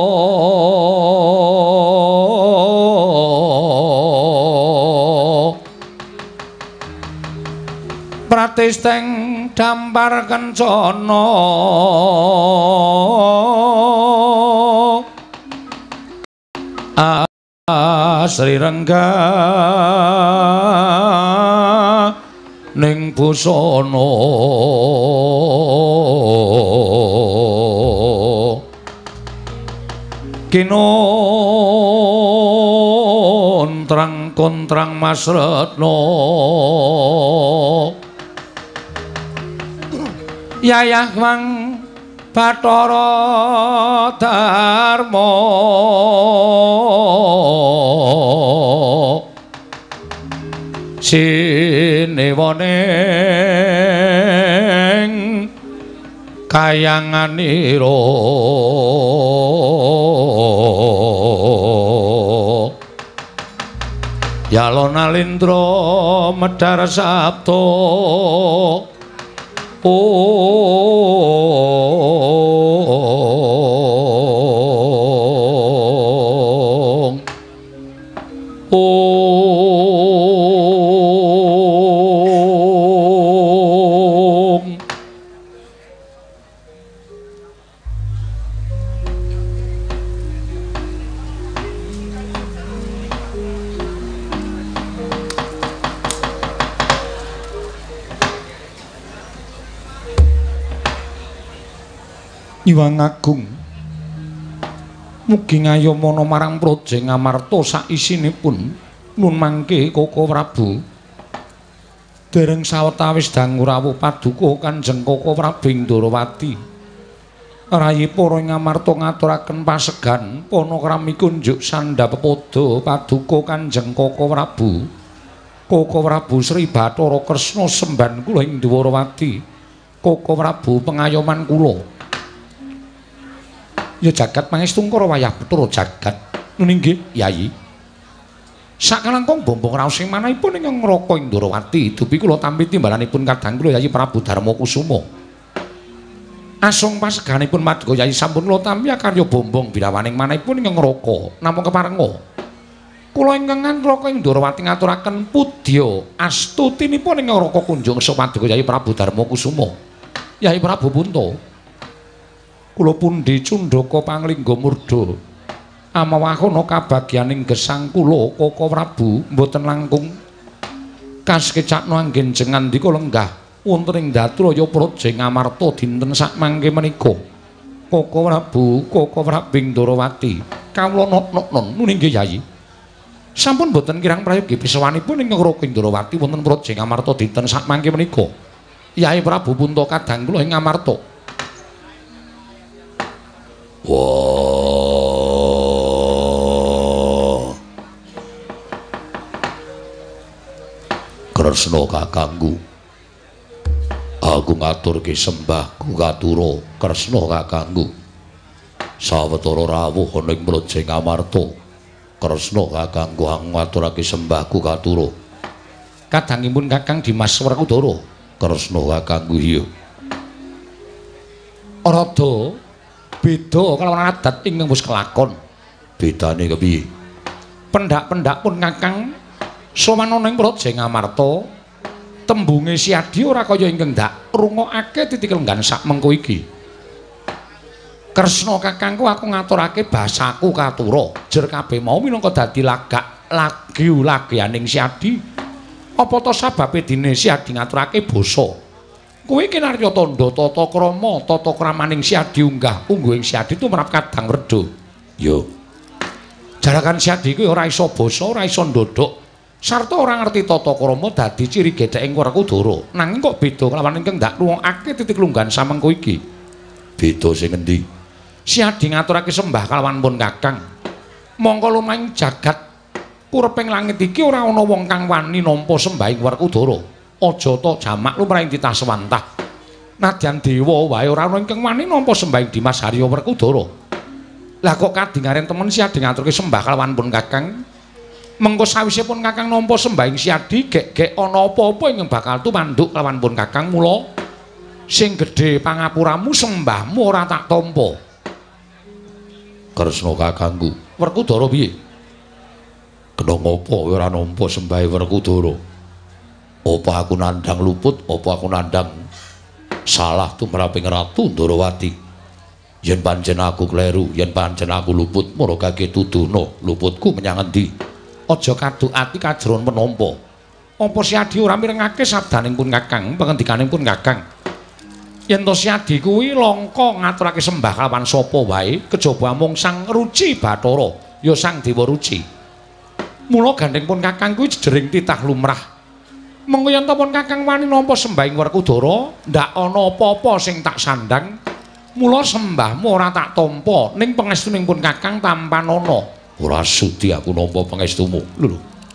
Pratisteng dampar kencana Sri Rengga ning busana kinontrang kontrang Mas Retno Yayah Mang Bathara Darma sinewaneng kayanganira Yalona Lindra medhar sabda Iwang Agung mugi ngayomana marang Praja Ngamarta sak isinipun nun mangke Koko Prabu dereng sawetawis dangu rawuh paduka Kanjeng Koko Prabu Ndrawati rayi para Ngamarta ngaturaken pasegan panakrami kunjuk sandhapada paduka Kanjeng Koko Prabu Sri Bathara Kresna semban kula ing Ndrawati Koko Prabu pengayoman kula ya jagat pangestungkara wayah Bathara jagat nggih Yayi sakalangkung bombong raos sing manahipun ing Ngraka Indrawati dupi kula tampi timbalanipun kadang kula Yayi Prabu Darma Kusuma asung paseganipun Madga Yayi sampun kula tampi karya bombong birawaning manahipun ing Ngraka namung keparenga kula ingkang Ngraka Indrawati ngaturaken pudya astutinipun ing Ngraka kunjung Madga Yayi Prabu Darma Kusuma Yayi Prabu Punta kula pundi Cundaka Panglingga Murda amawahana kabagyaning gesang kula Koko Prabu mboten langkung kaskecakna anggen ngandika lenggah wonten ing Datraya Praja Ngamarta dinten sak mangke menika Koko Prabu Ndrawati kawula nok-nok nggih Yayi sampun mboten kirang prayogi pisawanipun ing Ngraka Indrawati wonten Praja Ngamarta dinten sak mangke menika Yayi Prabu Punta kadang kula ing Ngamarta Wah. Kresna kakangku. Aku ngaturke sembahku katura Kresna kakangku. Sawetara rawuh ana ing Praja Ngamarta. Kresna kakangku aku ngaturake sembahku katura. Kadangipun Kakang Dimas Werkudara. Kresna kakangku iya. Rada beda kalawan adat ingkang wis kelakon. Bedane kepiye? Pendak-pendak pun Kakang sawanana ing Praja Ngamarta tembunge siadi ora kaya ingkang ndak rungokake titikel nggan sak mengko iki. Kresna kakangku aku ngaturake basaku katura jer kabeh mau minangka dadi lagak lagu-lagianing siadi. Apa to sababe dene siadi ngaturake basa? Kuwi kinarya tandha tata krama, tata kramaning siadi unggah ungguhing siadi tumrap kadang reda. Yo. Jarakan siadi kuwi ora iso basa, ora iso ndodhok. sarta ora ngerti tata krama dadi ciri gedheke Werkudara. Nanging kok beda kelawan ingkang ndak nuwunake titik lunggahan samengko iki. Beda sing endi? Si Adi ngaturake sembah kalawan pun Kakang. Mongko lumahing jagat kureping langit iki ora ana wong kang wani nampa sembahing Werkudara. Aja ta jamak lumrahing titah sewantah. Nadyan dewa wae ora ana ingkang wani nampa sembahing Dimas Harya Werkudara. Lah kok kadingaren temen si Adi ngaturke sembah kalawan pun Kakang. Mengko sawise pun Kakang nampa sembahing si Adi gek ana apa-apa ingkang bakal tumanduk kalawan pun Kakang mula sing gedhe pangapuramu sembahmu ora tak tampa. Kresna kakangku, Werkudara piye? kena ngopo kowe ora nampa sembahe Werkudara? Apa aku nandhang luput, apa aku nandhang salah tumraping Ratu Ndarawati? Yen pancen aku kleru, yen pancen aku luput, mara kake tuduhna luputku menyang endi? Aja kaduk ati kajron menampa. Apa si Adi ora mirengake sabdaning pun Kakang, pangandikaning pun Kakang? Yen to si Adi kuwi langka ngaturake sembah kalawan sapa wae, kejaba mung Sang Ruci Bathara, ya Sang Dewa Ruci. Mula gandeng pun Kakang kuwi jejering titah lumrah. Mengko yen to pun Kakang wani nampa sembahing Werkudara, ndak ana apa-apa sing tak sandang. Mula sembahmu ora tak tampa, ning pangestuning pun Kakang tampanana. Ora sudi aku nampa pangestumu. Lho.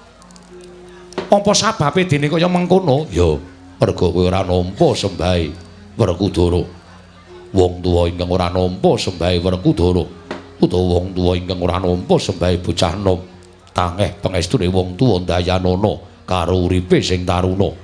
Apa sababe dene kaya mengkono? Ya, merga kowe ora nampa sembahe Werkudara. Wong tuwa ingkang ora nampa sembahe Werkudara, utawa wong tuwa ingkang ora nampa sembahe bocah nom, tangeh pangestune wong tuwa ndayanana karo uripe sing taruna.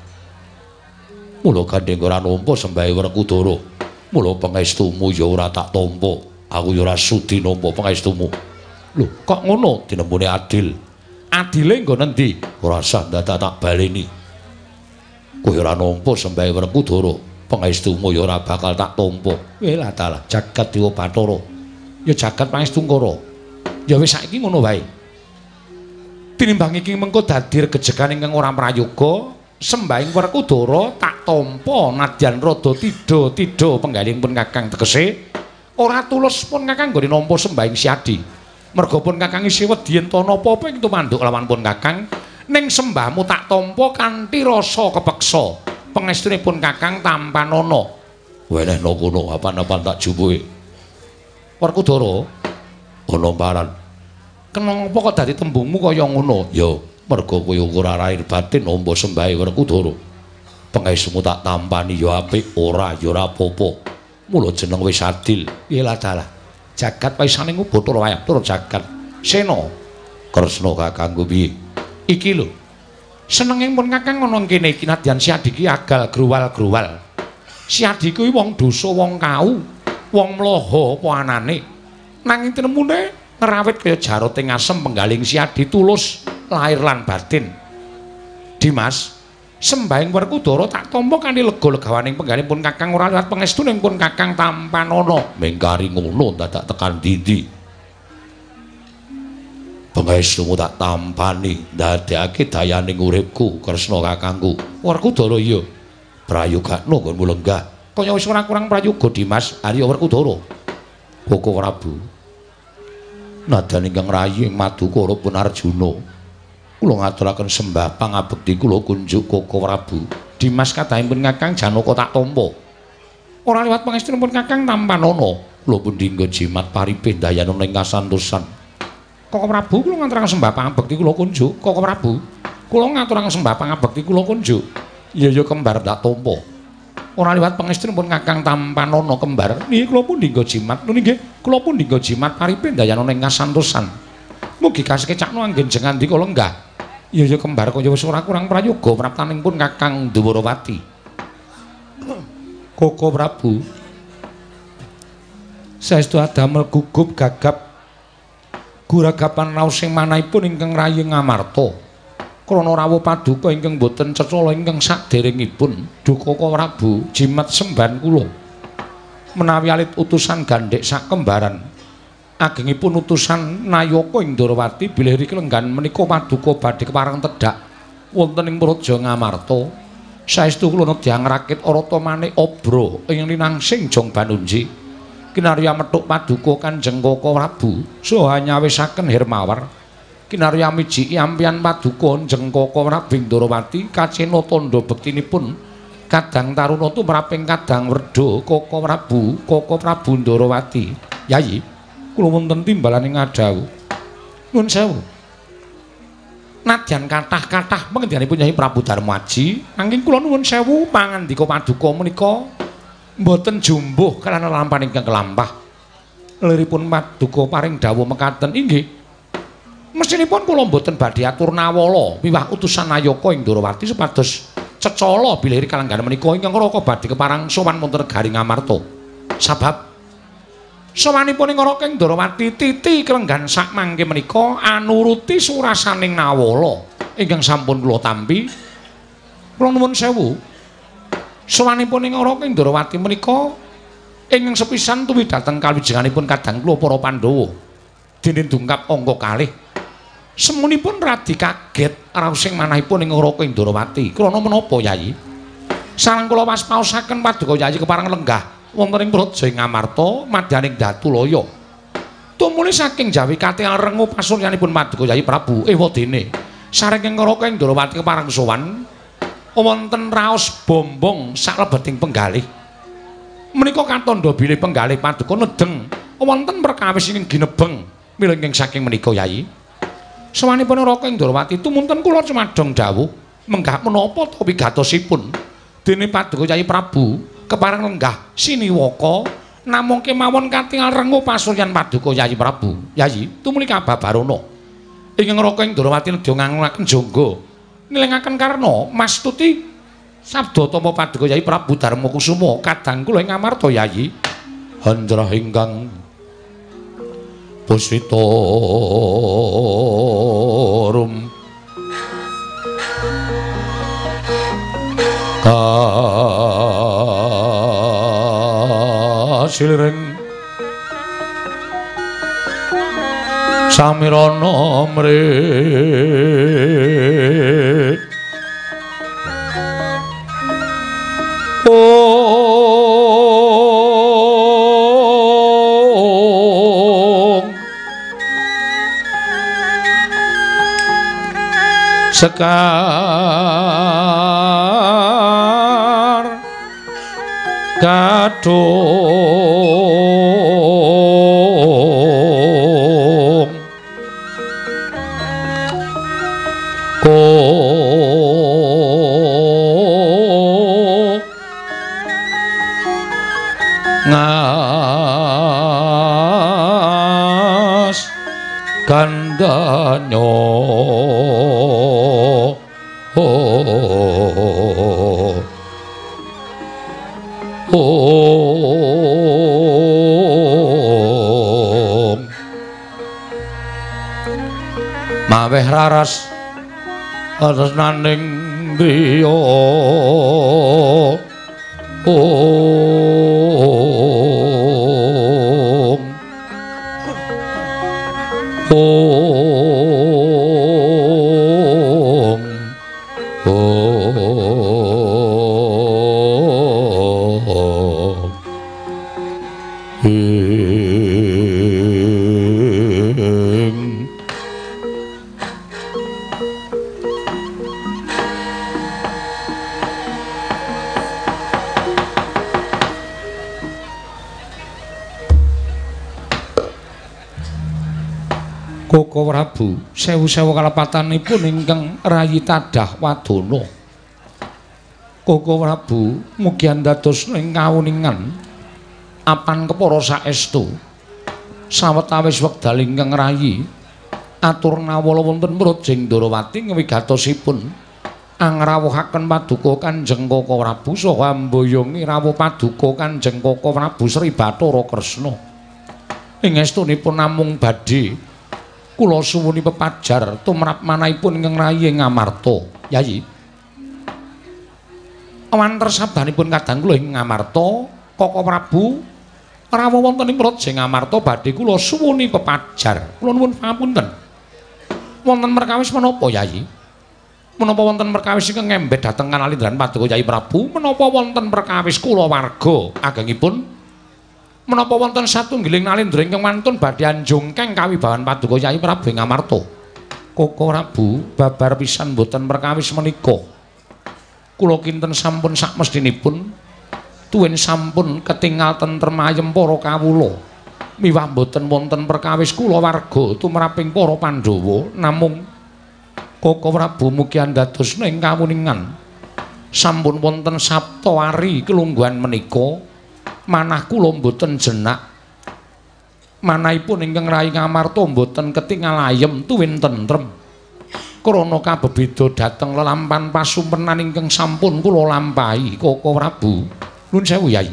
Mula gandeng ora nampa sembahe Werkudara, mula pangestumu ya ora tak tampa. Aku ya ora sudi nampa pangestumu. Lho, kok ngono? Dinembune adil. Adile nggo nendi? Ora usah dadak tak baleni. Kowe ora nampa sembahe Werkudara, pangestumu ya ora bakal tak tampa. Lah dalah jagat Dewa Bathara. Ya jagat pangestu Ngkara. Ya wis saiki ngono wae. Tinimbang iki mengko dadi regejegan ingkang ora prayoga, sembahing Werkudara tak tampa nadyan rada tida-tida penggaling pun Kakang tegese ora tulus pun Kakang nggone nampa sembahing si Adi. Merga pun Kakang isih wedi yen to napa-apa ing tumanduk lawan pun Kakang, ning sembahmu tak tampa kanthi rasa kepeksa. Pangestune pun Kakang tampanana. Wenehna kono apan-apan tak jupuke. Werkudara, Ana paran. kenapa kok dadi tembungmu kaya ngono? Ya, merga kowe ora lahir batin nampa sembahe Werkudara. Pangestumu tak tampani ya apik, ora ya ora apa-apa. Mula jeneng wis adil. Yalah dalah. Jagat paisaning Bathara wae tur jagat. Sena, Kresna kakangku piye? iki lho. Senenge pun Kakang ana kene iki nadyan si Adi ki agal growal-growal. Si Adi kuwi wong dosa, wong kau, wong mlaha apa anane. Nanging tinemune ngrawit kaya jaroting asem penggaling si Adi tulus lahir lan batin. Dimas, sembahing Werkudara tak tampa kanthi lega-legawaning penggaling pun Kakang ora liwat pangestuning pun Kakang tampanana. Mengkari ngono dadak tekan ndi? Pangestumu tak tampani ndadekake dayaning uripku, Kresna kakangku. Werkudara iya. Prayogakno nggonmu lenggah. Kaya wis ora kurang prayoga Dimas, Arya Werkudara. Koko Prabu. Nadan ingkang rayi Madukara pun Arjuna. Kula ngaturaken sembah pangabekti kula kunjuk Koko Prabu. Dimas kadhahipun Kakang Janaka tak tampa. Ora liwat pangestunipun Kakang tampanana. Kula pun dinggo jimat paripih dayanana ing kasantosan. Koko Prabu kula ngaturaken sembah pangabekti kula kunjuk. Koko Prabu, kula ngaturaken sembah pangabekti kula kunjuk. Ya kembar tak tampa. Ora liwat pangestunipun Kakang tampanana kembar. Niki kula pun dinggo jimat. Nggih, kula pun dinggo jimat paripih dayanana ing kasantosan. Mugi kasekecakno anggenjeng andika lenggah. Ya kembar kaya wis ora kurang prayoga praptaning pun Kakang Ndarawati. Koko Prabu, saestu adamel gugup gagap guragapan raos sing manahipun ingkang rayi ngamarta. Krana rawuh paduka ingkang boten cecala ingkang saderengipun, Duka Prabu, jimat semban kula. Menawi alit utusan gandhek sak kembaran agengipun utusan Nayaka ing Ndarawati bilih riki lenggan menika paduka badhe kepareng tedhak wonten ing Praja Ngamarta. Saestu kula nedya ngrakit arata maneh obra ing linangsing Jong Banunji. Kinarya methuk paduka Kanjeng Koko Prabu saha nyawisaken Hermawar kinarya miji ampian paduka Jengkaka Prabu Ndarawati kacena tandha bektinipun kadang taruna tumraping kadang werda Kaka Prabu Ndarawati. Yayi, kula wonten timbalaning ngadhawu. Nuwun sewu. Nadyan kathah-kathah pangendhanipun Nyai Prabu Darmaji, nanging kula nuwun sewu pangandika paduka menika mboten jumbuh kalana lampahan ingkang kelampah. Liripun paduka paring dawuh mekaten, inggih. Mesinipun kula mboten badhe atur nawala wiwah utusan Nayaka ing Ndarawati supados cecala bilih kalanggan menika ingkang raka badhe keparang sowan wonten negari Ngamarta. Sabab sawanipun ing Raka ing Ndarawati titi kelenggan sak mangke menika anuruti surasaning nawala ingkang sampun kula tampi. Kula nuwun sewu. Sawanipun ing Raka ing Ndarawati menika ingkang sepisan tuwi dhateng kawijenganipun kadang kula para Pandhawa. Dene dungkap angka kalih. Semunipun radi kaget raosing manahipun ing Raka ing Ndarawati. Krana menapa, Yayi? Sareng kula waspaosaken paduka Yayi kepareng lenggah wonten ing praja Ngamarta madyaning Datulaya. Tumuli saking jawi katingal rengu pasuryanipun paduka Yayi Prabu ewadene sareng ing Raka ing Ndarawati kepareng sowan wonten raos bombong saklebeting penggalih. Menika katandha bilih penggalih paduka nedeng wonten perkawis ingkang ginebeng milengking saking menika, Yayi. Sawanipun Raka ing Ndarawati tumunten kula cumadhong dawuh menggah menapa ta wigatosipun dene paduka Yayi Prabu kepareng lenggah siniwaka namung kemawon katingal rengu pasuryan paduka Yayi Prabu. Yayi, tumuli kababarana ingkang Raka ing Ndarawati nedya ngangunaken jangga nilengaken karna mastuti sabda tama paduka Yayi Prabu Darmakusuma kadang kula ing Ngamarta, Yayi. Handrah ingkang Pusitorum kasilring samirana mrit sekar kadung ngas gandanyo maweh raras tresnaning griya Kaka Prabu, sewu-sewu kalepatanipun ingkang rayi tadah wadana. Kaka Prabu mugi dados ing kawuningan apan kepara saestu. Sawetawis wekdal ingkang rayi atur nawala wonten Projing Ndarawati ngewigatosipun angrawuhaken paduka Kanjeng Kaka Prabu saha mboyongi rawuh paduka Kanjeng Kaka Prabu Sri Bathara Kresna. Ing estunipun namung badhe kula suwuni pepajar tumrap manahipun ingkang rayi ing Ngamarta, Yayi. Awanten sabdanipun kadang kula ing Ngamarta, Kaka Prabu rawuh wonten ing Projing Ngamarta badhe kula suwuni pepajar. Kula nuwun pangapunten. Wonten perkawis menapa, Yayi? Menapa wonten perkawis ingkang ngembet dhateng kanalindran paduka Yayi Prabu, menapa wonten perkawis kula warga agengipun? Menapa wonten satunggiling nalindra ingkang mantun badhe anjungkeng kawibawan paduka Yayi Prabu ing Ngamarta? Koko Prabu babar pisan mboten perkawis menika. Kula kinten sampun sakmestinipun tuwin sampun ketingal tentrem ayem para kawula. Miwah mboten wonten perkawis kula warga tumraping para Pandhawa namung Koko Prabu mugi andadosna ing kawuningan sampun wonten sabta ari kelungguhan menika manah kula mboten jenak. Manahipun ingkang Rai Ngamarta mboten ketingal ayem tuwin tentrem. Krana kabebeda dhateng lelampahan pasumpenan ingkang sampun kula lampahi Koko Prabu. Nuwun sewu Yai.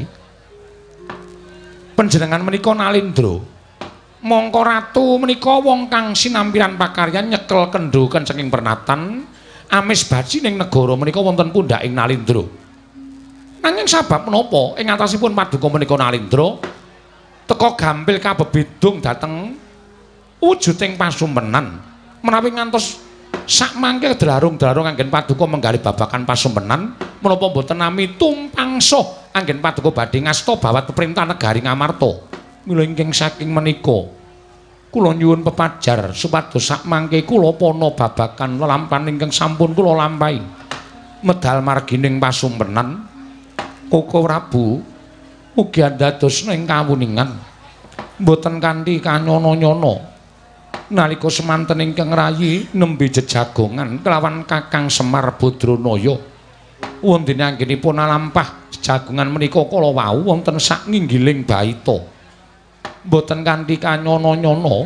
Panjenengan menika Nalindra. Mongko ratu menika wong kang sinampiran pakaryan nyekel kendhuken saking pernatan amis baji ning negara menika wonten pundhaking Nalindra. Nanging sabab menapa ing atasipun paduka menika Nalindra teka gampil kabebedung dhateng wujuding pasumpenan menawi ngantos sak mangke drarung-drarung anggen paduka menggali babakan pasumpenan menapa boten nami tumpangsa anggen paduka badhe ngasta bawat perintah negari Ngamarta. Mila ingkang saking menika kula nyuwun pepajar supados sak mangke kula pana babakan lelampahan ingkang sampun kula lampahi medal margining pasumpenan Koko Prabu ugi andadosna ing kawuningan mboten kanthi kanyana-nyana nalika semanten ingkang rayi nembe jejagongan kelawan Kakang Semar Badranaya wondene anggenipun alampah jejagongan menika kala wau wonten sak nginggiling baita mboten kanthi kanyana-nyana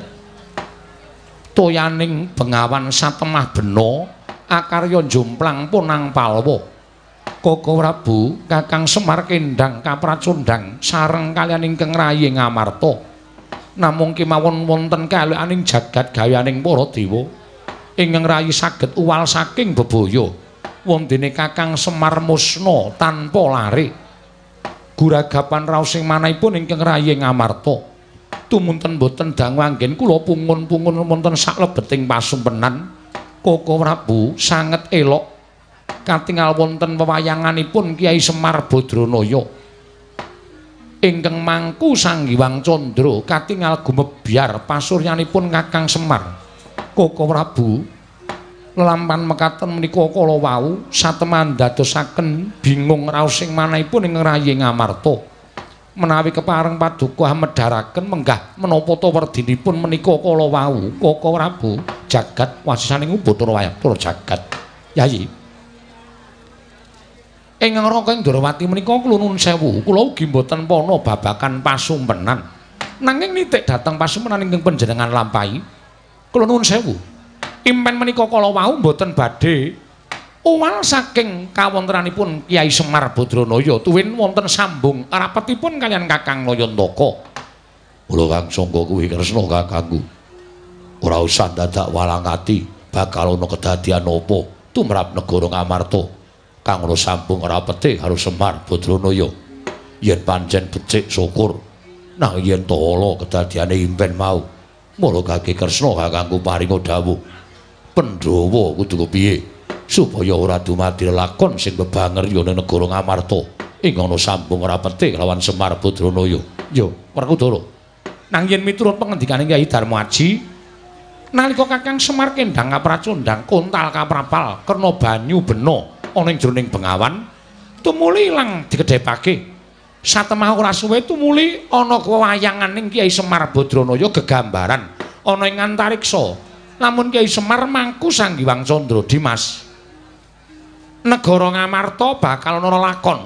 toyaning bengawan satemah bena akarya jomplang punang palwa. Koko Prabu Kakang Semar kendang kapracundang sareng kaliyan ingkang rayi Ngamarta namung kemawon wonten kalyaning jagat gayaning para dewa ingkang rayi saged uwal saking bebaya wondene Kakang Semar musna tanpa lare guragapan raosing manahipun ingkang rayi Ngamarta tumunten boten dangu anggen kula pungun-pungun wonten saklebeting pasumpenan Koko Prabu sanget elok katingal wonten wewayanganipun Kyai Semar Badranaya ingkang mangku Sanghyang Candra katingal gumebyar pasuryanipun Kakang Semar. Koko Prabu lelampahan mekaten menika kala wau satemah dadosaken bingung raosing manahipun ing rayi Ngamarta menawi kepareng paduka medharaken menggah menapa ta werdinipun menika kala wau Koko Prabu jagat wasisaning Bathara Wayatra jagat. Yayi ingkang Raka Indrawati menika kula nuwun sewu, kula ugi mboten pana babakan pasumpenan. Nanging nitik dhateng pasumpenan ingkang panjenengan lampahi, kula nuwun sewu. Impen menika kala wau mboten badhe uwal saking kawontenanipun Kyai Semar Badranaya tuwin wonten sambung rapetipun kaliyan Kakang Nayantaka. Kula kang sangka kuwi Kresna kakangku. Ora usah dadak walang ati bakal ana kedadian apa tumrap negara Ngamarta. Kang ora sambung rapete karo Semar Badranaya yen pancen becik syukur nang yen tala kedadiane impen mau mulugake Kresna kakangku paringa dawuh Pandhawa kudu kepiye supaya ora dumadi lakon sing bebanger yana negara Ngamarta ing ana sambung rapete lawan Semar Badranaya. Yo Werkudara nang yen miturut pangendikaning Kyai Darmaji nalika Kakang Semar kendang kapracundang kontal kaprapal kerna banyu bena ana ing jroning bengawan tumuli ilang dikedhepake satemah ora suwe tumuli ana wewayanganing Kyai Semar Badranaya gegambaran ana ing antariksa lamun Kyai Semar mangku Sanghyang Candra Dimas negara Ngamarta bakal ana lakon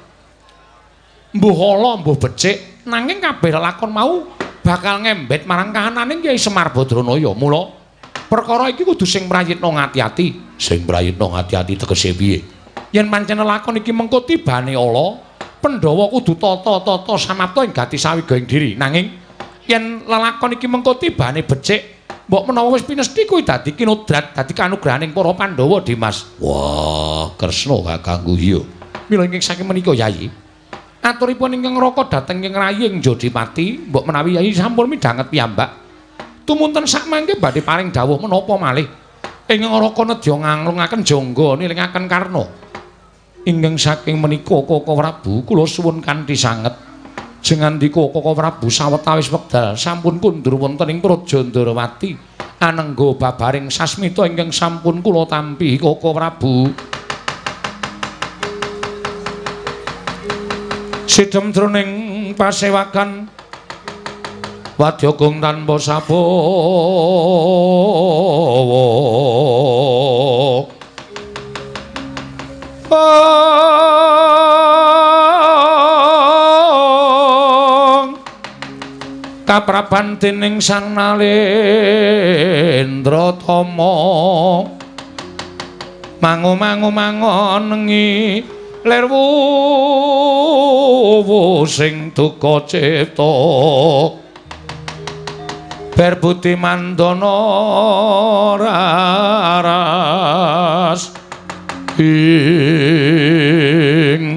mbuh ala mbuh becik nanging kabeh lakon mau bakal ngembet marang kahananing Kyai Semar Badranaya. Mula perkara iki kudu sing prayitna ngati-ati. Sing prayitna ngati-ati tegese piye? Yen pancen lakon iki mengko tibane ala, Pandhawa kudu tata-tata samapta ing gati sawiga ing diri. Nanging yen lelakon iki mengko tibane becik, mbok menawa wis pinesti kuwi dadi kinodrat, dadi kanugrahaning para Pandhawa, Dimas. Wah, Kresna kakangku iya. Mila ingkang saking menika Yayi. Aturipun ingkang Raka dhateng ing Raying Jodipati, mbok menawi Yayi sampun midhanget piyambak. Tumunten sakmangke badhe paring dawuh menapa malih ingkang Raka nedya nganglungaken jangga nilingaken Karna. Ingkang saking menika Koko Prabu kula suwun kanthi sanget Jengandika Koko Prabu sawetawis wekdal sampun kundur wonten ing Praja Ndarawati anengga babaring sasmita ingkang sampun kula tampi Koko Prabu. Sidhem jroning pasewakan wadya gong tanpa sabawa kapraban dening Sang Nalendra Tama mangu-mangu-mangonengi lerwu sing duka cipta berbudi mandana raras ing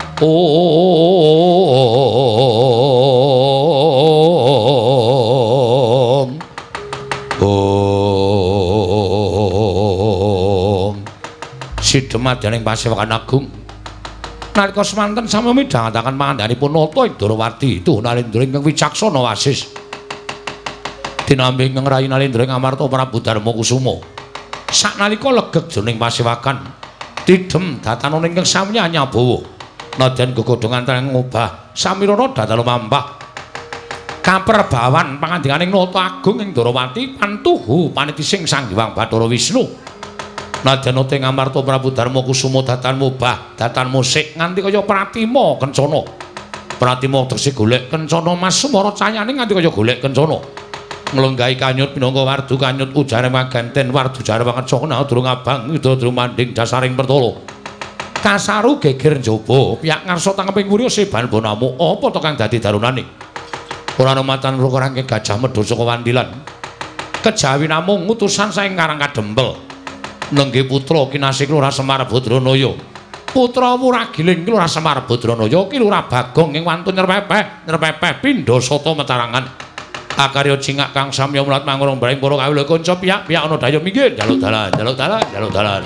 Sidhem madyaning Pasewakan Agung nalika semanten sami midhangetaken pangandhanipun nata ing Ndarawati itu Nalendra ingkang wicaksana wasis dinambi ingkang rayi Nalendra ing Amarta Prabu Darma Kusuma saknalika legeg jroning pasewakan tidhem datanana ingkang sami anyabawa nadyan gegodhongan teng ngobah samirana datal mampah kaperbawan pangandikaning nata agung ing Ndarawati pantuhu panitising Sang Hyang Bathara Wisnu nadyan ing Amarta Prabu Darma Kusuma datan mubah datan musik nganti kaya pratima kencana pratima tegese golek kencana Mas Sumara cayane nganti kaya golek kencana nglenggahi kanyut minangka wardu kanyut ujare maganten wardu jare wangecana durung abang ida drumanding dasaring pertala kasaru geger njaba piyak ngarsa tangeping wurya seban bonamu apa to kang dadi darunane ora ana matan rangke gajah medhur saka wandilan kejawi namung utusan saing Karang Kadempel nenggih putra kinasih Lurah Semar Badranaya putra Wuragiling Lurah Semar Badranaya ki Lurah Bagong ing wantun nyerpepeh pindha sata metarangan akarya cingak kang samya mulat mangurung bareng para kawula kanca piyak-piyak ana daya minggir jaluk dalan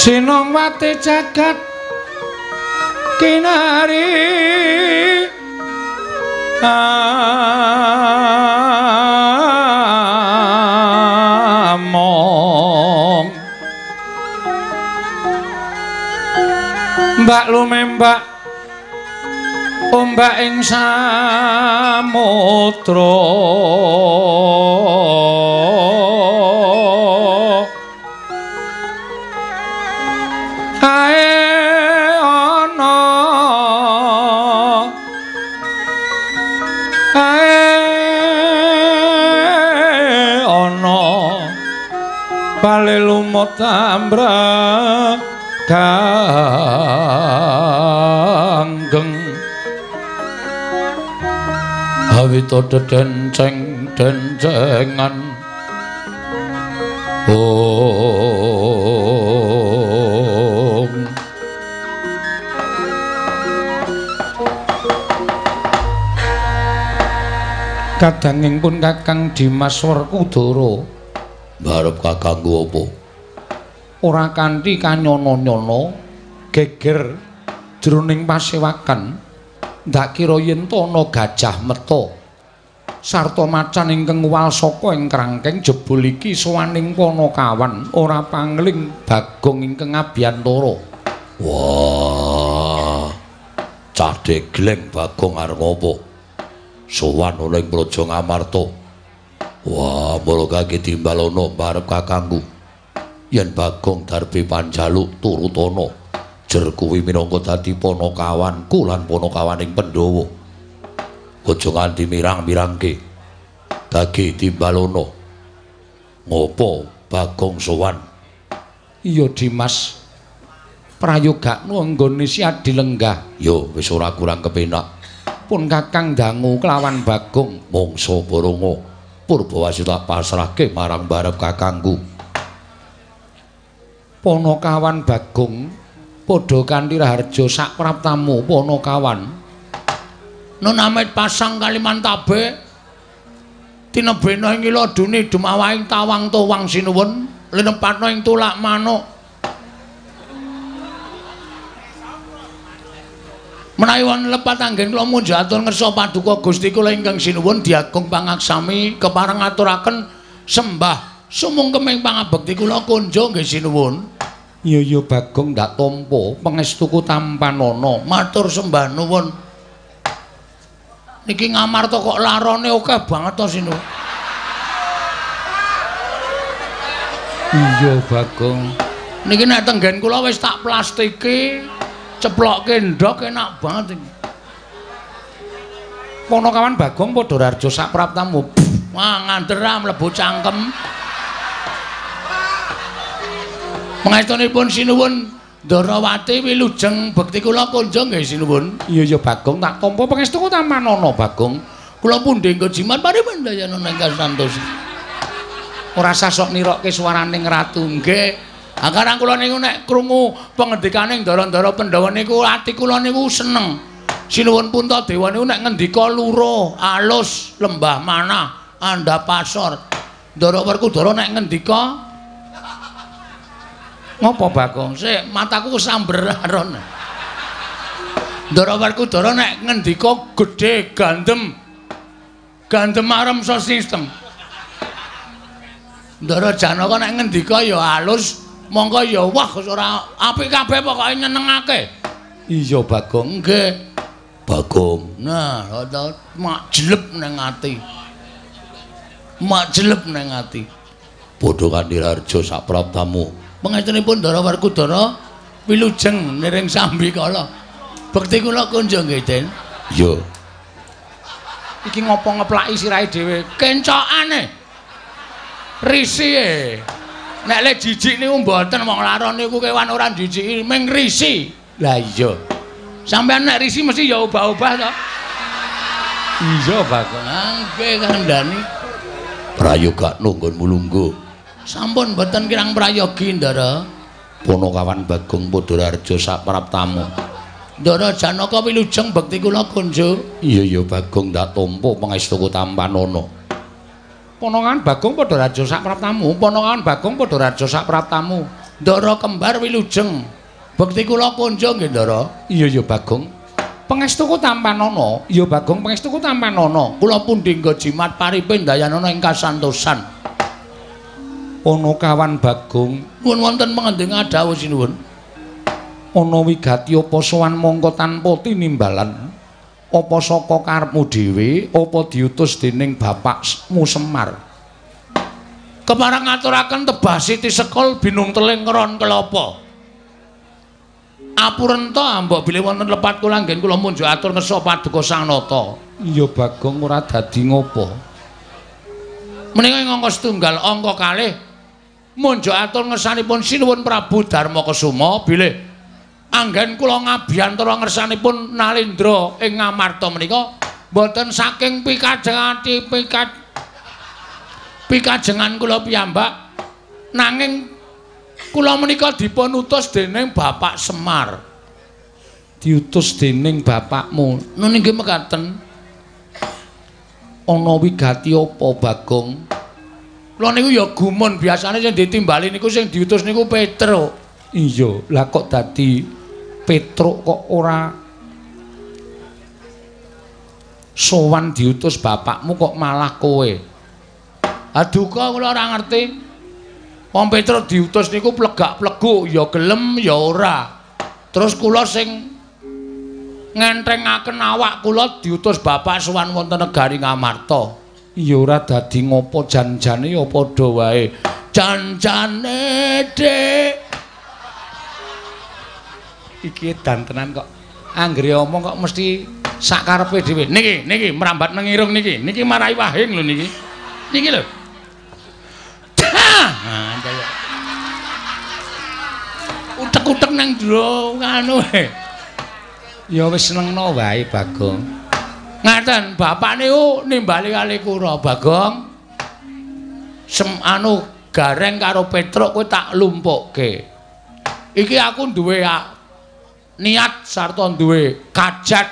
Sinongwati jagat kinari among mbak lumembak ombak ing samudra ae ana bale lumut ambraganggeng awita denceng-dencengan kadanging pun Kakang Dimas Werkudara barep kakangku apa ora kanthi kanyono-nyono geger jroning pasewakan ndak kira yen to ana gajah meta sarta macan ingkang wal saka ing krangkeng jebul iki sowaning Panakawan ora pangling Bagong ingkang abiyantara. Wah cah degleng Bagong arep ngopo sowan ana ing Praja Ngamarta. Wah mula kaki timbalono barep kakangku yen Bagong darbe panjaluk turutana jer kuwi minangka dadi Panakawanku lan Panakawaning Pandhawa. Aja nganti mirang-mirangke dagi timbalono ngopo Bagong sowan. Iya Dimas prayogakno anggone si Adi Lenggah. Yo wis ora kurang kepenak Pun Kakang dangu kelawan Bagong mangsa Baronga Purbawasita pasrahke marang barep kakangku. Panakawan Bagong padha kanthi raharja sak praptamu Panakawan nun amit pasang Kalimantabe tinebena ing iladune dumawahing tawang towang sinuwun linepatna ing tulak manuk menawi wonten lepat anggen kula munjahaken ngersa paduka Gusti kula ingkang sinuwun diagung pangaksami kepareng ngaturaken sembah sumungkeming pangabekti kula kunjo nggih sinuwun. Iya Bagong ndak tampa pangestuku tampanana matur sembah nuwun. Niki Ngamarta kok larane akeh banget to sinu. Iya Bagong. Niki nek tenggen kula wis tak plastike, ceplokke ndok enak banget iki. Panakawan Bagong padha rarja sak praptamu. Wah ngandera mlebu cangkem. Pangestunipun sinuwun Ndarawati wilujeng bekti kula kunjung nggih sinuwun. Iya Bagong tak tampa pangestu tamanana Bagong. Kula pundhe nggo jimat paripandayana ingkang santos. Ora sasok nirokke swaraning ratu nggih. Akarang kula niku nek krungu pangendikaning Ndara-ndara Pandhawa niku ati kula niku seneng. Sinuwun Puntadewa niku nek ngendika luro, alus, lembah manah, andhapasor. Ndara Werkudara nek ngendika ngopo Bagong? Sik, mataku kesamber aron. Ndara Werkudara nek ngendika gedhe gandem. Gandem arem so sistem. Ndara Janaka nek ngendika ya alus, mongko ya wah ora apik kabeh pokoke nyenengake. Iya Bagong, nggih. Bagong. Nah, mak jeleb ning ati. Mak jeleb ning ati. Padha kanthi harja sak praptamu. Pangestunipun Ndara Werkudara wilujeng niring Sambikala. Bekti kula kunjung nggih, Den. Iya. Iki ngopo ngeplaki sirahe dhewe? Kencokane. Risih. Nek le jijik niku mboten wong laron niku kewan ora jijiki, ming risi. Lah iya. Sampeyan nek risi mesti ya obah-obah to. Iya, Bagong. Nggih kandhani. Prayogakno nggonmu lungguh. Sampun mboten kirang prayogi Ndara. Panakawan Bagong padha rarja sak praptamu. Ndara Janaka wilujeng bekti kula kunjung. Iya Bagong ndak tampa pangestuku tampanana. Panakawan Bagong padha rarja sak praptamu. Panakawan Bagong padha rarja sak praptamu. Ndara kembar wilujeng. Bekti kula kunjung nggih Ndara. Iya ya Bagong. Pangestuku tampanana. Iya Bagong pangestuku tampanana. Kula pundhingga jimat paripin dayanana ing kasantosan. Ana kawan Bagong. Nuwun wonten pangending adhawuh sinuwun. Ana wigati apa sowan mongko tanpa tinimbalan. Apa saka karepmu dhewe apa diutus dening bapakmu Semar. Kemarang ngaturaken tebasi tisekul binung teling keron kelapa. Apurenta mbok bilih wonten lepat kula anggen kula munjuk atur ngersa paduka Sang Nata. Iya Bagong ora dadi ngopo. Menika ing angka setunggal angka kalih munjuk atur ngersanipun Sinuwun Prabu Darmakasuma bilih anggen kula ngabiyantara ngersanipun Nalendra ing Ngamarta menika boten saking pikajengan kula piyambak nanging kula menika dipun utus dening Bapak Semar. Diutus dening bapakmu. Nun inggih mekaten. Ana wigati apa Bagong? Kula niku ya gumun biasane sing ditimbali niku sing diutus niku Petruk. Iya, lah kok dadi Petruk kok ora sowan diutus bapakmu kok malah kowe. Aduh kok kula ora ngerti. Wong Petruk diutus niku plegak-pleguk ya gelem ya ora. Terus kula sing ngentrengaken awak kula diutus bapak sowan wonten negari Ngamarta. Ya ora dadi ngopo jan-jane ya padha wae. Jan-jane Dik. Iki dan tenan kok anggere omong kok mesti sak karepe dhewe. Niki merambat nang irung niki. Niki marai wahing lho niki. Niki lho. Nah, kaya utek-utek nang ndro nganu e. Ya wis senengno wae Bagong. Ngaten, bapak niku nimbali kali kula Bagong. Anu gareng karo Petruk kowe tak lumpukke. Iki aku duwe niat sarta duwe kajat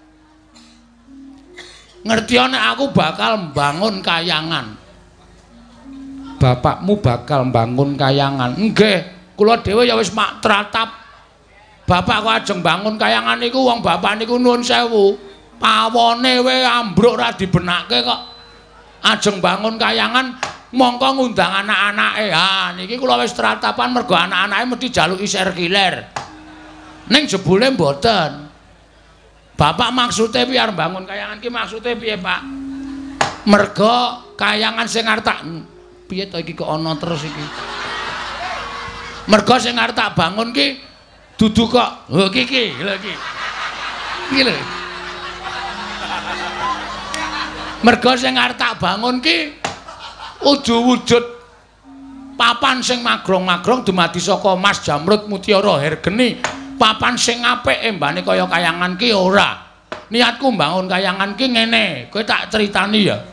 ngertiyo nek aku bakal mbangun kayangan. Bapakmu bakal mbangun kayangan. Nggih, kula dhewe ya wis mak tratap. Bapak kok ajeng mbangun kayangan niku wong bapak niku nuwun sewu. Pawone we ambruk ra dibenakke kok. Ajeng mbangun kayangan mongko ngundang anak-anake. Ha niki kula wis tratapan mergo anak-anake mesti jaluki sirkuler. Ning jebule mboten. Bapak maksude piye arep bangun kayangan ki maksude piye, Pak? Mergo kayangan sing arep tak piye to iki kok ana terus iki. Mergo sing arep tak bangun ki dudu kok lho iki lho iki. Iki lho. Mergo sing arep tak bangun ki wujud papan sing magrong-magrong dumadi saka emas jamrut mutiara hergeni. Papan sing apik embane kaya kayangan ki ora. Niatku mbangun kayangan ki ngene, kowe tak critani ya.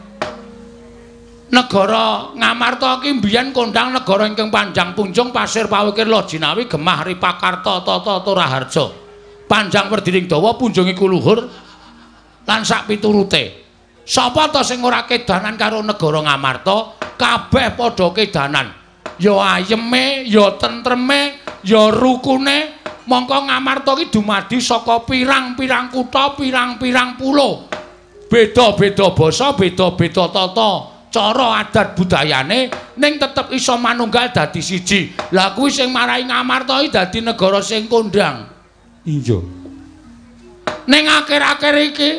Negara Ngamarta ki mbiyen kondang negara ingkang panjang punjung pasir pawikir Lojinawi gemah Ripakarta tata Turaharja. Panjang werdining dawa punjung iku luhur lan sak piturute. Sapa ta sing ora kedanan karo negara Ngamarta? Kabeh padha kedanan. Ya ayeme, ya tentreme, ya rukune. Mongko Ngamarta ki dumadi saka pirang-pirang kutha, pirang-pirang pulo. Beda-beda basa, beda-beda tata cara adat budayane ning tetep iso manunggal dadi siji. Lah kuwi sing marai Ngamarta iki dadi negara sing kondang. Iya. Ning akhir-akhir iki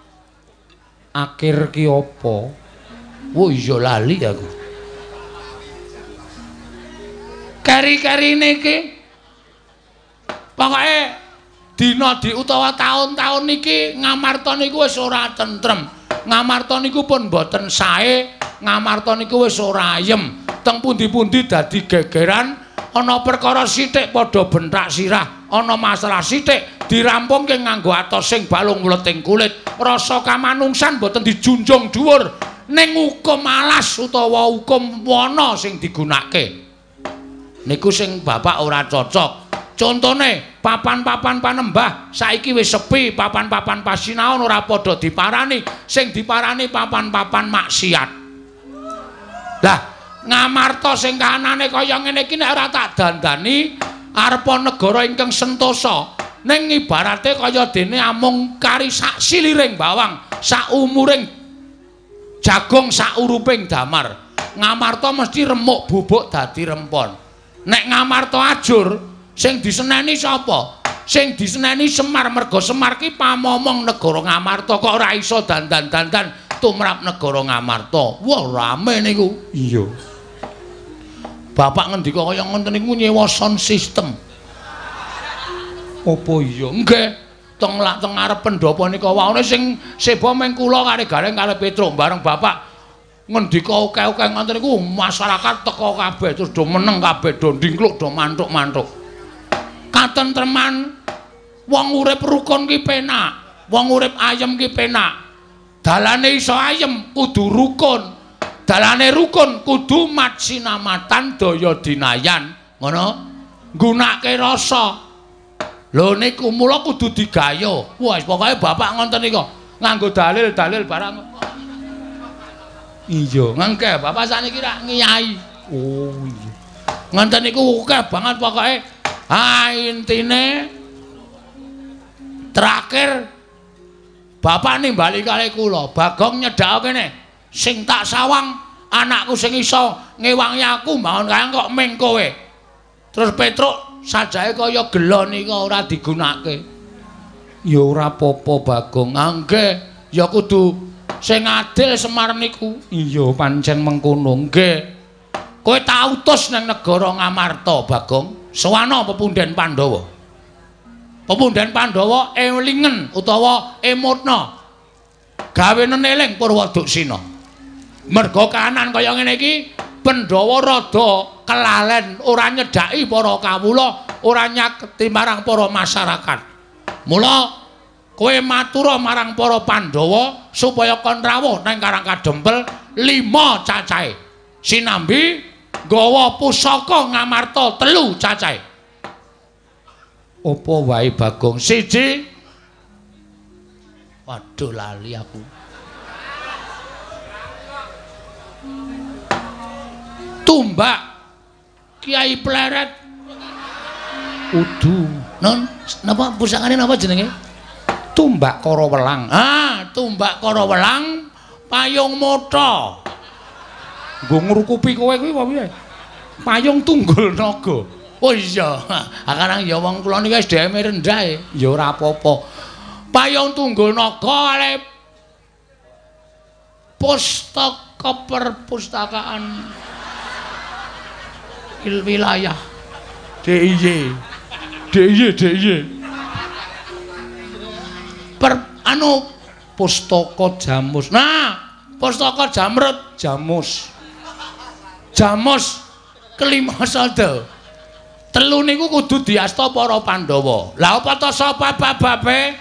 akhir ki apa? Oh iya lali aku. Keri-kerine iki pokoke dina utawa taun-taun niki Ngamarta niku wis ora tentrem. Ngamarta niku pun boten sae, Ngamarta niku wis ora ayem. Teng pundi-pundi dadi gegeran, ana perkara sithik padha bentak sirah, ana masalah sithik dirampungke nganggo atos sing balung mleting kulit. Rasa kamanungsan boten dijunjung dhuwur ning hukum alas utawa hukum wana sing digunakake. Niku sing bapak ora cocok. Contone papan-papan panembah saiki wis sepi, papan-papan pasinaon ora padha diparani, sing diparani papan-papan maksiat. Lah, Ngamarta sing kahanane kaya ngene iki nek ora tak dandani arepa negara ingkang sentosa. Ning ibarate kaya dene amung kari sak siliring bawang, sak umuring jagung, sak uruping damar. Ngamarta mesti remuk bubuk dadi rempon. Nek Ngamarta ajur, sing diseneni sapa? Sing diseneni Semar, merga Semar ki pamomong negara Ngamarta kok ora iso dandan-dandan tumrap negara Ngamarta. Wah, rame niku. Iya. Bapak ngendika kaya ngoten niku nyewa sound system. Apa iya? Nggih. Teng ngarep pendopo nika wae sing seba meng kula kali Gareng kali Petruk bareng Bapak ngendika oke-oke ngoten niku masyarakat teko kabeh terus do meneng kabeh do ndingkluk do mantuk-mantuk. Katentreman wong urip rukun ki penak, wong urip ayem ki penak. Dalane iso ayem kudu rukun. Dalane rukun kudu mat sinamatan daya dinayan, ngono. Nggunakake rasa. Lho niku mula kudu digayo. Wes pokoke bapak ngoten nika nganggo dalil-dalil barang. Iya, ngengke bapak saniki rak ngiyai. Oh iya. Ngoten niku akeh banget pokoke. Ha intine terakhir bapak nimbali kali kula, Bagong nyedhak kene. Sing tak sawang anakku sing iso ngewangi aku mawon kaya kok ming kowe. Terus Petruk sajae kaya gelo nika ora digunakake. Ya ora apa-apa Bagong. Nggih, ya kudu sing adil Semar niku. Iya pancen mengkono. Nggih. Kowe tak utus nang negara Ngamarta, Bagong. Sawana pepunden Pandhawa. Pepunden Pandhawa elingen utawa emutna. Gawenen eling Purwaduksina. Merga kahanan kaya ngene iki Pandhawa rada kelalen ora nyedhaki para kawula, ora nyaketi marang para masyarakat. Mula kowe matura marang para Pandhawa supaya kon rawuh nang Karang Kadempel 5 cacahe. Sinambi nggawa pusaka Ngamarta 3 cacahe. Apa wae Bagong? Siji. Waduh lali aku. Tumbak Kiai Pleret. Udu. Non, napa pusakane napa jenenge? Tumbak Kara Welang. Ah, Tumbak Kara Welang payung motha. Nggo ngrukupi kowe kuwi apa piye? Payung tunggul naga. Oh iya. Akarang ya wong kula niki wis dheme rendah e. Ya ora apa-apa. Payung tunggul naga ale pustaka perpustakaan wilayah DIY pustaka Jamus. Nah, pustaka Jamrut Jamus Kelimasada. 3 niku kudu diasta para Pandhawa. Lah apa to sapa bababe?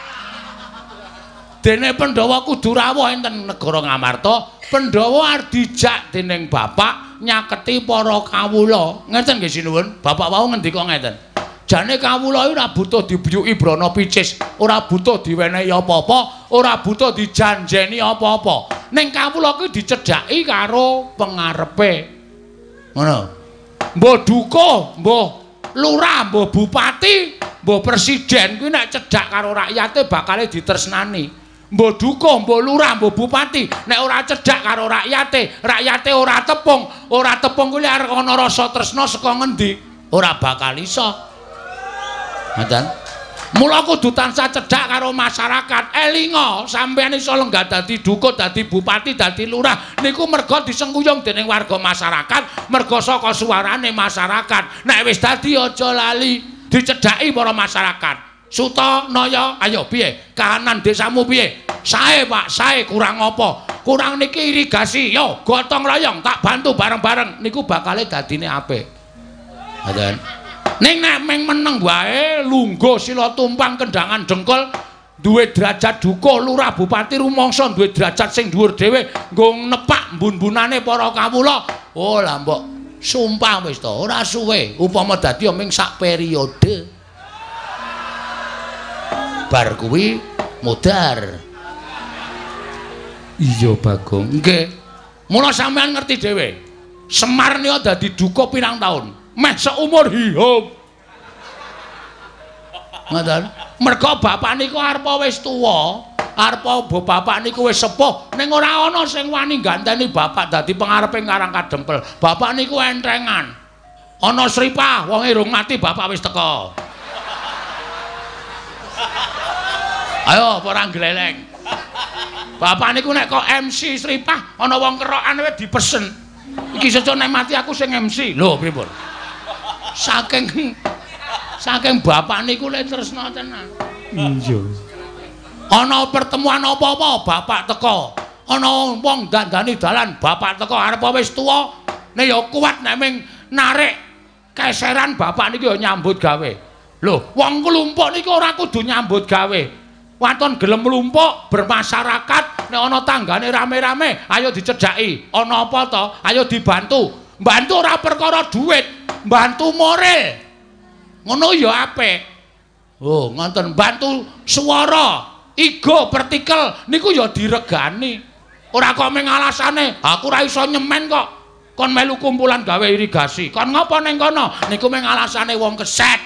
Dene Pandhawa kudu rawuh enten negara Ngamarta. Pandhawa arep dijak dening bapak nyaketi para kawula. Ngeten nggih sinuwun. Bapak wau ngendika ngeten. Jane kawula ora butuh dibuyuki brana picis, ora butuh diwenehi apa-apa, ora butuh dijanjeni apa-apa. Ning kawula kuwi dicedhaki karo pengarepe. Ngono. Mbah dukuh, mbah lurah, mbah bupati, mbah presiden kuwi nek cedhak karo rakyate bakale ditresnani. Mbah dukuh, mbah lurah, mbah bupati nek ora cedhak karo rakyate, rakyate ora tepung kuwi arep ana rasa tresna saka ngendi? Ora bakal iso. Ngoten. Mula kudu tansah cedhak karo masyarakat. Elinga sampeyan iso lenggah dadi dukut, dadi bupati, dadi lurah niku merga disengkuyung dening warga masyarakat, merga saka suarane masyarakat. Nek wis dadi aja lali dicedhaki para masyarakat. Suta Naya, ayo piye? Kahanan desamu piye? Sae, Pak, sae kurang apa? Kurang niki irigasi. Yo, gotong royong tak bantu bareng-bareng niku bakale dadine apik. Ngoten. Ning nek meng meneng wae lungguh sila tumpang kendangan dengkul duwe derajat dukuh lurah bupati rumangsa duwe derajat sing dhuwur dhewe nggo nepak mbun-bunane para kawula. Oh lah mbok sumpah wis to ora suwe upama dadi ming sak periode. Bar kuwi modar. Iya Bagong. Nggih. Mula sampean ngerti dhewe. Semar niku dadi duka pirang taun. Meh seumur hidup. Ngoten. Mergo bapak niku arepa wis tuwa. Arepa bapak niku wis sepuh, ning ora ana sing wani ganteni bapak dadi pengareping Karang Kadempel. Bapak niku entrengan. Ana Sripah, wong irung mati bapak wis teka. Ayo ora gleleng. Bapak niku nek kok MC Sripah, ana wong kerokan wis dipesen. Iki seco nek mati aku sing MC. Lho pripun? Saking bapak niku le tresna tenan. Iya. Ana pertemuan apa-apa bapak teka. Ana wong dandani dalan bapak teka arep wis tuwa. Nek ya kuat nek ming narik keseran bapak niki ya nyambut gawe. Lho, wong klumpuk niku ora kudu nyambut gawe. Waton gelem mlumpuk bermasyarakat nek ana tanggane rame-rame ayo dicedhaki. Ana apa to? Ayo dibantu. Bantu ora perkara duit, bantu moral. Ngono ya apik. Oh, ngoten bantu swara. Igo partikel niku ya diregani. Ora kok meng alasane, aku ora iso nyemen kok. Kon melu kumpulan gawe irigasi. Kon ngopo ning kono? Niku meng alasane wong keset.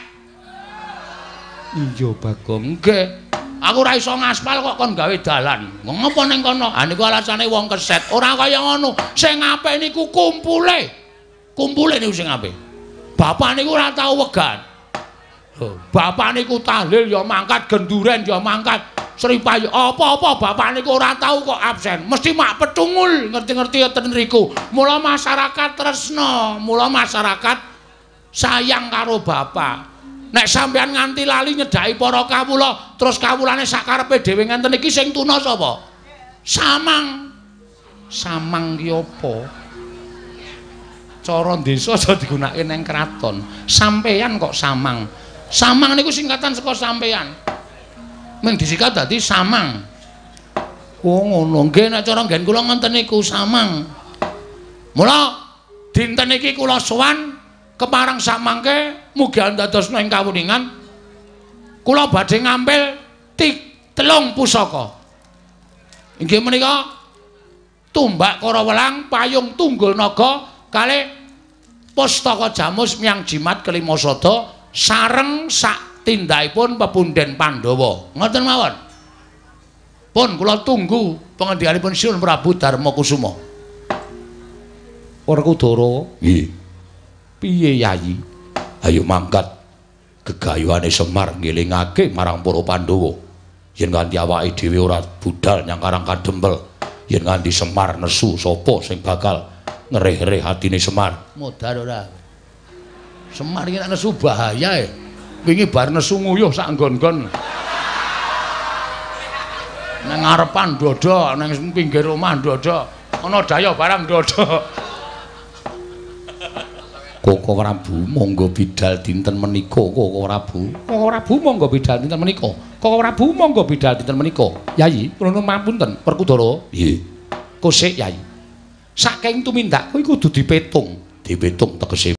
Iya, Bagong. Nggih. Aku ora iso ngaspal kok kon gawe dalan. Ngopo ning kono? Ah niku alasane wong keset. Ora kaya ngono. Sing apik niku kumpule. Kumpule niku sing apik. Bapak niku ora tau wegan. Bapak niku tahlil ya mangkat, genduren ya mangkat. Sripah apa-apa bapak niku ora tau kok absen. Mesti mak petungul ngerti-ngerti ten riku. Mula masyarakat tresna, mula masyarakat sayang karo bapak. Nek sampean nganti lali nyedhaki para kawula, terus kawulane sakarepe dhewe ngenten iki sing tuna sapa? Samang. Samang ki apa? Cara desa aja digunakake ning kraton. Sampeyan kok samang. Samang niku singkatan saka sampeyan. Ming disikat dadi samang. Oh ngono, nggih nek cara nggen kula ngenten niku samang. Mula dinten iki kula sowan kepareng samangke mugi andadosna ing kawuningan kula badhe ngambil 3 pusaka. Inggih menika Tumbak Karawelang, Payung Tunggul Naga, kalih Pustaka Jamus Miang Jimat Kelima Sada sareng sak tindhaipun pepundhen Pandhawa. Ngoten mawon. Pun kula tunggu pangendikanipun Siun Prabu Darmakusuma. Werkudara, nggih. Piye Yayi? Ayo mangkat gegayuhane Semar ngelingake marang para Pandhawa. Yen nganti awake dhewe ora budal nyang Karang Kadempel, yen nganti Semar nesu sapa sing bakal ngereh-ereh atine Semar? Modar ora. Semar iki nek nesu bahaya. Wingi bar nesu nguyuh sak nggon-nggon. Nang ngarepan dada, nang pinggir omah dada. Ana daya barang dada. Koko Prabu monggo bidal dinten menika, Koko Prabu. Koko Prabu monggo bidal dinten menika. Koko Prabu monggo bidal dinten menika. Yayi, kula mapunten, Werkudara. Nggih. Kosik Yayi. Saking tumindakku iku kudu dipetung. Dipetung tegese